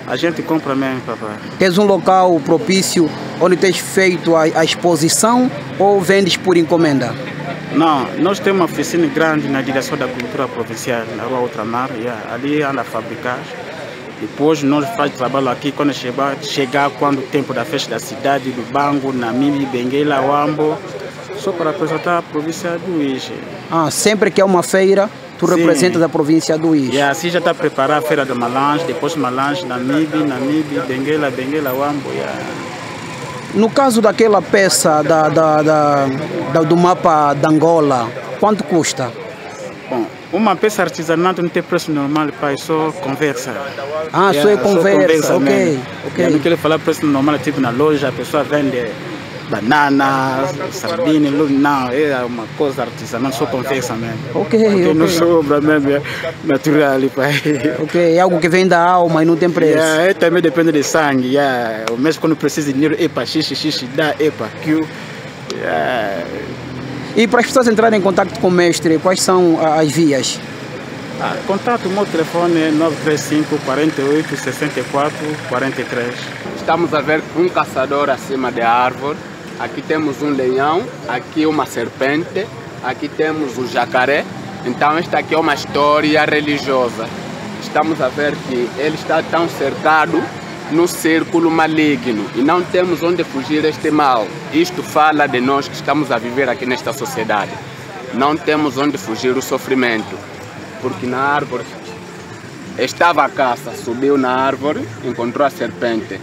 A gente compra mesmo, papai. Tens um local propício onde tens feito a, a exposição ou vendes por encomenda? Não, nós temos uma oficina grande na direção da cultura provincial, na rua Ultramar, yeah. Ali anda a fabricar. Depois nós fazemos trabalho aqui quando chegar, chegar quando o tempo da festa da cidade, do Bangu, Namibe, Benguela, Wambo, só para apresentar a província do Uíge. Ah, sempre que é uma feira, tu Sim. representas a província do Uíge. E assim já está preparada a feira de Malange, depois Malange, Namibe, Namibe, Benguela, Benguela, Wambo. Yeah. No caso daquela peça da, da, da, da, do mapa de Angola, quanto custa? Bom, uma peça artesanal não tem preço normal, pai, só conversa. Ah, yeah, só é conversa, só conversa ok. okay. Não quero falar preço normal, tipo na loja, a pessoa vende banana, sardinha, não, é uma coisa artesanal, só conversa mesmo. Ok, Porque okay. não sobra mesmo, é natural, pai. Ok, é algo que vem da alma e não tem preço. Yeah, é, também depende de sangue, yeah. Mesmo quando precisa de dinheiro, epa, xixi, xixi, dá, epa, Q. Yeah. E para as pessoas entrarem em contato com o mestre, quais são as vias? Ah, contato, o meu telefone é nove três cinco, quarenta e oito, sessenta e quatro, quarenta e três. Estamos a ver um caçador acima da árvore. Aqui temos um leão, aqui uma serpente, aqui temos um jacaré. Então esta aqui é uma história religiosa. Estamos a ver que ele está tão cercado no círculo maligno e não temos onde fugir deste mal. Isto fala de nós que estamos a viver aqui nesta sociedade. Não temos onde fugir do sofrimento, porque na árvore estava a caça, subiu na árvore, encontrou a serpente.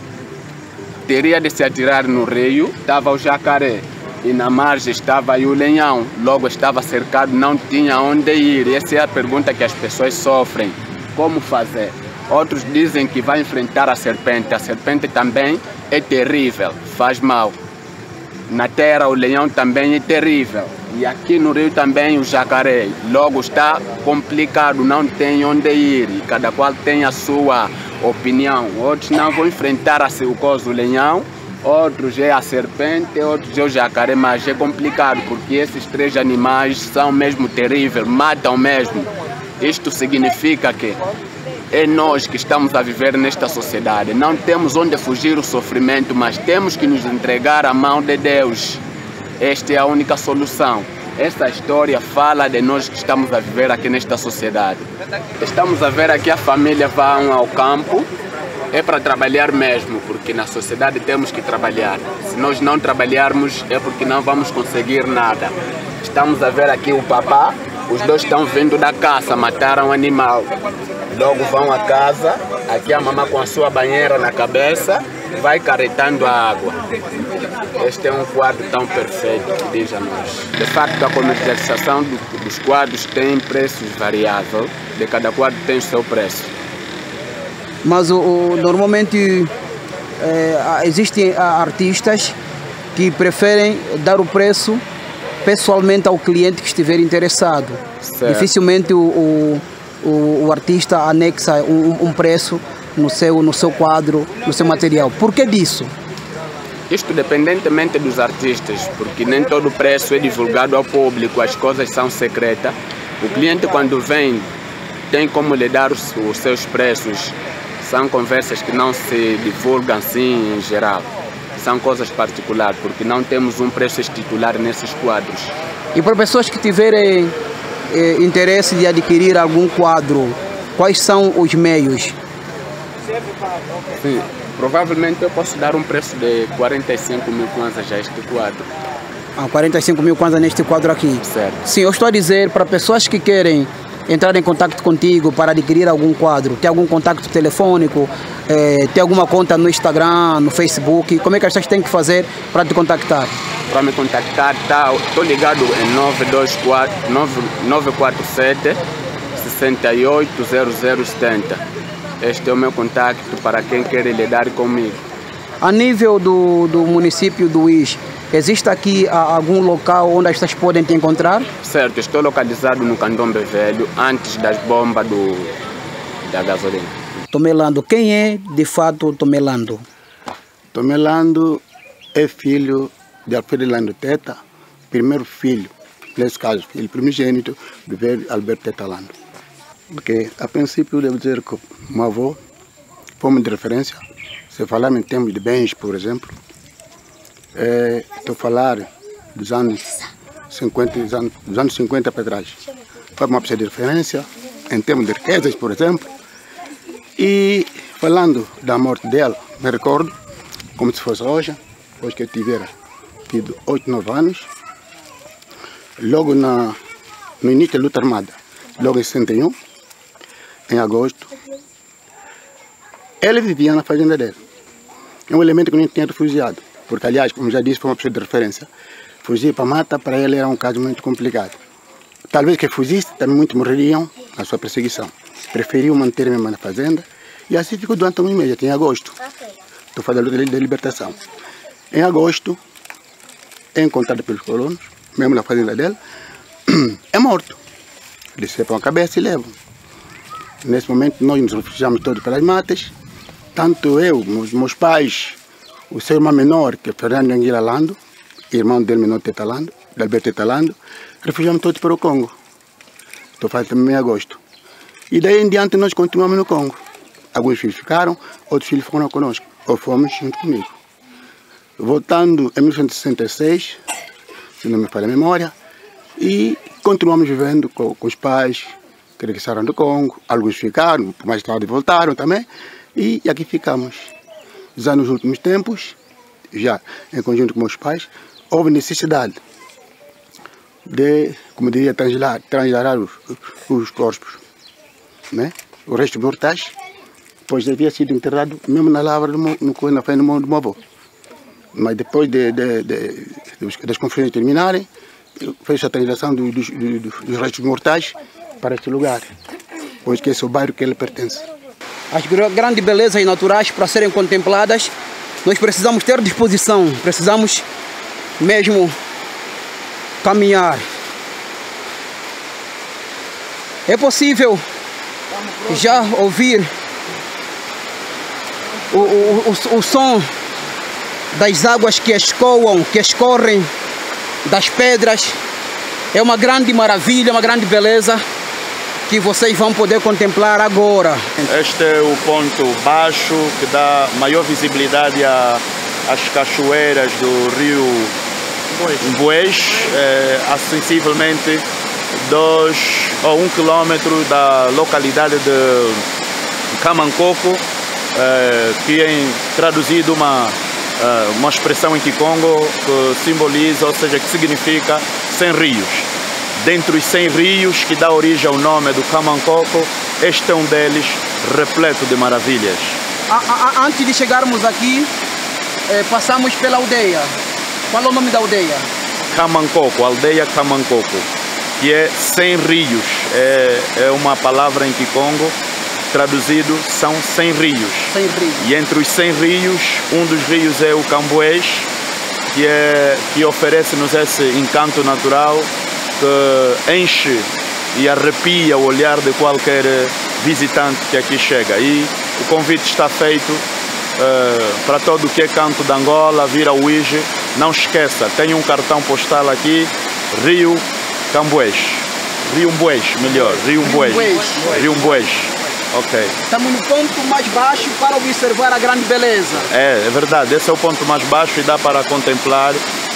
Teria de se atirar no rio, estava o jacaré e na margem estava aí o leão. Logo estava cercado, não tinha onde ir. Essa é a pergunta que as pessoas sofrem. Como fazer? Outros dizem que vai enfrentar a serpente. A serpente também é terrível, faz mal. Na terra o leão também é terrível. E aqui no rio também o jacaré. Logo está complicado, não tem onde ir. E cada qual tem a sua opinião. Outros não vão enfrentar a seu coso, o leão. Outros é a serpente, outros é o jacaré. Mas é complicado porque esses três animais são mesmo terríveis, matam mesmo. Isto significa que é nós que estamos a viver nesta sociedade. Não temos onde fugir do sofrimento, mas temos que nos entregar à mão de Deus. Esta é a única solução. Essa história fala de nós que estamos a viver aqui nesta sociedade. Estamos a ver aqui a família vão ao campo. É para trabalhar mesmo, porque na sociedade temos que trabalhar. Se nós não trabalharmos, é porque não vamos conseguir nada. Estamos a ver aqui o papá. Os dois estão vindo da caça, mataram um animal. Logo vão a casa, aqui a mamãe com a sua banheira na cabeça, vai caretando a água. Este é um quadro tão perfeito, que diz a nós. De facto, a comercialização do, dos quadros tem preços variáveis, de cada quadro tem o seu preço. Mas o, o, normalmente é, existem artistas que preferem dar o preço pessoalmente ao cliente que estiver interessado. Certo. Dificilmente o, o, o, o artista anexa um, um preço no seu, no seu quadro, no seu material. Por que disso? Isto dependentemente dos artistas, porque nem todo o preço é divulgado ao público, as coisas são secretas. O cliente quando vem tem como lhe dar os, os seus preços. São conversas que não se divulgam assim em geral. São coisas particulares, porque não temos um preço titular nesses quadros. E para pessoas que tiverem eh, interesse de adquirir algum quadro, quais são os meios? Sim, provavelmente eu posso dar um preço de quarenta e cinco mil kwanzas a este quadro. Ah, quarenta e cinco mil kwanzas neste quadro aqui? Certo. Sim, eu estou a dizer para pessoas que querem entrar em contato contigo para adquirir algum quadro, tem algum contato telefônico, eh, tem alguma conta no Instagram, no Facebook, como é que as pessoas têm que fazer para te contactar? Para me contactar, tá, estou ligado em nove dois quatro, nove quatro sete, seis oito zero zero sete zero. Este é o meu contato para quem quer lidar comigo. A nível do, do município do Uíge, existe aqui algum local onde as pessoas podem te encontrar? Certo, estou localizado no Candombe Velho, antes das bombas do, da gasolina. Tomelando, quem é de fato Tomelando? Tomelando é filho de Alfredo Lando Teta, primeiro filho, nesse caso, filho primogênito do velho Alberto Teta Lando. Porque a princípio devo dizer que meu avô fomos de referência. Se falar em termos de bens, por exemplo, é, estou a falar dos anos cinquenta, dos anos, dos anos cinquenta para trás. Foi uma pessoa de referência em termos de riquezas, por exemplo. E falando da morte dela, me recordo, como se fosse hoje, depois que eu tivera tido oito, nove anos, logo na, no início da luta armada, logo em sessenta e um, em agosto, ele vivia na fazenda dele. É um elemento que não tinha refugiado, porque, aliás, como já disse, foi uma pessoa de referência. Fugir para a mata, para ele, era um caso muito complicado. Talvez que fugisse, também muitos morreriam na sua perseguição. Preferiu manter mesmo na fazenda, e assim ficou durante um mês, até em agosto. Estou fazendo a luta de libertação. Em agosto, é encontrado pelos colonos, mesmo na fazenda dele, é morto. Decepam a cabeça e levam. Nesse momento, nós nos refugiamos todos pelas matas. Tanto eu, meus, meus pais, o seu irmão menor, que é Fernando Anguila Lando, irmão dele menor Teta Lando, de Alberto Teta Lando, refugiamos todos para o Congo. Estou fazendo também em agosto. E daí em diante nós continuamos no Congo. Alguns filhos ficaram, outros filhos foram conosco, ou fomos junto comigo. Voltando em mil novecentos e sessenta e seis, se não me falha a memória, e continuamos vivendo com, com os pais que regressaram do Congo. Alguns ficaram, mais tarde voltaram também. E aqui ficamos. Já nos últimos tempos, já em conjunto com meus pais, houve necessidade de, como diria, transladar, transladar os, os corpos, né? Os restos mortais, pois havia sido enterrado mesmo na lavra, do, no, na frente do meu avô. Mas depois de, de, de, de, das confusões terminarem, fez a translação do, do, do, dos restos mortais para este lugar, pois que esse é o bairro que ele pertence. As grandes belezas naturais, para serem contempladas, nós precisamos ter disposição, precisamos mesmo caminhar. É possível já ouvir o, o, o, o som das águas que escoam, que escorrem das pedras. É uma grande maravilha, uma grande beleza que vocês vão poder contemplar agora. Este é o ponto baixo que dá maior visibilidade às cachoeiras do rio Imbués, é, a sensivelmente dois ou um quilômetro da localidade de Kamankoco, é, que é traduzido uma, uma expressão em Kikongo que simboliza, ou seja, que significa cem rios. Dentre os cem rios que dá origem ao nome do Kamankoco, este é um deles, repleto de maravilhas. A, a, antes de chegarmos aqui, eh, passamos pela aldeia. Qual é o nome da aldeia? Kamankoco, aldeia Kamankoco, que é cem rios. É, é uma palavra em Kikongo, traduzido são cem rios. cem rios. E entre os cem rios, um dos rios é o Cambués, que, é, que oferece-nos esse encanto natural que enche e arrepia o olhar de qualquer visitante que aqui chega. E o convite está feito uh, para todo o que é canto de Angola, vir ao Uíge. Não esqueça, tem um cartão postal aqui, Rio Cambués. Rio Imbués, melhor, Rio Imbués. Rio Imbués. Ok. Estamos no ponto mais baixo para observar a grande beleza. É, é verdade, esse é o ponto mais baixo e dá para contemplar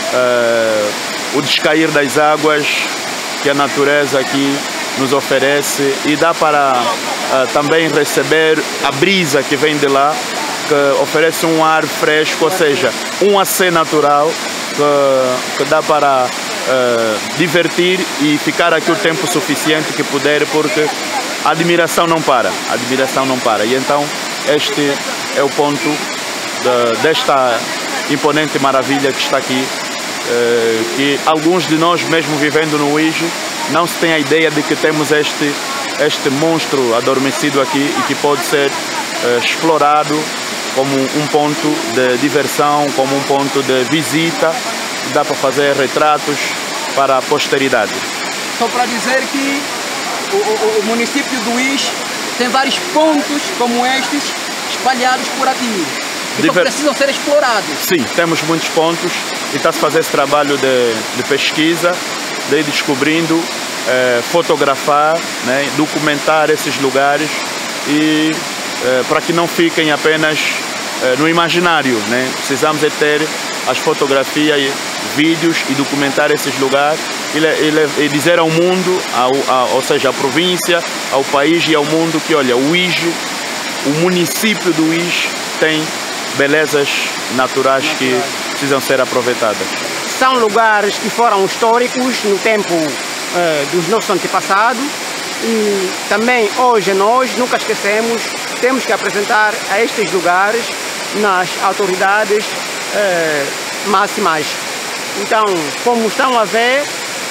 uh, o descair das águas que a natureza aqui nos oferece, e dá para uh, também receber a brisa que vem de lá, que oferece um ar fresco, ou seja, um AC natural que, que dá para uh, divertir e ficar aqui o tempo suficiente que puder, porque a admiração não para, a admiração não para. E então este é o ponto de, desta imponente maravilha que está aqui, uh, que alguns de nós, mesmo vivendo no Uíge, não se tem a ideia de que temos este, este monstro adormecido aqui e que pode ser uh, explorado como um ponto de diversão, como um ponto de visita. Dá para fazer retratos para a posteridade. Só para dizer que o, o, o município do Uíge tem vários pontos como estes espalhados por aqui, que Diver... precisam ser explorados. Sim, temos muitos pontos e está-se a fazer esse trabalho de, de pesquisa, de ir descobrindo, eh, fotografar, né, documentar esses lugares e eh, para que não fiquem apenas eh, no imaginário, né? Precisamos é ter as fotografias, vídeos e documentar esses lugares e, e, e dizer ao mundo, ao, ao, ou seja, à província, ao país e ao mundo que, olha, o Uíge, o município do Uíge tem belezas naturais que precisam ser aproveitadas. São lugares que foram históricos no tempo eh, dos nossos antepassados e também hoje nós nunca esquecemos, temos que apresentar a estes lugares nas autoridades eh, máximas. Então, como estão a ver,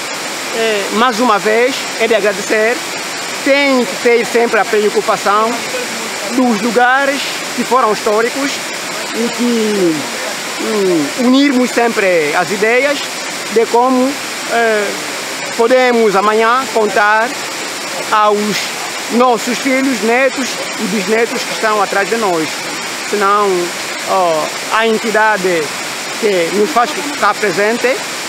eh, mais uma vez é de agradecer, tem que ter sempre a preocupação dos lugares que foram históricos e que um, unirmos sempre as ideias de como eh, podemos amanhã contar aos nossos filhos, netos e bisnetos que estão atrás de nós. Senão, oh, a entidade que nos faz estar presente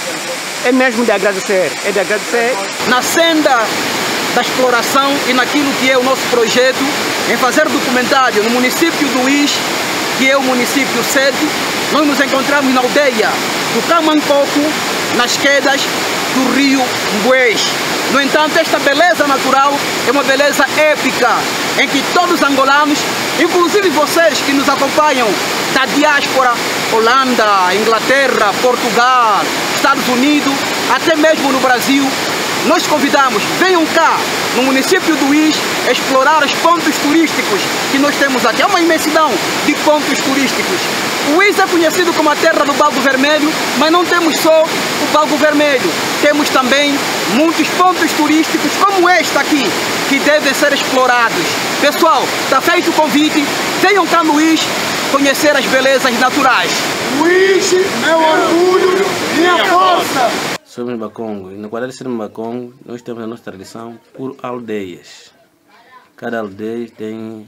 é mesmo de agradecer, é de agradecer. Na senda da exploração e naquilo que é o nosso projeto em fazer documentário no município do Uíge, que é o município sede, nós nos encontramos na aldeia do Camancoco, nas quedas do rio Mbués. No entanto, esta beleza natural é uma beleza épica, em que todos os angolanos, inclusive vocês que nos acompanham da diáspora, Holanda, Inglaterra, Portugal, Estados Unidos, até mesmo no Brasil, nós convidamos, venham cá, no município do Uíge, explorar os pontos turísticos que nós temos aqui. É uma imensidão de pontos turísticos. O Uíge é conhecido como a terra do baldo vermelho, mas não temos só o baldo vermelho. Temos também muitos pontos turísticos como este aqui, que devem ser explorados. Pessoal, está feito o convite, venham cá no Uíge conhecer as belezas naturais. Uíge, meu orgulho, minha força! Somos Bakongo, e no quadro de ser Bakongo, nós temos a nossa tradição por aldeias. Cada aldeia tem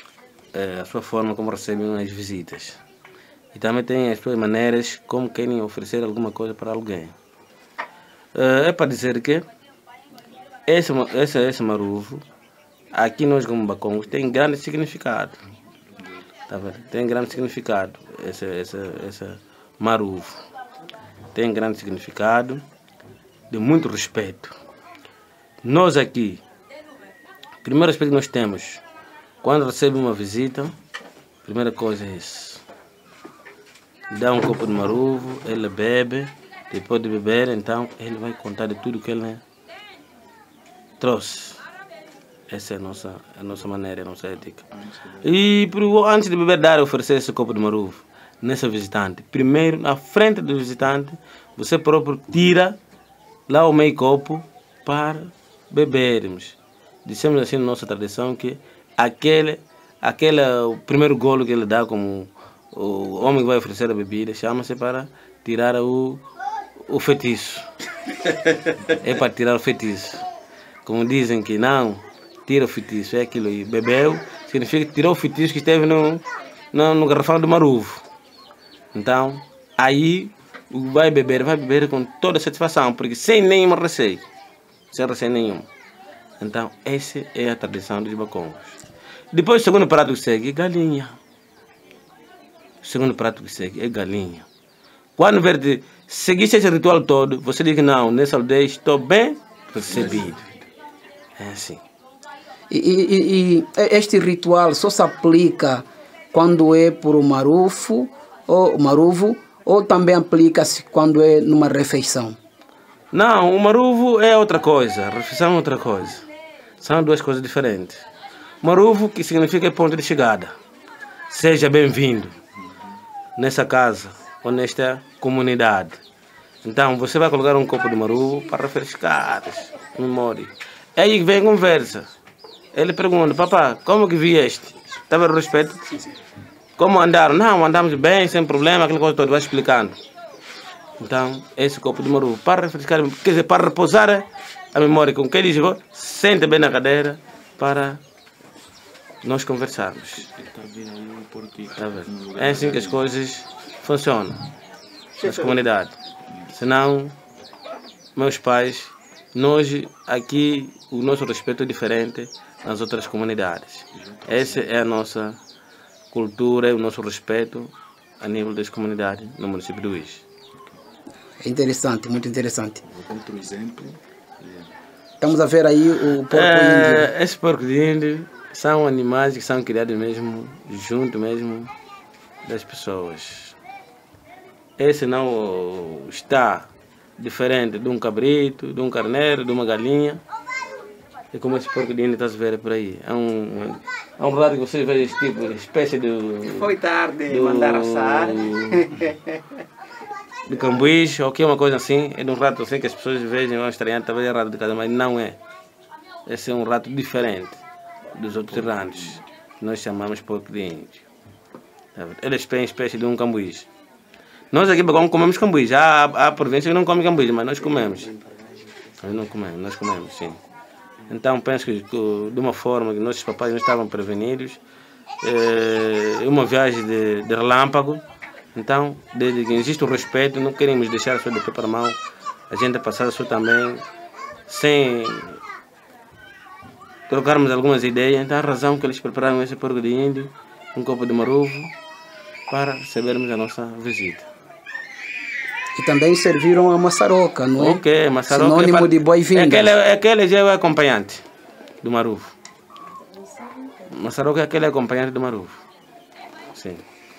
é, a sua forma como recebem as visitas. E também tem as suas maneiras como querem oferecer alguma coisa para alguém. É, é para dizer que esse, esse, esse maruvo, aqui nós como Bakongos, tem grande significado. Tá vendo? Tem grande significado esse, esse, esse maruvo. Tem grande significado de muito respeito. Nós aqui, o primeiro respeito que nós temos, quando recebe uma visita, a primeira coisa é isso. Dá um copo de maruvo, ele bebe, depois de beber, então ele vai contar de tudo que ele trouxe. Essa é a nossa, a nossa maneira, a nossa ética. E antes de beber, dar oferecer esse copo de maruvo nessa visitante. Primeiro, na frente do visitante, você próprio tira lá o meio copo para bebermos. Dissemos assim na nossa tradição que aquele, aquele o primeiro golo que ele dá como o homem que vai oferecer a bebida, chama-se para tirar o, o feitiço. É para tirar o feitiço. Como dizem que não, tira o feitiço, é aquilo aí. Bebeu, significa que tirou o feitiço que esteve no, no, no garrafão de maruvo. Então, aí vai beber, vai beber com toda satisfação, porque sem nenhum receio. Sem receio nenhum. Então, essa é a tradição dos Bakongos. Depois, o segundo prato que segue é galinha. O segundo prato que segue é galinha. Quando ver seguir esse ritual todo, você diz que não, nessa aldeia estou bem recebido. É assim. E, e, e este ritual só se aplica quando é por um maruvo, ou maruvo, ou também aplica-se quando é numa refeição? Não, o maruvo é outra coisa, a refeição é outra coisa. São duas coisas diferentes. Maruvo, que significa ponto de chegada. Seja bem-vindo nessa casa ou nesta comunidade. Então, você vai colocar um copo de maruvo para refrescar a memória. Aí vem a conversa. Ele pergunta, papá, como que vieste? Está vendo o respeito? Como andaram? Não, andamos bem, sem problema, aquela coisa toda, vai explicando. Então, esse copo de maruvo, para refrescar, quer dizer, para repousar a memória com quem ele chegou, sente bem na cadeira para nós conversarmos. Tá vendo? É assim que as coisas funcionam nas comunidades. Senão, meus pais, nós aqui, o nosso respeito é diferente nas outras comunidades. Essa é a nossa cultura, o nosso respeito a nível das comunidades no município do Uíge. É interessante, muito interessante. Outro exemplo. Estamos a ver aí o porco é, índio. Esse porco de índio são animais que são criados mesmo, junto mesmo das pessoas. Esse não está diferente de um cabrito, de um carneiro, de uma galinha. É como esse porco de índio está a ver por aí. É um, é um rato que vocês veem esse tipo, espécie de... Foi tarde, do, mandar assar. De cambuís, ou que é uma coisa assim. É de um rato assim que as pessoas vejam, vão estranhar, talvez é rato de casa, mas não é. Esse é um rato diferente dos outros ratos, que nós chamamos porco de índio. Ele é uma espécie de um cambuís. Nós aqui em comemos cambuís. Há, há províncias que não comem cambuís, mas nós comemos. Nós não comemos, nós comemos, sim. Então penso que, que de uma forma que nossos papais não estavam prevenidos, é uma viagem de, de relâmpago. Então, desde que existe o respeito, não queremos deixar a sua de pé para a mão, a gente passar a sua também, sem trocarmos algumas ideias. Então a razão que eles prepararam esse porco de índio, um copo de maruvo, para recebermos a nossa visita. E também serviram a maçaroca, não é? Ok, maçaroca. Sinônimo é para... de boas-vindas. Aquele, aquele já é o acompanhante do maruvo. Maçaroca é aquele acompanhante do maruvo. Sim.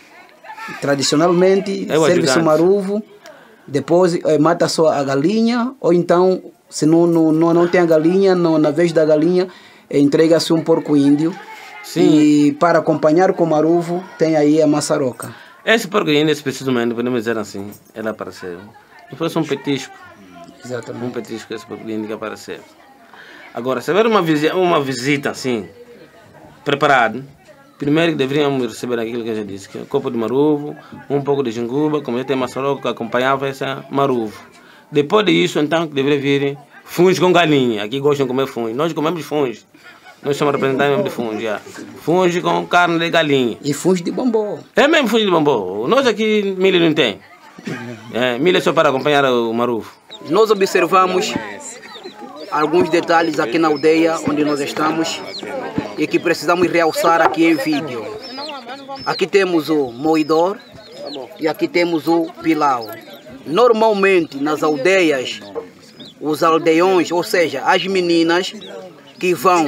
Tradicionalmente, é o serve-se o maruvo, depois eh, mata só a galinha, ou então, se não, não, não, não tem a galinha, não, na vez da galinha, eh, entrega-se um porco índio. Sim. E para acompanhar com o maruvo, tem aí a maçaroca. Esse porco índio, especialmente, podemos dizer assim, ele apareceu. Depois um petisco. Exatamente. Um petisco, esse porco índio que apareceu. Agora, se houver uma visita, uma visita assim, preparada, primeiro que deveríamos receber aquilo que eu já disse, que é um copo de maruvo, um pouco de jinguba, como já tem maçaroca que acompanhava esse maruvo. Depois disso, então, que deveria vir fungo com galinha. Aqui gostam de comer fungo. Nós comemos fungo. Nós somos representantes de fungo, já. Fungo com carne de galinha. E fungo de bambu. É mesmo fungo de bambu. Nós aqui, milho não tem. É, milho é só para acompanhar o maruvo. Nós observamos alguns detalhes aqui na aldeia onde nós estamos e que precisamos realçar aqui em vídeo. Aqui temos o moidor e aqui temos o pilau. Normalmente nas aldeias, os aldeões, ou seja, as meninas que vão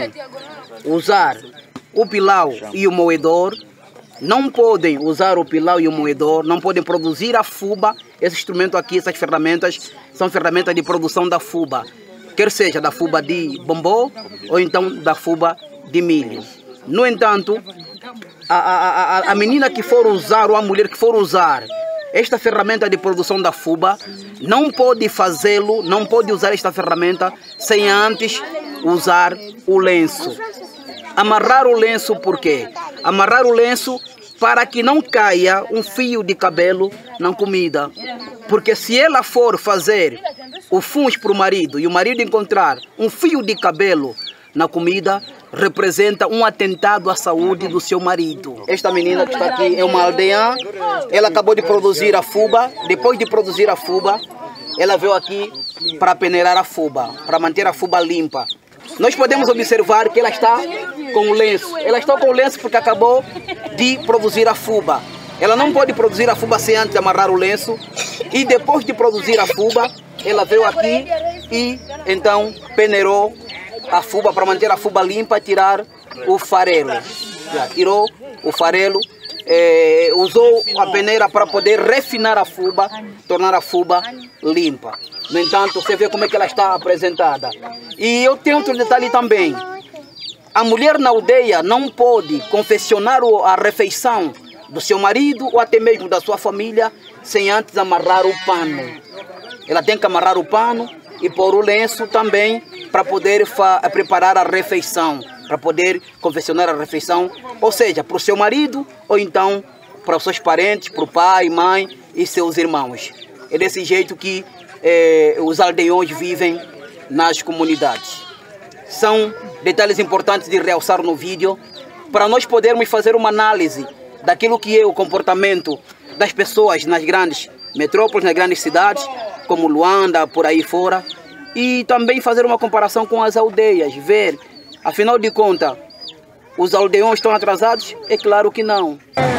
usar o pilau e o moedor, não podem usar o pilau e o moedor, não podem produzir a fuba. Esse instrumento aqui, essas ferramentas, são ferramentas de produção da fuba, quer seja da fuba de bambu ou então da fuba de milho. No entanto, a, a, a, a menina que for usar ou a mulher que for usar esta ferramenta de produção da fuba, não pode fazê-lo, não pode usar esta ferramenta sem antes usar o lenço. Amarrar o lenço por quê? Amarrar o lenço para que não caia um fio de cabelo na comida. Porque se ela for fazer o fungo para o marido e o marido encontrar um fio de cabelo na comida, representa um atentado à saúde do seu marido. Esta menina que está aqui é uma aldeã, ela acabou de produzir a fuba. Depois de produzir a fuba, ela veio aqui para peneirar a fuba, para manter a fuba limpa. Nós podemos observar que ela está com o lenço. Ela está com o lenço porque acabou de produzir a fuba. Ela não pode produzir a fuba sem antes amarrar o lenço. E depois de produzir a fuba, ela veio aqui e então peneirou a fuba para manter a fuba limpa e tirar o farelo. Já tirou o farelo, eh, usou a peneira para poder refinar a fuba, tornar a fuba limpa. No entanto, você vê como é que ela está apresentada. E eu tenho outro detalhe também. A mulher na aldeia não pode confeccionar a refeição do seu marido ou até mesmo da sua família sem antes amarrar o pano. Ela tem que amarrar o pano e pôr o lenço também para poder preparar a refeição, para poder confeccionar a refeição, ou seja, para o seu marido ou então para os seus parentes, para o pai, mãe e seus irmãos. É desse jeito que eh, os aldeões vivem nas comunidades. São detalhes importantes de realçar no vídeo para nós podermos fazer uma análise daquilo que é o comportamento das pessoas nas grandes metrópoles, nas grandes cidades, como Luanda, por aí fora, e também fazer uma comparação com as aldeias, ver Afinal de contas, os aldeões estão atrasados? É claro que não.